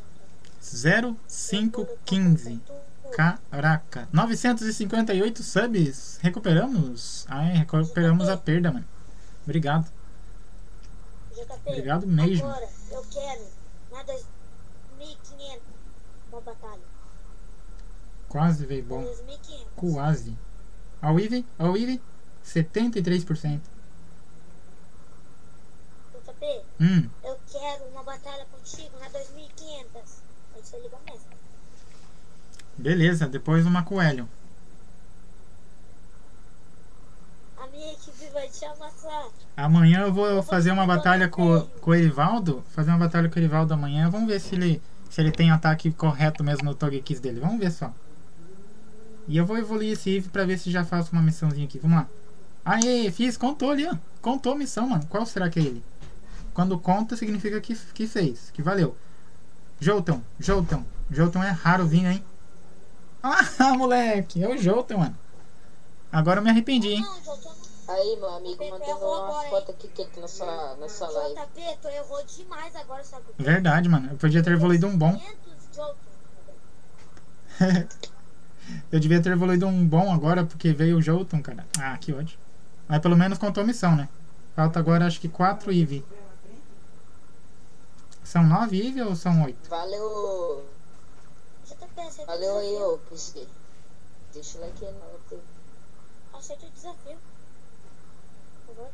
0515. Caraca. 958 subs. Recuperamos. Ai, recuperamos a perda, mano. Obrigado. JP, Obrigado mesmo. agora eu quero na 2500 uma batalha. Quase veio bom. 2500. Quase. Ao Ive, 73%. JP, Hum, eu quero uma batalha contigo na 2500. Aí você liga mesmo. beleza, depois uma coelho. A minha equipe vai te amassar. Amanhã eu vou fazer uma batalha com o Erivaldo. Fazer uma batalha com o Erivaldo amanhã. Vamos ver se ele tem ataque correto mesmo no Togekiss dele. Vamos ver só. E eu vou evoluir esse Eve pra ver se já faço uma missãozinha aqui. Vamos lá. Aê, fiz, contou ali, ó. Contou a missão, mano. Qual será que é ele? Quando conta significa que fez, que valeu. Jolteon. Jolteon é raro vir, hein? Ah, moleque, é o Jolteon, mano. Agora eu me arrependi, hein? Não, Jolteon, Aí, meu amigo mandou uma foto aqui que na sua live. JP, tu errou demais agora, sabe por quê? Verdade, mano. Eu podia ter evoluído um bom. 500 Jolteon. Eu devia ter evoluído um bom agora, porque veio o Jolteon, cara. Ah, que ódio. Mas pelo menos contou a missão, né? Falta agora acho que 4 Eevee. São 9 Eevee ou são 8? Valeu. JP, aceita Valeu o aí, desafio. ô PC. Deixa o like aí na outra. Aceita o desafio. Por favor.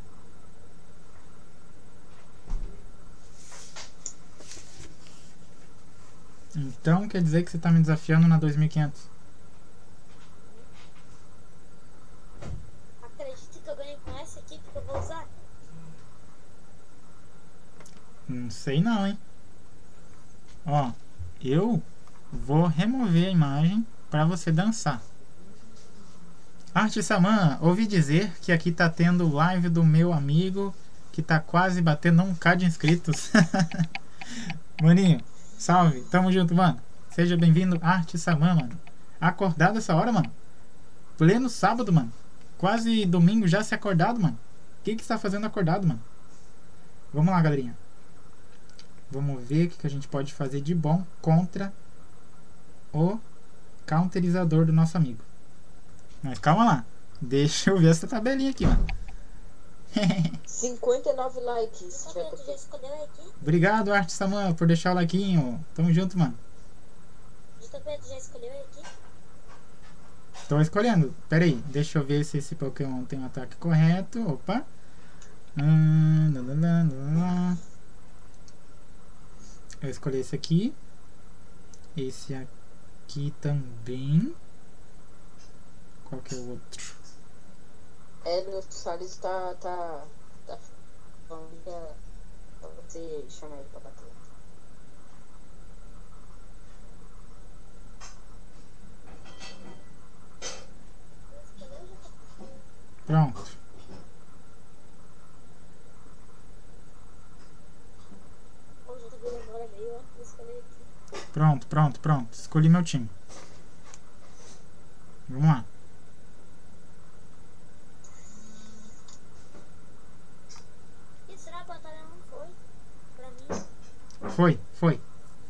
Então quer dizer que você tá me desafiando na 2500? Acredita que eu ganho com essa equipe que eu vou usar? Não sei não, hein? Ó, eu vou remover a imagem pra você dançar. Arte Saman, ouvi dizer que aqui tá tendo live do meu amigo que tá quase batendo 1k de inscritos. Maninho, salve, tamo junto, mano. Seja bem-vindo, Arte Saman, mano. Acordado essa hora, mano? Pleno sábado, mano. Quase domingo já se acordado, mano. O que você tá fazendo acordado, mano? Vamos lá, galerinha. Vamos ver o que a gente pode fazer de bom contra o counterizador do nosso amigo. Mas calma lá. Deixa eu ver essa tabelinha aqui, mano. 59 likes. JP, tu já escolheu a equipe? Obrigado, Arte Saman, por deixar o likeinho. Tamo junto, mano. JP, tu já escolheu a equipe? Tô escolhendo. Pera aí, deixa eu ver se esse Pokémon tem um ataque correto. Opa. Eu escolhi esse aqui. Esse aqui também. Qual que é o outro? Hélio Salles tá falando que é pra você chamar ele pra bater. Pronto. Ô, JP, agora veio, ó. Vou escolher aqui. Pronto. Escolhi meu time. Vamos lá. E será que a batalha não foi? Pra mim? Foi.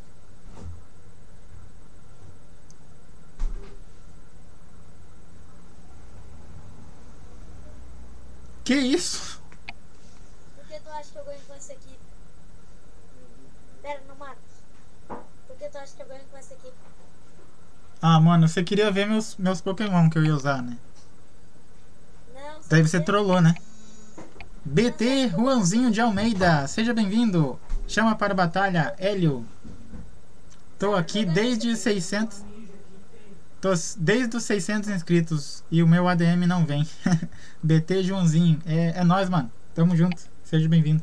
Que isso? Por que tu acha que eu ganho com essa equipe? Pera, não mata. Por que tu acha que eu ganho com essa equipe? Ah, mano, você queria ver meus Pokémon que eu ia usar, né? Não, Daí sabe você quê? trollou, né? BT Juanzinho de Almeida, seja bem-vindo. Chama para a batalha, Hélio. Tô aqui desde 600. Tô desde os 600 inscritos e o meu ADM não vem. BT Joãozinho, é nóis, mano. Tamo junto, seja bem-vindo.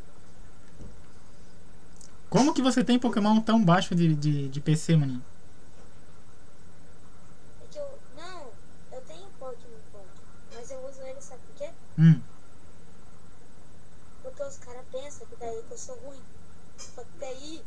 Como que você tem Pokémon tão baixo de PC, maninho? É que eu... Não, eu tenho Pokémon Point, mas eu uso ele, sabe por quê? Porque os caras pensam que daí que eu sou ruim. Só que daí...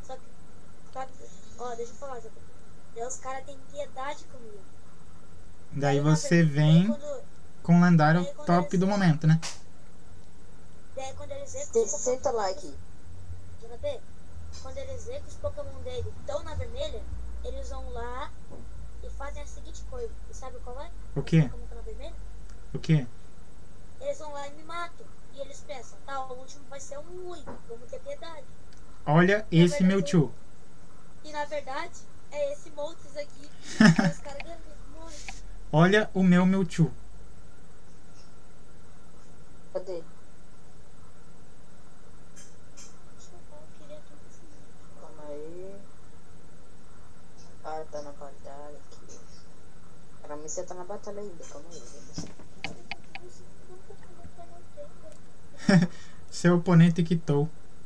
Ó, deixa eu falar, Zé. Daí os caras têm piedade comigo. Daí você vem com o lendário top do momento, né? Daí quando eles veem que os 60 like. JP, quando eles veem que os Pokémon dele estão na vermelha, eles vão lá e fazem a seguinte coisa. E sabe qual é? O quê? Pokémon tá na vermelha? O quê? Eles vão lá e me matam. E eles pensam, tá, o último vai ser um ruim, vamos ter piedade. Olha esse Mewtwo. E na verdade, é esse Moltres aqui. Que os caras ganham esse monte. Olha o meu Mewtwo. Cadê? Eu queria tudo assim. Calma aí. Ah, tá na batalha aqui. Pra mim você tá na batalha ainda, calma aí. Seu oponente quitou.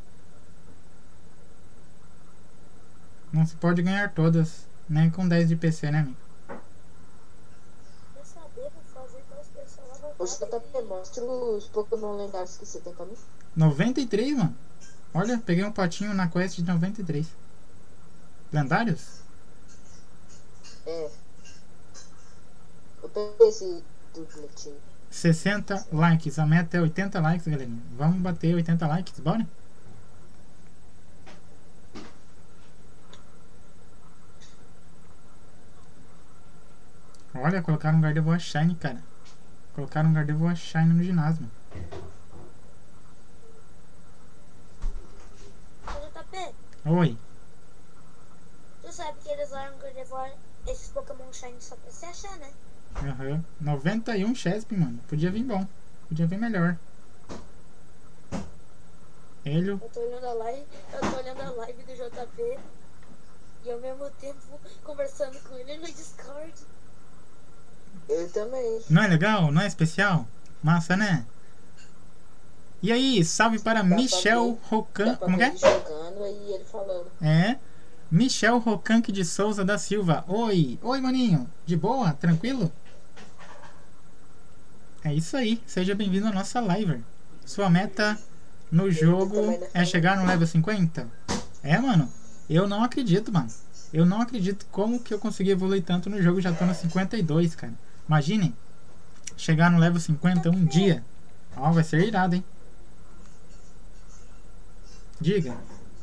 Não se pode ganhar todas, nem com 10 de PC, né, amigo? Quer saber, vou fazer para os pessoal lá. Ô, JP, mostra os Pokémon lendários que você tem pra mim. 93, mano. Olha, peguei um potinho na quest de 93. Lendários? É. Eu peguei esse duplet aí. 60 likes. A meta é 80 likes, galerinha. Vamos bater 80 likes, bora? Olha, colocaram um Gardevoir Shine, cara. Colocaram um Gardevoir Shine no ginásio. JP, Oi. tu sabe que eles largam Gardevoir, esses Pokémon Shine só pra você achar, né? Aham. 91 Chesp, mano. Podia vir bom. Podia vir melhor. Ele. Eu tô olhando a live do JP e ao mesmo tempo conversando com ele no Discord. Eu também. Não é legal? Não é especial? Massa, né? E aí, salve para Michel Rocan. Como que é? Jogando aí ele falando. É. Michel Rocanque de Souza da Silva. Oi. Oi, maninho. De boa? Tranquilo? É isso aí. Seja bem-vindo à nossa live. Sua meta no jogo é chegar no level 50? É, mano. Eu não acredito, mano. Eu não acredito como que eu consegui evoluir tanto no jogo. Já tô no 52, cara. Imaginem. Chegar no level 50 um dia. Ó, vai ser irado, hein? Diga.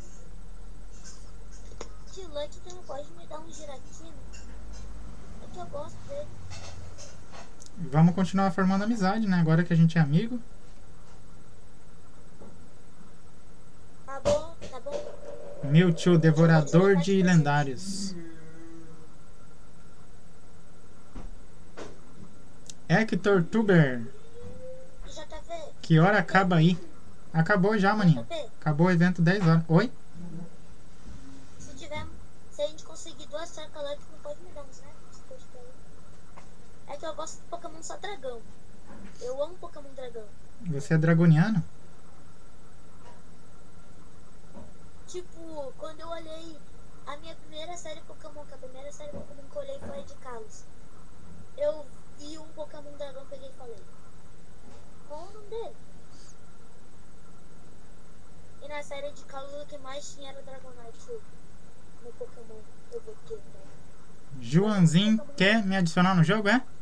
De Lucky, tu não pode me dar um Giratina? É que eu gosto dele. Vamos continuar formando amizade, né? Agora que a gente é amigo. Tá bom, tá bom. Mewtwo, devorador de lendários. Hector Tuber. JV, Que hora acaba aí? Acabou já, maninho. Acabou o evento 10 horas. Oi? se a gente conseguir 2 trocas lá, tu não pode me dar uns, né? É que eu gosto de Pokémon só dragão. Eu amo Pokémon dragão. Você é dragoniano? Tipo, quando eu olhei a minha primeira série Pokémon, que a primeira série Pokémon que eu olhei foi a de Kalos. Eu vi um Pokémon dragão, peguei e falei, qual o nome dele? E na série de Kalos o que mais tinha era Dragonite no Pokémon. Eu vou ter, né? Joãozinho quer me adicionar no jogo, é?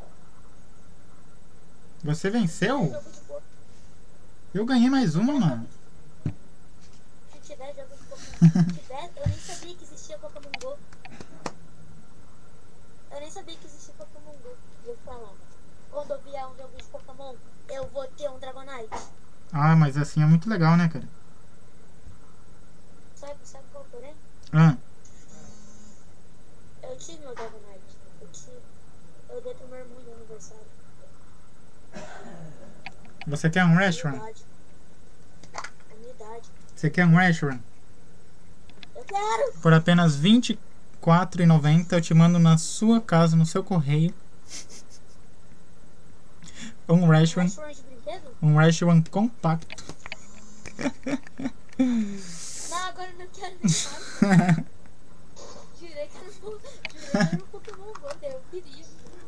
Você venceu? Eu ganhei mais uma, mano. Se tiver jogo de Pokémon, se tiver, eu nem sabia que existia Pokémon Go. Eu nem sabia que existia Pokémon Go. Eu falava, quando eu vier um jogo de Pokémon, eu vou ter um Dragonite. Ah, mas assim é muito legal, né, cara? Sabe qual porém? Ah, Eu tive meu Dragonite. Eu dei pro meu irmão de aniversário. você quer um Reshiram? Unidade. Você quer um Reshiram? Eu quero! Por apenas R$24,90 eu te mando na sua casa, no seu correio. Um Reshiram. Reshiram de brinquedo? Um Reshiram compacto. Não, agora eu não quero nem nada. Jurei que era um Pokémon Go, eu queria.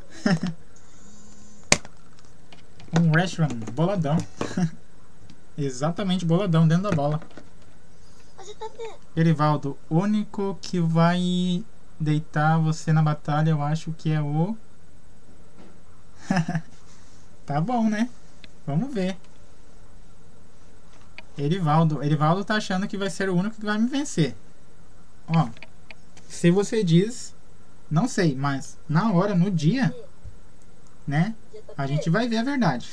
Um Reshiram boladão. Exatamente, boladão, dentro da bola. Mas eu tô vendo. Erivaldo, o único que vai deitar você na batalha, eu acho que é o Tá bom, né? Vamos ver. Erivaldo tá achando que vai ser o único que vai me vencer. Ó, se você diz, não sei, mas na hora, no dia, né? A gente vai ver a verdade.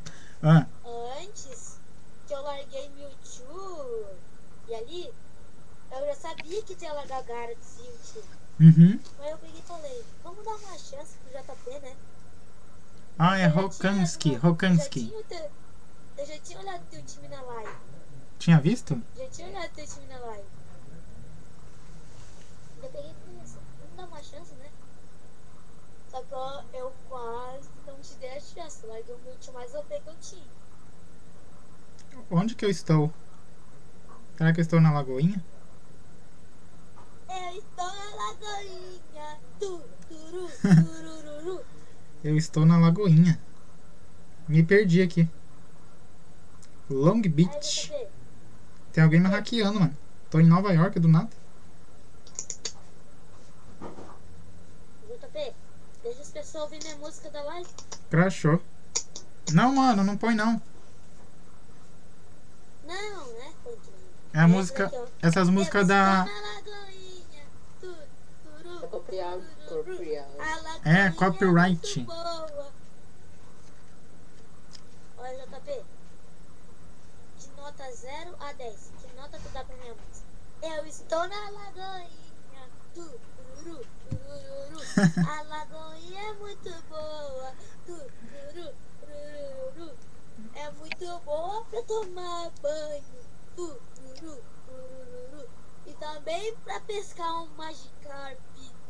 Antes que eu larguei Mewtwo e ali, eu já sabia que tinha largar Gyarados e Mewtwo. Uhum. Mas eu peguei e falei, vamos dar uma chance pro JP, né? Ah, é Rokansky. Eu já tinha olhado teu time na live. Tinha visto? Já tinha olhado teu time na live. Eu peguei e pensei, vamos dar uma chance, né? Só que eu quase não te dei a chance. Larguei o Mewtwo mais OP que eu tinha. Onde que eu estou? Será que eu estou na Lagoinha? Eu estou na Lagoinha. Turururu. Eu estou na Lagoinha. Me perdi aqui. Long Beach. Aí, Tem alguém me hackeando, mano. Tô em Nova York do nada. JP, deixa as pessoas ouvir minha música da live. Crashou. Não, mano, não põe não. Não, né? É a música. Essas músicas da. É copiado. É, copyright. Olha, JP. De nota 0 a 10. Que nota tu dá pra minha música? Eu estou na Lagoinha. A Lagoinha é muito boa. É muito boa pra tomar banho. E também pra pescar um Magikarp.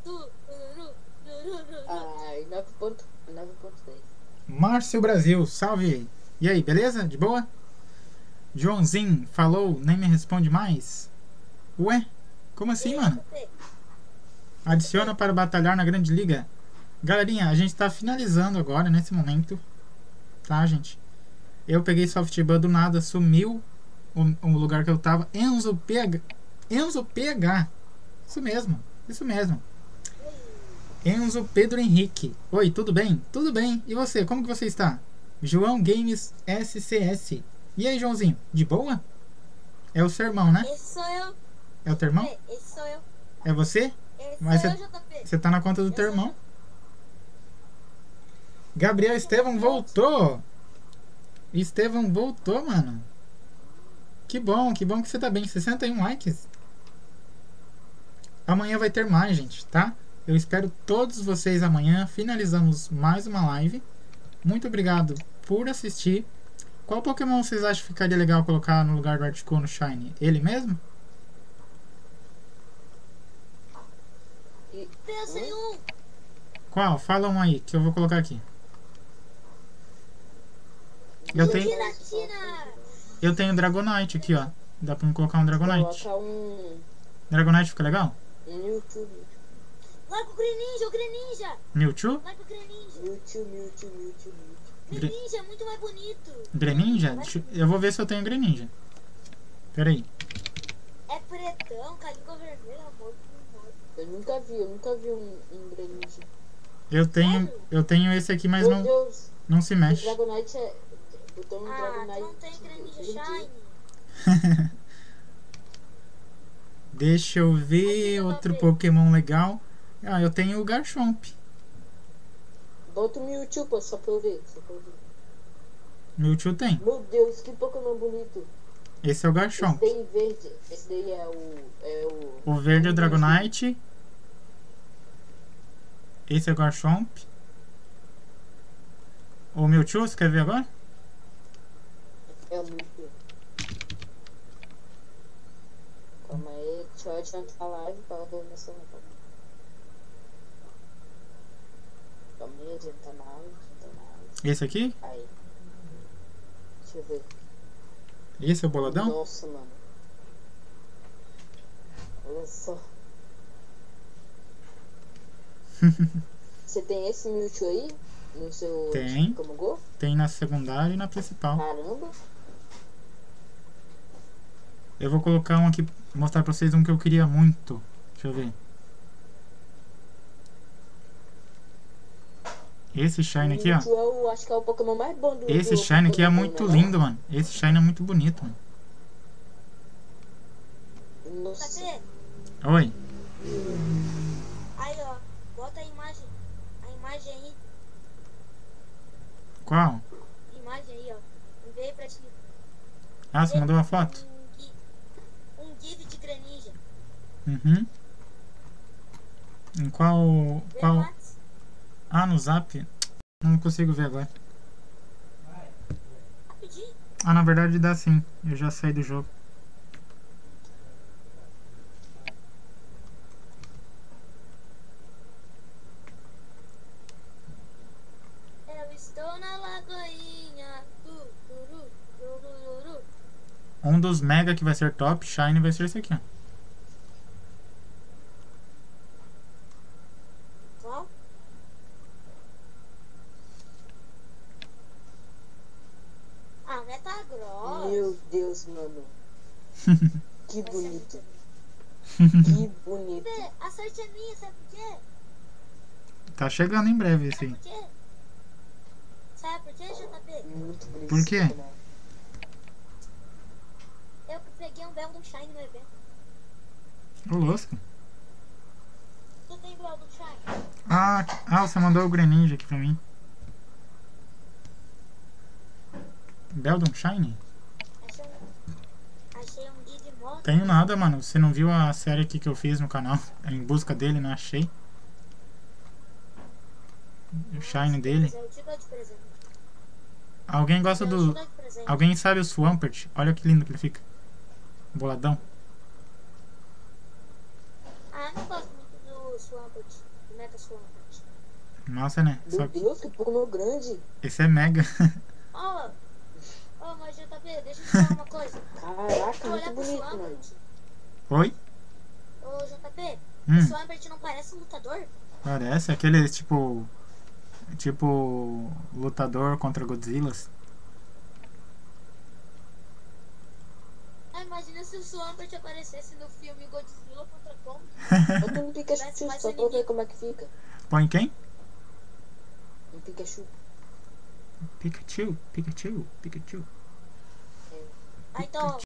Ai, 9.10. Márcio Brasil, salve! E aí, beleza? De boa? Joãozinho falou, nem me responde mais? Ué? Como assim, mano? Adiciona para batalhar na Grande Liga. Galerinha, a gente tá finalizando agora, nesse momento. Tá, gente? Eu peguei Softban do nada, sumiu o lugar que eu tava. Enzo PH. Isso mesmo, isso mesmo. Enzo Pedro Henrique. Oi, tudo bem? Tudo bem. E você, como que você está? João Games SCS. E aí, Joãozinho? De boa? É o seu irmão, né? Esse sou eu. É o teu irmão? Esse sou eu. É você? Esse Mas sou eu, JP. você tá na conta do teu irmão. Gabriel Estevam voltou. Estevam voltou, mano. Que bom que você tá bem. 61 likes. Amanhã vai ter mais, gente, tá? Eu espero todos vocês amanhã. Finalizamos mais uma live. Muito obrigado por assistir. Qual Pokémon vocês acham que ficaria legal colocar no lugar do Articuno no Shine? Ele mesmo? Pensa em um. Qual? Fala um aí, que eu vou colocar aqui. Eu tenho Dragonite aqui, ó. Dá pra me colocar um Dragonite. Coloca um Dragonite fica legal? Mewtwo. Larga o Greninja, o Greninja. Mewtwo? Larga o Greninja. Mewtwo. Greninja é muito mais bonito. Greninja? Eu vou ver se eu tenho Greninja. Pera aí. É pretão, com a língua vermelha, amor. Eu nunca vi um Greninja. Eu tenho esse aqui, mas Meu Deus, não se o mexe. Dragonite é... Botou um Tu Dragonite. não tem Greninja Shine. Deixa eu ver outro Pokémon legal. Ah, eu tenho o Garchomp. Bota o Mewtwo, pô, só pra eu ver. Mewtwo tem. Meu Deus, que Pokémon bonito. Esse é o Garchomp. Esse daí verde. Esse daí é o... O verde é o Dragonite. Esse é o Garchomp. O Mewtwo, você quer ver agora? É o Mewtwo. Calma aí, deixa eu adiantar a live pra ver nessa live. Calma aí, adiantar na live. Esse aqui? Aí. Deixa eu ver. Esse é o boladão? Nossa, mano. Olha só. Você tem esse Mewtwo aí? No seu Tem. Como Go? Tem na secundária e na principal. Caramba. Eu vou colocar um aqui, mostrar pra vocês um que eu queria muito. Deixa eu ver. Esse Shine aqui, ó. Eu acho que é o Pokémon mais bom do Esse Shine aqui é muito lindo, mano. Esse Shine é muito bonito, mano. Nossa. Oi. Aí, ó. Bota a imagem. A imagem aí. Qual? Imagem aí, ó. Enviei pra ti. Ah, você mandou uma foto? Um GIF de Greninja. Uhum. Em qual... Ah, no Zap? Não consigo ver agora. Rapidinho. Ah, na verdade dá sim. Eu já saí do jogo. Eu estou na lagoinha. Um dos Mega que vai ser top, Shine, vai ser esse aqui, ó. Qual? Ah, meta grossa. Meu Deus, mano. Que bonito. Que bonito. A sorte é minha, sabe por quê? Tá chegando em breve esse Sabe aí. por quê? Sabe por quê, JP? Muito bonito. Por quê? Eu peguei um Beldum Shine no evento. Ô, louco. Tu tem Beldum Shine? Ah, você mandou o Greninja aqui pra mim. Beldum Shine? Achei um guia de moto. Tenho nada, mano. Você não viu a série aqui que eu fiz no canal? Em busca dele, não achei. O Shine dele. Eu te dou de presente. Alguém gosta Eu te do... dou de presente. Alguém sabe o Swampert? Olha que lindo que ele fica. Boladão. Ah, eu não gosto muito do Swampert. Do Mega Swampert. Massa, né? Só Meu que Deus, que Pokémon grande. esse é Mega. Ô, mas JP, deixa eu te falar uma coisa. Caraca, Tu olhar muito pro bonito, mano. Swampert. Oi? Ô, JP, Hum. o Swampert não parece um lutador? Parece aquele tipo lutador contra Godzillas. Ah, imagina se o Swampert aparecesse no filme Godzilla contra Kong. Bota um Pikachu só pra ver como é que fica. Põe quem? Um Pikachu. Pikachu, Pikachu, Pikachu. Ah, então,